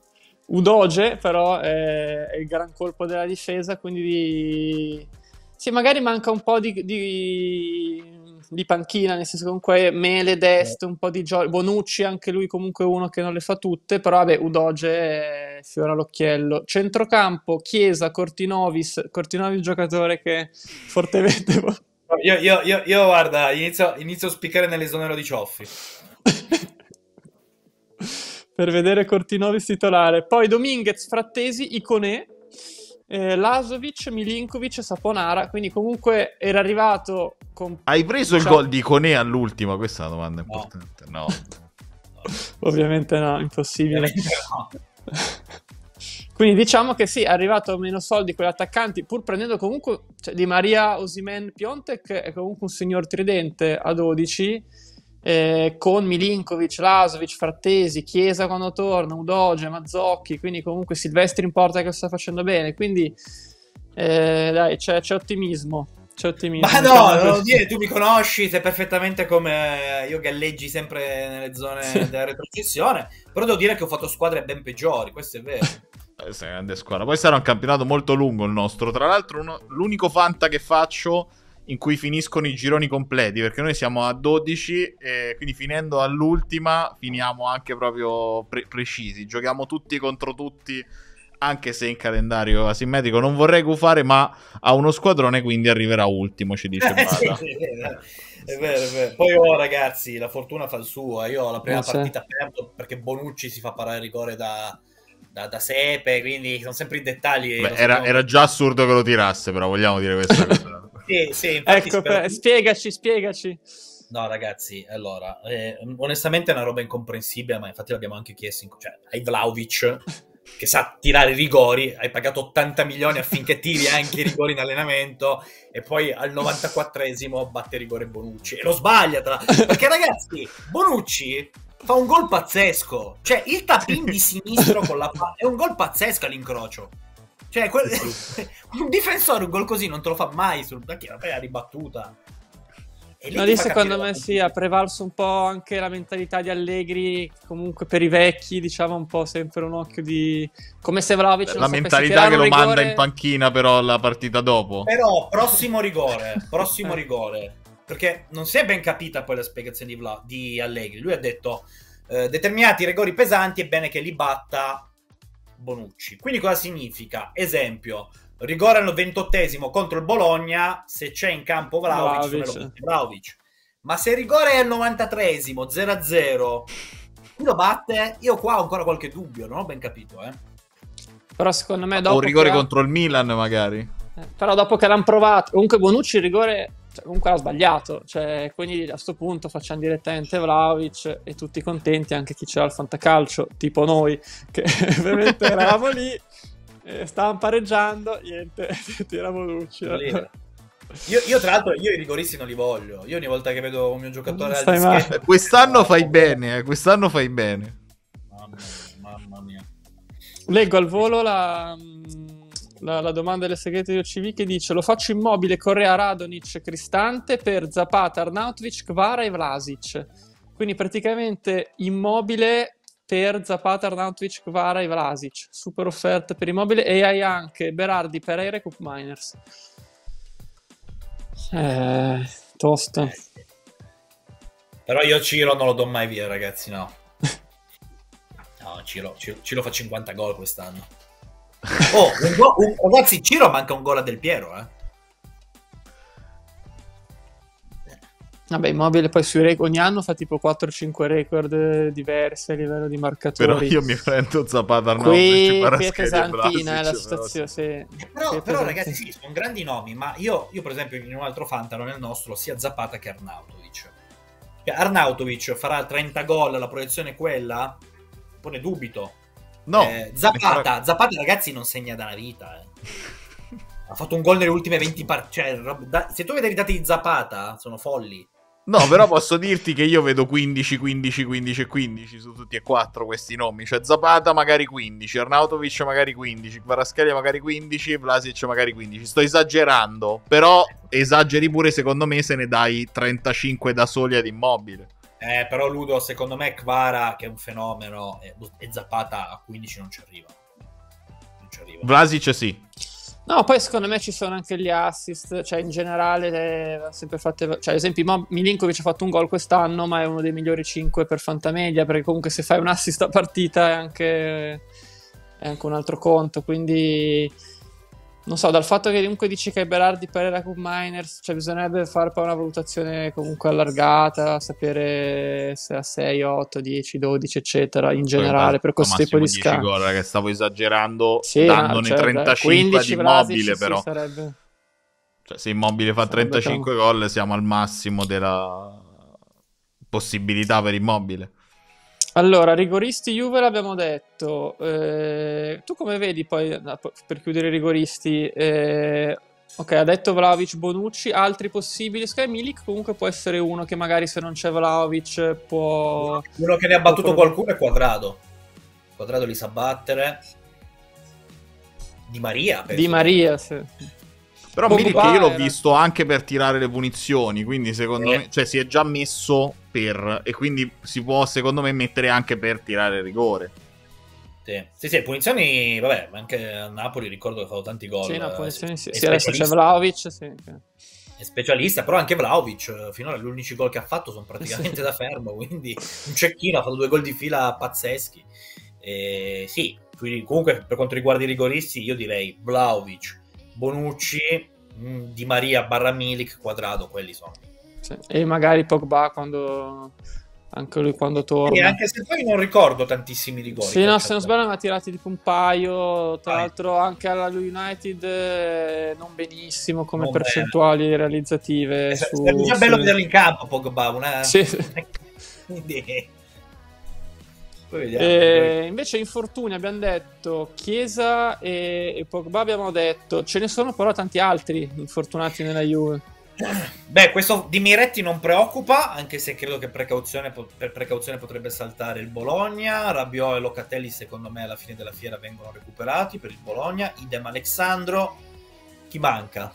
Udoge però è, è il gran colpo della difesa, quindi di... sì, magari manca un po' di, di, di panchina, nel senso che comunque Mele, Dest, un po' di gio... Bonucci, anche lui comunque uno che non le fa tutte, però vabbè, Udoge è fiore all'occhiello. Centrocampo, Chiesa, Cortinovis, Cortinovis giocatore che fortemente... Io, io, io, io guarda, inizio, inizio a spiccare nell'esonero di Cioffi. Per vedere Cortinovis titolare. Poi Dominguez, Frattesi, Iconè, eh, Lazovic, Milinkovic e Saponara. Quindi comunque era arrivato con... Hai preso diciamo... il gol di Iconè all'ultima? Questa è una domanda importante. No, no. Ovviamente no, impossibile. Ovviamente no. Quindi diciamo che sì, è arrivato meno soldi con gli attaccanti, pur prendendo comunque, cioè, Di Maria, Osimhen, Piontek è comunque un signor tridente a dodici. Eh, con Milinkovic, Lazovic, Frattesi, Chiesa quando torna, Udoge, Mazzocchi, quindi comunque Silvestri in porta che lo sta facendo bene, quindi eh, dai, c'è, c'è ottimismo, c'è ottimismo. Ma no, diciamo non lo così. dire, tu mi conosci, sei perfettamente come io galleggi sempre nelle zone Sì. della retrocessione, però devo dire che ho fatto squadre ben peggiori, questo è vero. Questa è una grande squadra. Poi sarà un campionato molto lungo il nostro. Tra l'altro uno, l'unico fanta che faccio in cui finiscono i gironi completi, perché noi siamo a dodici e quindi finendo all'ultima finiamo anche proprio pre- precisi, giochiamo tutti contro tutti anche se in calendario asimmetrico non vorrei gufare, ma ha uno squadrone, quindi arriverà ultimo, ci dice Bada. Sì, sì, è vero, è vero, è vero. Poi oh, ragazzi, la fortuna fa il suo. Io la prima Eh, sì. partita perdo perché Bonucci si fa parare rigore da, da, da Sepe, quindi sono sempre i dettagli. Beh, lo era, sappiamo. era già assurdo che lo tirasse, però vogliamo dire questa cosa. Sì, sì, infatti Ecco, spero- per- spiegaci, spiegaci. No, ragazzi, allora, eh, onestamente è una roba incomprensibile, ma infatti l'abbiamo anche chiesto, in- cioè, hai Vlahovic, che sa tirare i rigori, hai pagato ottanta milioni affinché tiri anche i rigori in allenamento, e poi al novantaquattresimo batte rigore Bonucci, e lo sbaglia, tra... perché ragazzi, Bonucci fa un gol pazzesco, cioè il tap-in di sinistro con la palla, è un gol pazzesco all'incrocio. Cioè, quel... un difensore un gol così non te lo fa mai, sul... perché vabbè, la ribattuta. E No, ti lì fa secondo capire me la- sì, ha prevalso un po' anche la mentalità di Allegri, comunque per i vecchi, diciamo un po' sempre un occhio di... come se Vlahovic non La sapesse mentalità tirare che un lo rigore. manda in panchina però la partita dopo. Però prossimo rigore, prossimo Eh. rigore, perché non si è ben capita poi la spiegazione di, Vla- di Allegri. Lui ha detto eh, determinati rigori pesanti è bene che li batta Bonucci. Quindi cosa significa? Esempio, rigore al ventottesimo contro il Bologna, se c'è in campo Vlahovic, Vlahovic. me lo batte Vlahovic. Ma se il rigore è al novantatreesimo, zero a zero, chi lo batte? Io qua ho ancora qualche dubbio, non ho ben capito, eh. Però secondo me O dopo un rigore che ha- contro il Milan magari. eh, però dopo che l'hanno provato, comunque Bonucci il rigore, cioè, comunque l'ha sbagliato, cioè, quindi a sto punto facciamo direttamente Vlahovic e tutti contenti, anche chi c'era al fantacalcio, tipo noi, che ovviamente eravamo lì, e stavamo pareggiando, niente, tira Bonucci. Lì. Io, io tra l'altro io i rigoristi non li voglio. Io ogni volta che vedo un mio giocatore al Stai dischetto- Eh, Quest'anno fai bene, eh, quest'anno fai bene. Mamma mia, mamma mia. Leggo al volo la, la, la domanda del segreto di O C V che dice: lo faccio Immobile, Correa, Radonic, Cristante per Zapata, Arnautovic, Kvara e Vlasic. Quindi praticamente Immobile per Zapata, Arnautovic, Kvara e Vlasic. Super offerta per Immobile, e hai anche Berardi, Pereira e Cup Miners. Eh, tosto. Però io Ciro non lo do mai via, ragazzi, no. No, Ciro, Ciro, Ciro fa cinquanta gol quest'anno. Oh, un go- un- ragazzi, Ciro manca un gol a Del Piero, eh. Vabbè, Immobile poi sui record ogni anno fa tipo quattro cinque record diversi a livello di marcatori. Però io mi prendo Zapata, Qui, Arnautovic, qui è Kvaratskhelia e pesantina eh, la Vlasic, però situazione, sì. Qui Però, è però pesantina. ragazzi, sì, sono grandi nomi, ma io, io per esempio in un altro Fantano, nel nostro, sia Zapata che Arnautovic. Cioè, Arnautovic farà trenta gol, la proiezione è quella? Un po' ne dubito. No, Eh, Zapata, Zapata ragazzi non segna da una vita, eh. Ha fatto un gol nelle ultime venti partite. Cioè, rob- da- se tu vedi i dati di Zapata, sono folli. no, però posso dirti che io vedo quindici, quindici, quindici e quindici su tutti e quattro questi nomi. Cioè Zapata magari quindici, Arnautovic magari quindici, Kvaratskhelia magari quindici, Vlasic magari quindici. Sto esagerando, però esageri pure secondo me se ne dai trentacinque da soli ad Immobile. Eh, però Ludo, secondo me Kvara, che è un fenomeno, e, e Zapata a quindici non ci arriva. Non ci arriva. Vlasic sì. No, poi secondo me ci sono anche gli assist, cioè in generale eh, ha sempre fatte, cioè ad esempio Mo- Milinkovic ha fatto un gol quest'anno, ma è uno dei migliori cinque per Fantamedia, perché comunque se fai un assist a partita è anche, è anche un altro conto, quindi non so, dal fatto che comunque dici che Berardi per la Cup Miners, cioè bisognerebbe fare poi una valutazione comunque allargata, sapere se a sei, otto, dieci, dodici eccetera, in generale per questo tipo di scambio. scambio. Gol, che stavo esagerando, Sì, dandone no, cioè, trentacinque di quindici Immobile, Vlasic, però. sì, sarebbe... Cioè, se Immobile fa Sarebbe trentacinque gol, siamo al massimo della possibilità per Immobile. Allora, rigoristi Juve l'abbiamo detto. Eh, tu come vedi poi, per chiudere i rigoristi, eh, ok, ha detto Vlahovic, Bonucci, altri possibili? Sky Milik comunque può essere uno che magari se non c'è Vlahovic può... Uno che ne ha battuto può- qualcuno è Quadrado. Quadrado li sa battere. Di Maria, penso. Di Maria, sì. Però Pogba Milik io l'ho era- visto anche per tirare le punizioni, quindi secondo Eh. me, cioè si è già messo per, e quindi si può secondo me mettere anche per tirare il rigore. Sì, sì, sì, punizioni, vabbè, anche a Napoli ricordo che ha fatto tanti gol. Sì, no, eh, punizioni sì. è Sì, adesso c'è specialista, Vlahovic, sì. ok. è specialista, però anche Vlahovic, finora gli unici gol che ha fatto sono praticamente Sì. da fermo, quindi un cecchino, ha fatto due gol di fila pazzeschi. E sì, quindi comunque per quanto riguarda i rigoristi io direi Vlahovic, Bonucci, Di Maria barra Milik, Quadrado, quelli sono. Sì. E magari Pogba quando anche lui quando torna. E anche se poi non ricordo tantissimi rigori. Sì, no, se non sbaglio ne ha tirati tipo un paio, tra Vai. l'altro anche alla United eh, non benissimo come Non percentuali bene. realizzative. È Su, già su... bello vederlo in campo Pogba, una... Sì. Quindi... Poi vediamo. E invece infortuni abbiamo detto Chiesa e, e Pogba abbiamo detto, ce ne sono però tanti altri infortunati nella Juve. Beh, questo di Miretti non preoccupa, anche se credo che precauzione, per precauzione potrebbe saltare il Bologna. Rabiot e Locatelli secondo me alla fine della fiera vengono recuperati per il Bologna, idem Alexandro. Chi manca?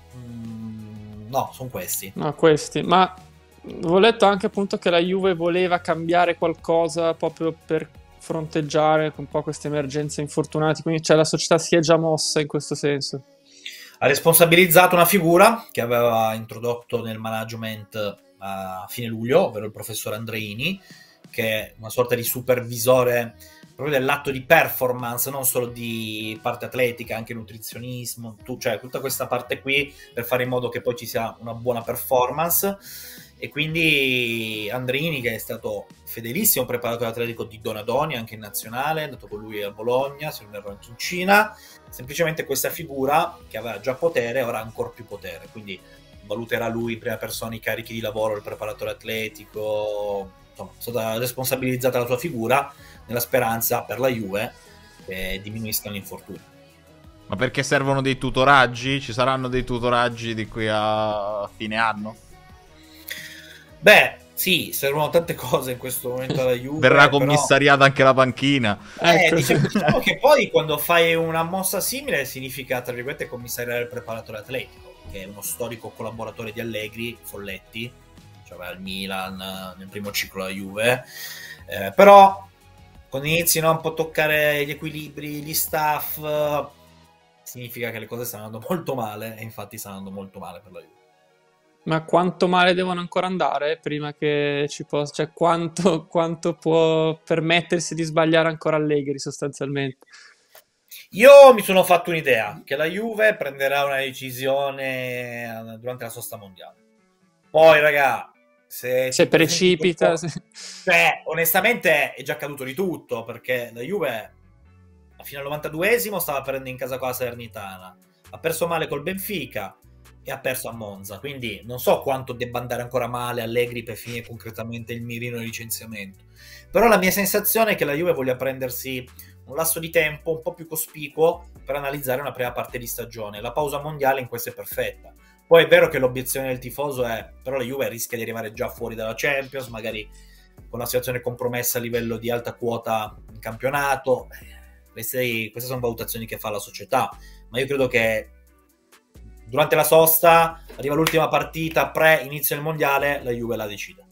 Mm, no, sono questi. No, questi, ma ho letto anche appunto che la Juve voleva cambiare qualcosa proprio per fronteggiare un po' queste emergenze infortunati, quindi cioè, la società si è già mossa in questo senso. Ha responsabilizzato una figura che aveva introdotto nel management a fine luglio, ovvero il professor Andreini, che è una sorta di supervisore proprio dell'atto di performance, non solo di parte atletica, anche nutrizionismo, tu, cioè tutta questa parte qui per fare in modo che poi ci sia una buona performance. E quindi Andreini, che è stato fedelissimo preparatore atletico di Donadoni anche in nazionale, è andato con lui a Bologna, se non erro anche in Cina, semplicemente questa figura che aveva già potere ora ha ancora più potere, quindi valuterà lui in prima persona i carichi di lavoro del preparatore atletico, insomma è stata responsabilizzata la sua figura nella speranza per la Juve che diminuiscano gli infortuni. Ma perché servono dei tutoraggi? Ci saranno dei tutoraggi di qui a fine anno? Beh, sì, servono tante cose in questo momento alla Juve. Verrà però... commissariata anche la panchina. Eh, Ecco. diciamo, diciamo che poi quando fai una mossa simile significa, tra virgolette, commissariare il preparatore atletico, che è uno storico collaboratore di Allegri, Folletti, cioè al Milan, nel primo ciclo alla Juve. Eh, però quando inizi no, un po' a toccare gli equilibri, gli staff, significa che le cose stanno andando molto male, e infatti stanno andando molto male per la Juve. Ma quanto male devono ancora andare prima che ci possa, cioè quanto, quanto può permettersi di sbagliare ancora Allegri sostanzialmente? Io mi sono fatto un'idea che la Juve prenderà una decisione durante la sosta mondiale. Poi, raga, se, Se precipita, se... cioè, onestamente è già accaduto di tutto, perché la Juve fino al novantaduesimo stava perdendo in casa con la Salernitana, ha perso male col Benfica e ha perso a Monza, quindi non so quanto debba andare ancora male Allegri per finire concretamente il mirino di licenziamento, però la mia sensazione è che la Juve voglia prendersi un lasso di tempo un po' più cospicuo per analizzare una prima parte di stagione. La pausa mondiale in questo è perfetta. Poi è vero che l'obiezione del tifoso è però la Juve rischia di arrivare già fuori dalla Champions, magari con una situazione compromessa a livello di alta quota in campionato. Queste, queste sono valutazioni che fa la società, ma io credo che durante la sosta arriva l'ultima partita pre inizio del mondiale, la Juve la decide.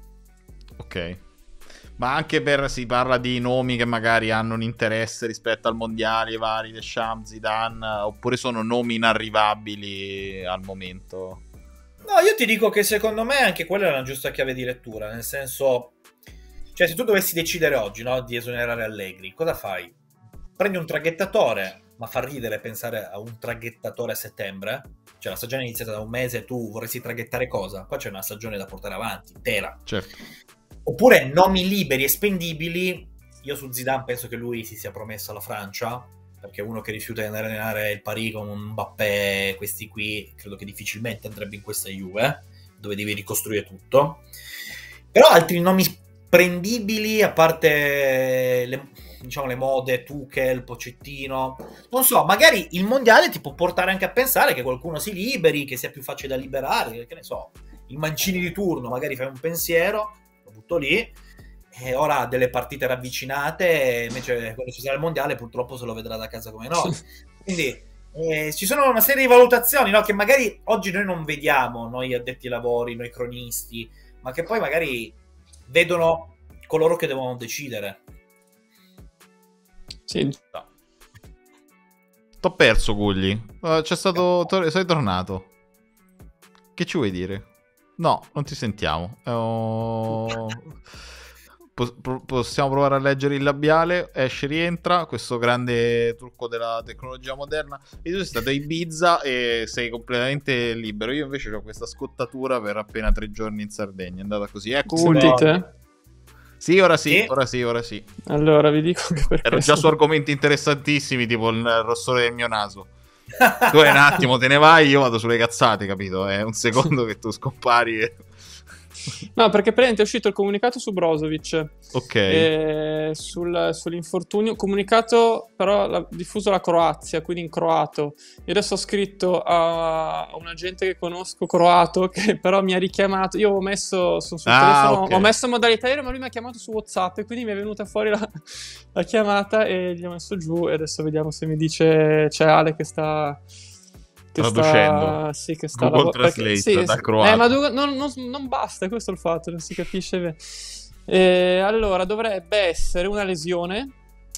Ok, ma anche per si parla di nomi che magari hanno un interesse rispetto al mondiale, i vari Deschamps, Zidane, oppure sono nomi inarrivabili al momento? No, io ti dico che secondo me anche quella è una giusta chiave di lettura, nel senso, cioè se tu dovessi decidere oggi, no, di esonerare Allegri, cosa fai? Prendi un traghettatore, ma fa ridere pensare a un traghettatore a settembre, cioè la stagione è iniziata da un mese, tu vorresti traghettare cosa? Qua c'è una stagione da portare avanti, intera. Certo. Oppure nomi liberi e spendibili. Io su Zidane penso che lui si sia promesso alla Francia, perché uno che rifiuta di andare a allenare il Paris con un Mbappé, questi qui, credo che difficilmente andrebbe in questa Juve, dove devi ricostruire tutto. Però altri nomi prendibili, a parte le, diciamo, le mode, Tuchel, Pochettino, non so, magari il mondiale ti può portare anche a pensare che qualcuno si liberi, che sia più facile da liberare, che ne so, il Mancini di turno, magari fai un pensiero, lo butto lì, e ora ha delle partite ravvicinate, invece quando ci sarà il mondiale purtroppo se lo vedrà da casa come noi. Quindi eh, ci sono una serie di valutazioni, no, che magari oggi noi non vediamo, noi addetti ai lavori, noi cronisti, ma che poi magari vedono coloro che devono decidere. Sì. T'ho perso, Gugli. Uh, c'è stato... to- sei tornato. Che ci vuoi dire? No, non ti sentiamo. Oh... po- po- possiamo provare a leggere il labiale. Esce, rientra, questo grande trucco della tecnologia moderna. E tu sei stato a Ibiza e sei completamente libero. Io invece ho questa scottatura per appena tre giorni in Sardegna. È andata così. Ecco, Sentite? Sì, ora sì, Sì. ora sì, ora sì. Allora, vi dico che per Ero questo- già su argomenti interessantissimi, tipo il rossore del mio naso. Tu un attimo te ne vai, io vado sulle cazzate, capito? È un secondo che tu scompari e... No, perché praticamente è uscito il comunicato su Brozovic, Ok. eh, sul- sull'infortunio, comunicato però la- diffuso la Croazia, quindi in croato. Io adesso ho scritto a, a un agente che conosco croato che però mi ha richiamato. Io ho messo su- sul Ah, telefono, ok. ho messo modalità aereo, ma lui mi ha chiamato su WhatsApp e quindi mi è venuta fuori la, la chiamata e gli ho messo giù e adesso vediamo se mi dice c'è Ale che sta... Che Traducendo. sta, sì, che sta Google lavo- perché- Translate sì, da sì. croato. Eh, ma du- non, non- non basta, questo è il fatto, non si capisce bene. Eh, allora, dovrebbe essere una lesione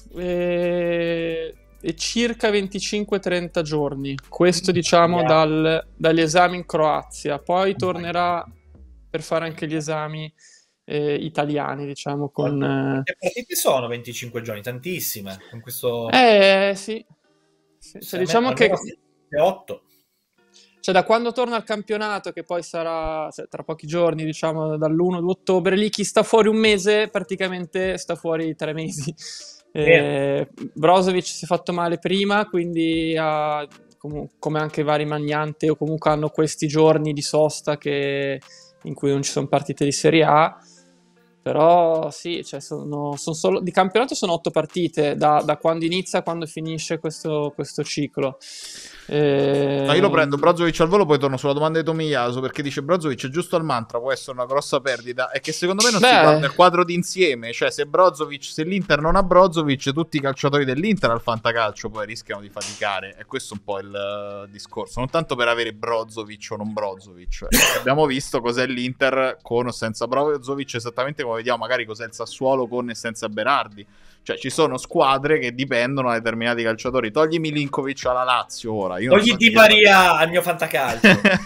eh, e circa venticinque trenta giorni. Questo, diciamo, Yeah. dal- dagli esami in Croazia. Poi tornerà per fare anche gli esami eh, italiani, diciamo, con... eh, Quante partite sono venticinque giorni? Tantissime. Con questo... Eh, sì. Sì, cioè, Almeno- diciamo che... almeno otto. Cioè, da quando torna al campionato, che poi sarà cioè, tra pochi giorni, diciamo dall'uno di ottobre, lì chi sta fuori un mese praticamente sta fuori tre mesi. Eh, Brozovic si è fatto male prima, quindi ha, com- come anche vari Magnante, o comunque hanno questi giorni di sosta che, in cui non ci sono partite di Serie A. Però sì, cioè sono, sono solo, di campionato sono otto partite da, da quando inizia a quando finisce questo, questo ciclo. Eh, No, io lo prendo Brozovic al volo, poi torno sulla domanda di Tomiyasu, perché dice Brozovic giusto al mantra, può essere una grossa perdita. È che secondo me non si Beh. guarda il quadro d'insieme, cioè se Brozovic, se l'Inter non ha Brozovic, tutti i calciatori dell'Inter al fantacalcio poi rischiano di faticare. E questo è un po' il uh, discorso, non tanto per avere Brozovic o non Brozovic. Eh, abbiamo visto cos'è l'Inter con o senza Brozovic, esattamente come vediamo magari cos'è il Sassuolo con e senza Berardi. Cioè ci sono squadre che dipendono da determinati calciatori. Togli Milinkovic alla Lazio ora. Io non Togli so Di chi- Maria al mio fantacalcio.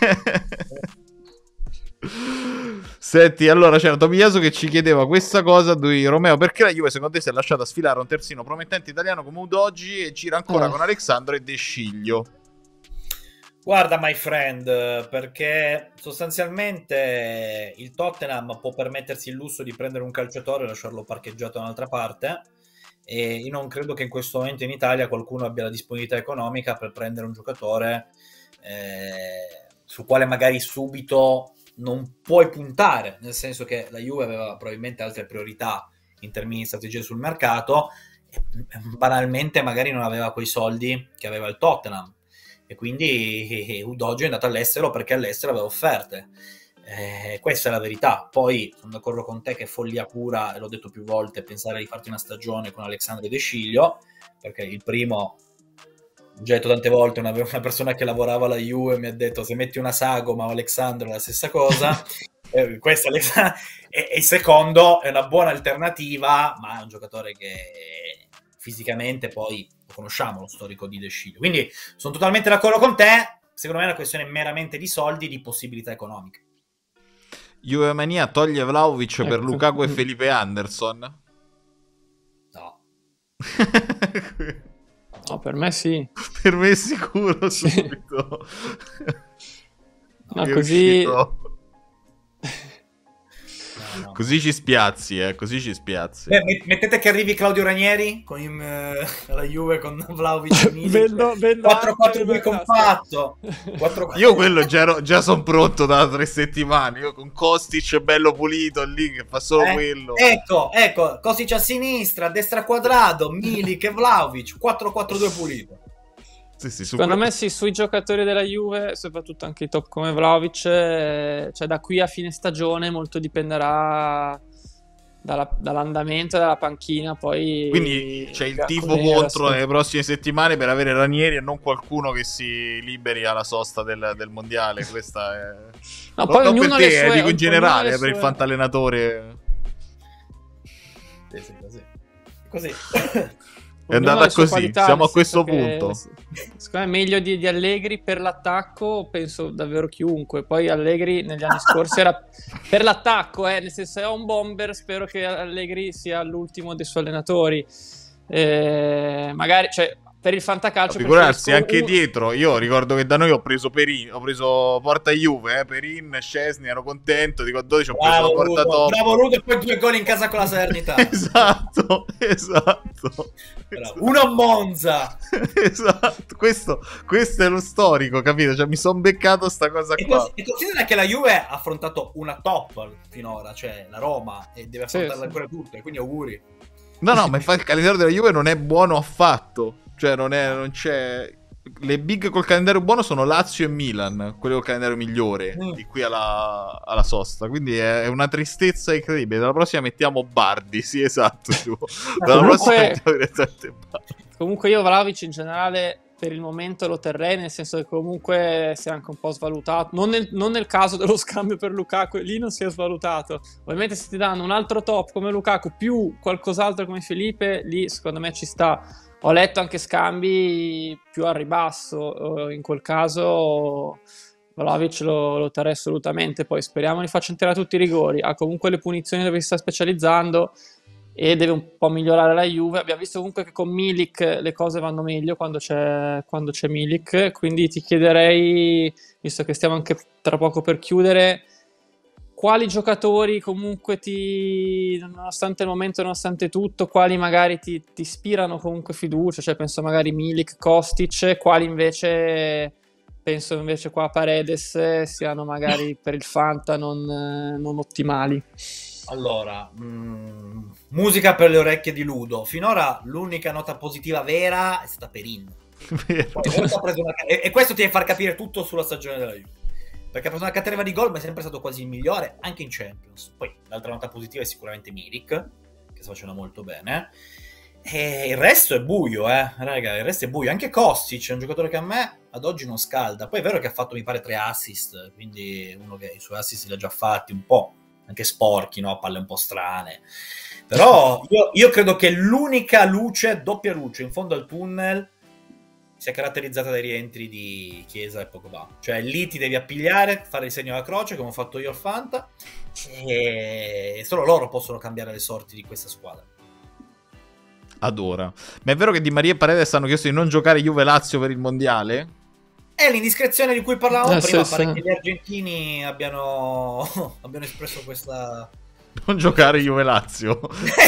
Senti, allora c'era Tomiyasu che ci chiedeva questa cosa. Lui, Romeo, perché la Juve secondo te si è lasciata sfilare un terzino promettente italiano come Udogi e gira ancora Eh. con Alexandro e De Sciglio? Guarda, my friend, perché sostanzialmente il Tottenham può permettersi il lusso di prendere un calciatore e lasciarlo parcheggiato da un'altra parte, e io non credo che in questo momento in Italia qualcuno abbia la disponibilità economica per prendere un giocatore eh, sul quale magari subito non puoi puntare, nel senso che la Juve aveva probabilmente altre priorità in termini di strategie sul mercato e banalmente magari non aveva quei soldi che aveva il Tottenham. E quindi Udogi è andato all'estero perché all'estero aveva offerte. Eh, questa è la verità. Poi sono d'accordo con te che è follia pura, e l'ho detto più volte, pensare di farti una stagione con Alexandro De Sciglio, perché il primo, già detto tante volte, una, una persona che lavorava alla Juve mi ha detto se metti una sagoma o Alexandro è la stessa cosa. eh, questa, e, e il secondo è una buona alternativa, ma è un giocatore che fisicamente poi lo conosciamo, lo storico di De Sciglio. Quindi sono totalmente d'accordo con te. Secondo me è una questione meramente di soldi, di possibilità economiche. Juve Mania toglie Vlahovic per Ecco. Lukaku e Felipe Anderson. No. No, per me sì. Per me è sicuro Sì. subito. No, È così... uscito. No, no. Così ci spiazzi, eh, così ci spiazzi. Beh, met- mettete che arrivi Claudio Ranieri con il, eh, la Juve con Vlahovic e Milik. Vendo- vendo quattro quattro due anche le compatto. quattro Io quello già, ero- già sono pronto da tre settimane. Io con Kostic bello pulito lì che fa solo Eh, quello. Ecco, ecco, Kostic a sinistra, a destra quadrato, Milik e Vlahovic, quattro quattro due pulito. Sì, sì, su Secondo quello- me sì, sui giocatori della Juve, soprattutto anche i top come Vlahovic, eh, cioè da qui a fine stagione molto dipenderà dalla- dall'andamento della panchina, poi... Quindi c'è il tifo bianconera, contro sì. nelle prossime settimane per avere Ranieri e non qualcuno che si liberi alla sosta del, del mondiale. Questa è... No, No, poi non ognuno per ha le te, eh, sue- dico in ognuno ha generale, le per il sue- fantallenatore. Sì, sì, così. Così. È andata così, siamo a questo punto. Secondo me è meglio di, di Allegri per l'attacco, penso davvero chiunque. Poi Allegri negli anni scorsi era per l'attacco, eh, nel senso, se ho un bomber spero che Allegri sia l'ultimo dei suoi allenatori. Eh, magari, cioè, per il fantacalcio figurarsi anche un... dietro. Io ricordo che da noi ho preso Perin, ho preso porta Juve, eh, Perin, Szczesny, ero contento, dico a dodici ho preso bravo, la porta Rudo, top. bravo Rudo, e poi due gol in casa con la Salernitana. Esatto, esatto. Bravo. Uno a Monza. Esatto, questo, questo è lo storico, capito? Cioè mi sono beccato sta cosa e qua. cos- e considera che la Juve ha affrontato una top finora, cioè la Roma, e deve affrontarla sì, ancora tutte, quindi auguri. No, no, ma infatti il calendario della Juve non è buono affatto. Cioè non, è, non c'è... Le big col calendario buono sono Lazio e Milan, quello col calendario migliore mm. di qui alla, alla sosta. Quindi è, è una tristezza incredibile. Dalla prossima mettiamo Bardi, sì esatto. Dalla comunque, prossima mettiamo direttamente Bardi. Comunque io Vlahovic in generale per il momento lo terrei, nel senso che comunque si è anche un po' svalutato. Non nel, non nel caso dello scambio per Lukaku, lì non si è svalutato. Ovviamente se ti danno un altro top come Lukaku più qualcos'altro come Felipe, lì secondo me ci sta. Ho letto anche scambi più al ribasso, in quel caso Vlahovic lo, lo terrei assolutamente. Poi speriamo li faccia entrare tutti i rigori, ha comunque le punizioni dove si sta specializzando e deve un po' migliorare la Juve. Abbiamo visto comunque che con Milik le cose vanno meglio quando c'è, quando c'è Milik, quindi ti chiederei, visto che stiamo anche tra poco per chiudere, quali giocatori comunque ti, nonostante il momento, nonostante tutto, quali magari ti, ti ispirano comunque fiducia, cioè penso magari Milik, Kostic, quali invece penso invece qua Paredes siano magari per il Fanta non, non ottimali. Allora, mh, musica per le orecchie di Ludo. Finora l'unica nota positiva vera è stata Perin. Poi, ha preso una... e, e questo ti deve far capire tutto sulla stagione della Juve, perché ha preso una caterva di gol, ma è sempre stato quasi il migliore anche in Champions. Poi l'altra nota positiva è sicuramente Milik, che sta facendo molto bene, e il resto è buio, eh raga, il resto è buio. Anche Kostic è un giocatore che a me ad oggi non scalda. Poi è vero che ha fatto mi pare tre assist, quindi uno che i suoi assist li ha già fatti un po', anche sporchi, no? Palle un po' strane. Però io, io credo che l'unica luce, doppia luce in fondo al tunnel, sia caratterizzata dai rientri di Chiesa e Pogba. Cioè lì ti devi appigliare, fare il segno alla croce come ho fatto io al Fanta, e solo loro possono cambiare le sorti di questa squadra. Adora. Ma è vero che Di Maria e Paredes hanno chiesto di non giocare Juve-Lazio per il mondiale? È l'indiscrezione di cui parlavamo eh, prima, sì, pare sì. che gli argentini abbiano, abbiano espresso questa... Non giocare Juve-Lazio.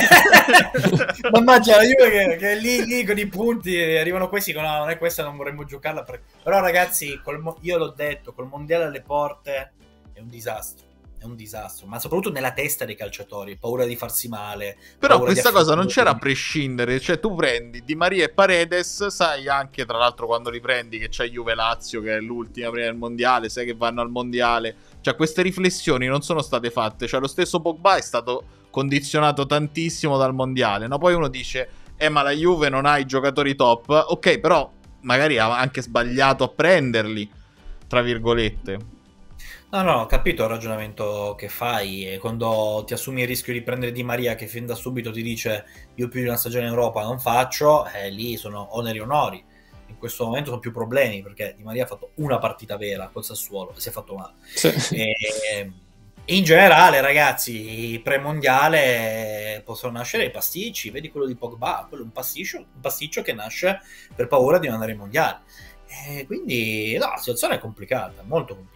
Ma immagina la Juve che, che lì, lì con i punti arrivano questi, no, non è questa, non vorremmo giocarla per... però ragazzi, col mo... io l'ho detto, col mondiale alle porte è un disastro, è un disastro, ma soprattutto nella testa dei calciatori, paura di farsi male. Però questa cosa non c'era a prescindere, cioè tu prendi Di Maria e Paredes, sai anche tra l'altro quando li prendi che c'è Juve-Lazio che è l'ultima prima del mondiale, sai che vanno al mondiale, cioè queste riflessioni non sono state fatte, cioè lo stesso Pogba è stato condizionato tantissimo dal mondiale, no? Poi uno dice eh ma la Juve non ha i giocatori top, ok, però magari ha anche sbagliato a prenderli, tra virgolette. No, no, ho capito il ragionamento che fai, e quando ti assumi il rischio di prendere Di Maria che fin da subito ti dice io più di una stagione in Europa non faccio, eh, lì sono oneri e onori. In questo momento sono più problemi, perché Di Maria ha fatto una partita vera col Sassuolo e si è fatto male. Sì. E, in generale, ragazzi, pre-mondiale possono nascere i pasticci, vedi quello di Pogba, quello è un pasticcio, un pasticcio che nasce per paura di non andare ai mondiali. E quindi no, la situazione è complicata, molto complicata.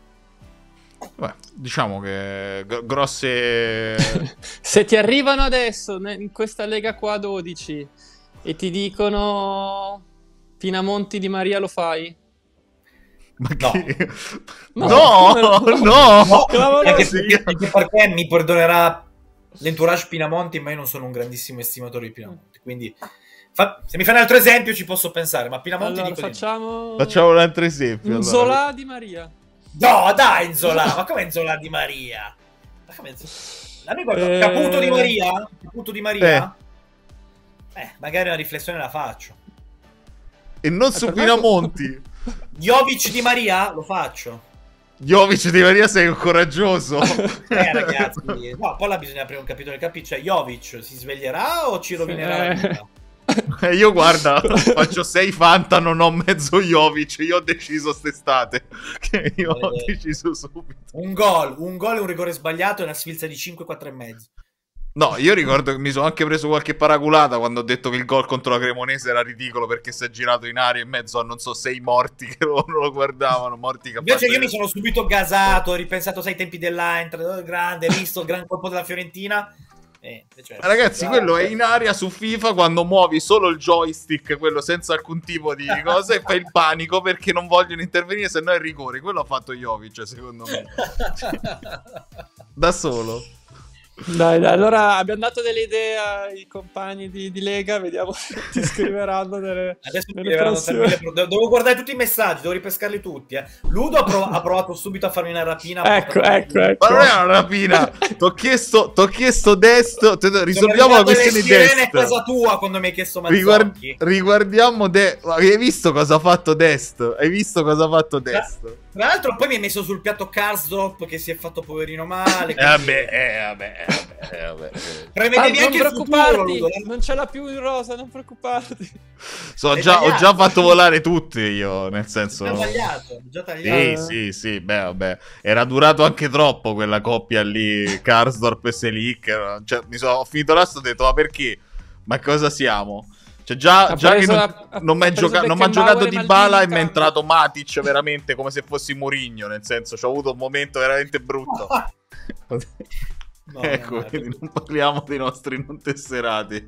Beh, diciamo che gr- grosse... Se ti arrivano adesso in questa Lega qua dodici e ti dicono Pinamonti Di Maria lo fai? Ma No. che... No, no, no, no, No, no. anche, Sì. perché, anche perché mi perdonerà l'entourage Pinamonti, ma io non sono un grandissimo estimatore di Pinamonti, quindi fa, se mi fai un altro esempio ci posso pensare, ma Pinamonti Allora dico di no. facciamo Facciamo un altro esempio. un allora. Zola Di Maria. No, dai, Nzola, ma come Nzola Di Maria? Ma come Nzola? L'amico Eh... Caputo Di Maria? Caputo Di Maria? Eh. eh, magari una riflessione la faccio. E non su per me- Pinamonti. Jovic Di Maria? Lo faccio. Jovic Di Maria sei un coraggioso. Eh, ragazzi, no, poi là bisogna aprire un capitolo del capitolo. Cioè, Jovic si sveglierà o ci rovinerà la Eh. vita? E io guarda, faccio sei Fanta, non ho mezzo Jovic. Io ho deciso st'estate. Che io ho deciso subito. Un gol, un gol e un rigore sbagliato e una sfilza di cinque quattro e mezzo. No, io ricordo che mi sono anche preso qualche paraculata quando ho detto che il gol contro la Cremonese era ridicolo perché si è girato in aria in mezzo a non so sei morti che lo, lo guardavano, morti che invece io mi sono subito gasato, ho ripensato sai, ai tempi dell'Eintracht, grande, visto il gran colpo della Fiorentina. Eh, cioè, ragazzi, quello è in aria su FIFA quando muovi solo il joystick, quello senza alcun tipo di cosa, e fai il panico perché non vogliono intervenire, se no è rigore. Quello ha fatto Jovic, secondo me. Da solo. Dai, dai, allora abbiamo dato delle idee ai compagni di, di Lega, vediamo se ti scriveranno delle, adesso delle prossime. Devo guardare tutti i messaggi, devo ripescarli tutti. Eh. Ludo ha, prov- ha provato subito a farmi una rapina. Ecco, ecco, ecco. Ma non è una rapina. T'ho chiesto, t'ho chiesto Dest. Te, risolviamo la questione Dest. È casa tua quando mi hai chiesto Mazzocchi. Riguard- riguardiamo Dest. Hai visto cosa ha fatto Dest? Hai visto cosa ha fatto Dest? Tra, tra l'altro poi mi hai messo sul piatto Karsdorp che si è fatto poverino male. Eh vabbè, eh vabbè. Eh, vabbè. Prevedevi ah, anche non il preoccuparti, futuro, non ce l'ha più in rosa, non preoccuparti. So, già, ho già fatto volare tutti io, nel senso. Già tagliato, già tagliato. Sì, sì, sì, beh, vabbè. Era durato anche troppo quella coppia lì, Karsdorp e Selic. Cioè, mi sono ho finito là, ho detto, ma perché? Ma cosa siamo? Cioè, già, già che non, la, non mi ha gioca- giocato Dybala e mi è entrato Matic veramente come se fossi Mourinho, nel senso, c'ho avuto un momento veramente brutto. No, ecco, no, quindi non parliamo dei nostri non tesserati.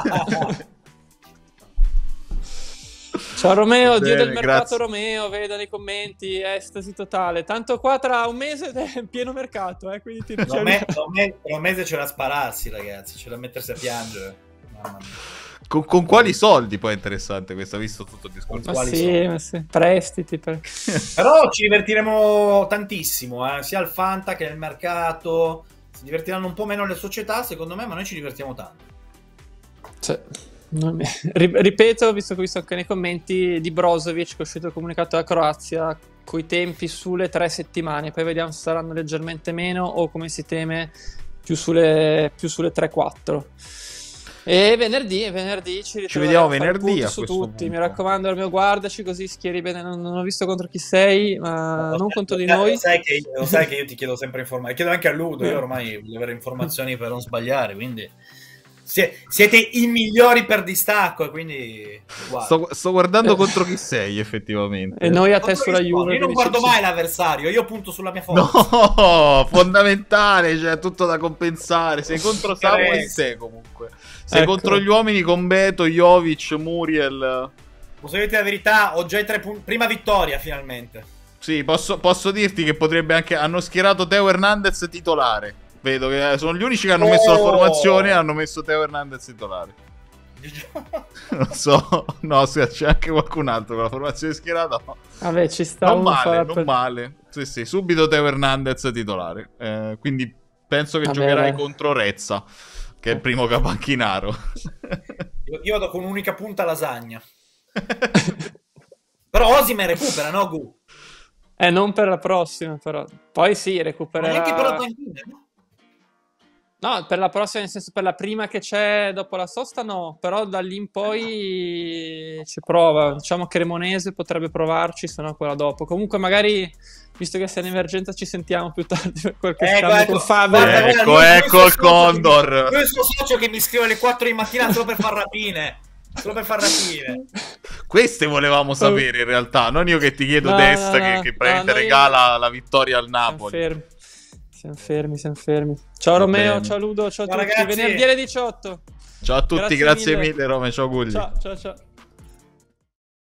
Ciao Romeo, Bene, dio del mercato grazie. Romeo, veda nei commenti, estasi totale. Tanto qua tra un mese è pieno mercato, eh, quindi ti tra un mese c'è da spararsi, ragazzi, c'è da mettersi a piangere. Mamma mia. Con, con quali soldi poi è interessante questo, visto tutto il discorso? Ma sì, ma sì, prestiti. Per... Però ci divertiremo tantissimo, eh, sia al Fanta che nel mercato. Si divertiranno un po' meno le società, secondo me, ma noi ci divertiamo tanto. Cioè, non... Ripeto, visto che ho visto anche nei commenti di Brozovic, che è uscito il comunicato della Croazia, coi tempi sulle tre settimane, poi vediamo se saranno leggermente meno o, come si teme, più sulle, più sulle tre quattro. E venerdì, venerdì ci, ci vediamo venerdì a su questo tutti. punto. Mi raccomando, mio guardaci così schieri bene. Non, non ho visto contro chi sei, ma no, non contro di noi. Lo sai, che, lo sai che io ti chiedo sempre informazioni. Chiedo anche a Ludo. Io ormai voglio avere informazioni per non sbagliare. Quindi siete i migliori per distacco. Quindi sto, sto guardando contro chi sei, effettivamente. E noi a te sulla Juve. Io non guardo mai l'avversario. Io punto sulla mia forza. No, fondamentale. C'è tutto da compensare. Sei contro Samuel, sei comunque. Sei ecco. contro gli uomini con Beto, Jovic, Muriel. Posso dirti la verità? Ho già i tre punti. Prima vittoria, finalmente. Sì, posso, posso dirti che potrebbe anche. Hanno schierato Teo Hernandez titolare. Vedo che sono gli unici che hanno oh. messo la formazione e hanno messo Teo Hernandez titolare. Non so, no, c'è anche qualcun altro con la formazione schierata. No. Vabbè, ci sta. Non male, non per... male. Sì, sì, subito Teo Hernandez titolare. Eh, quindi penso che Vabbè, giocherai beh. contro Rezza, che è il primo capanchinaro. Io, io vado con un'unica punta lasagna. Però Osimhen recupera, no Gu? Eh, non per la prossima, però. Poi sì, recupererà. Ma neanche per la panchina, no? No, per la prossima, nel senso per la prima che c'è dopo la sosta no, però da lì in poi ci prova. Diciamo che Cremonese potrebbe provarci, se no quella dopo. Comunque magari, visto che sei in emergenza, ci sentiamo più tardi per qualche ecco, scambio ecco, con Fabio. Guarda, ecco, guarda, ecco il Condor. Io sono socio che mi scrive alle quattro di mattina solo per far rapine. Solo per far rapine. Queste volevamo sapere in realtà, non io che ti chiedo no, Dest no, che, no, che no, noi... regala la vittoria al Napoli. Siamo fermi. Siamo fermi, siamo fermi. Ciao Va Romeo, bene. Ciao Ludo, ciao a tutti. Ragazzi. Venerdì alle diciotto. Ciao a tutti, grazie, grazie mille. mille Rome, ciao Gulli. Ciao, ciao, ciao.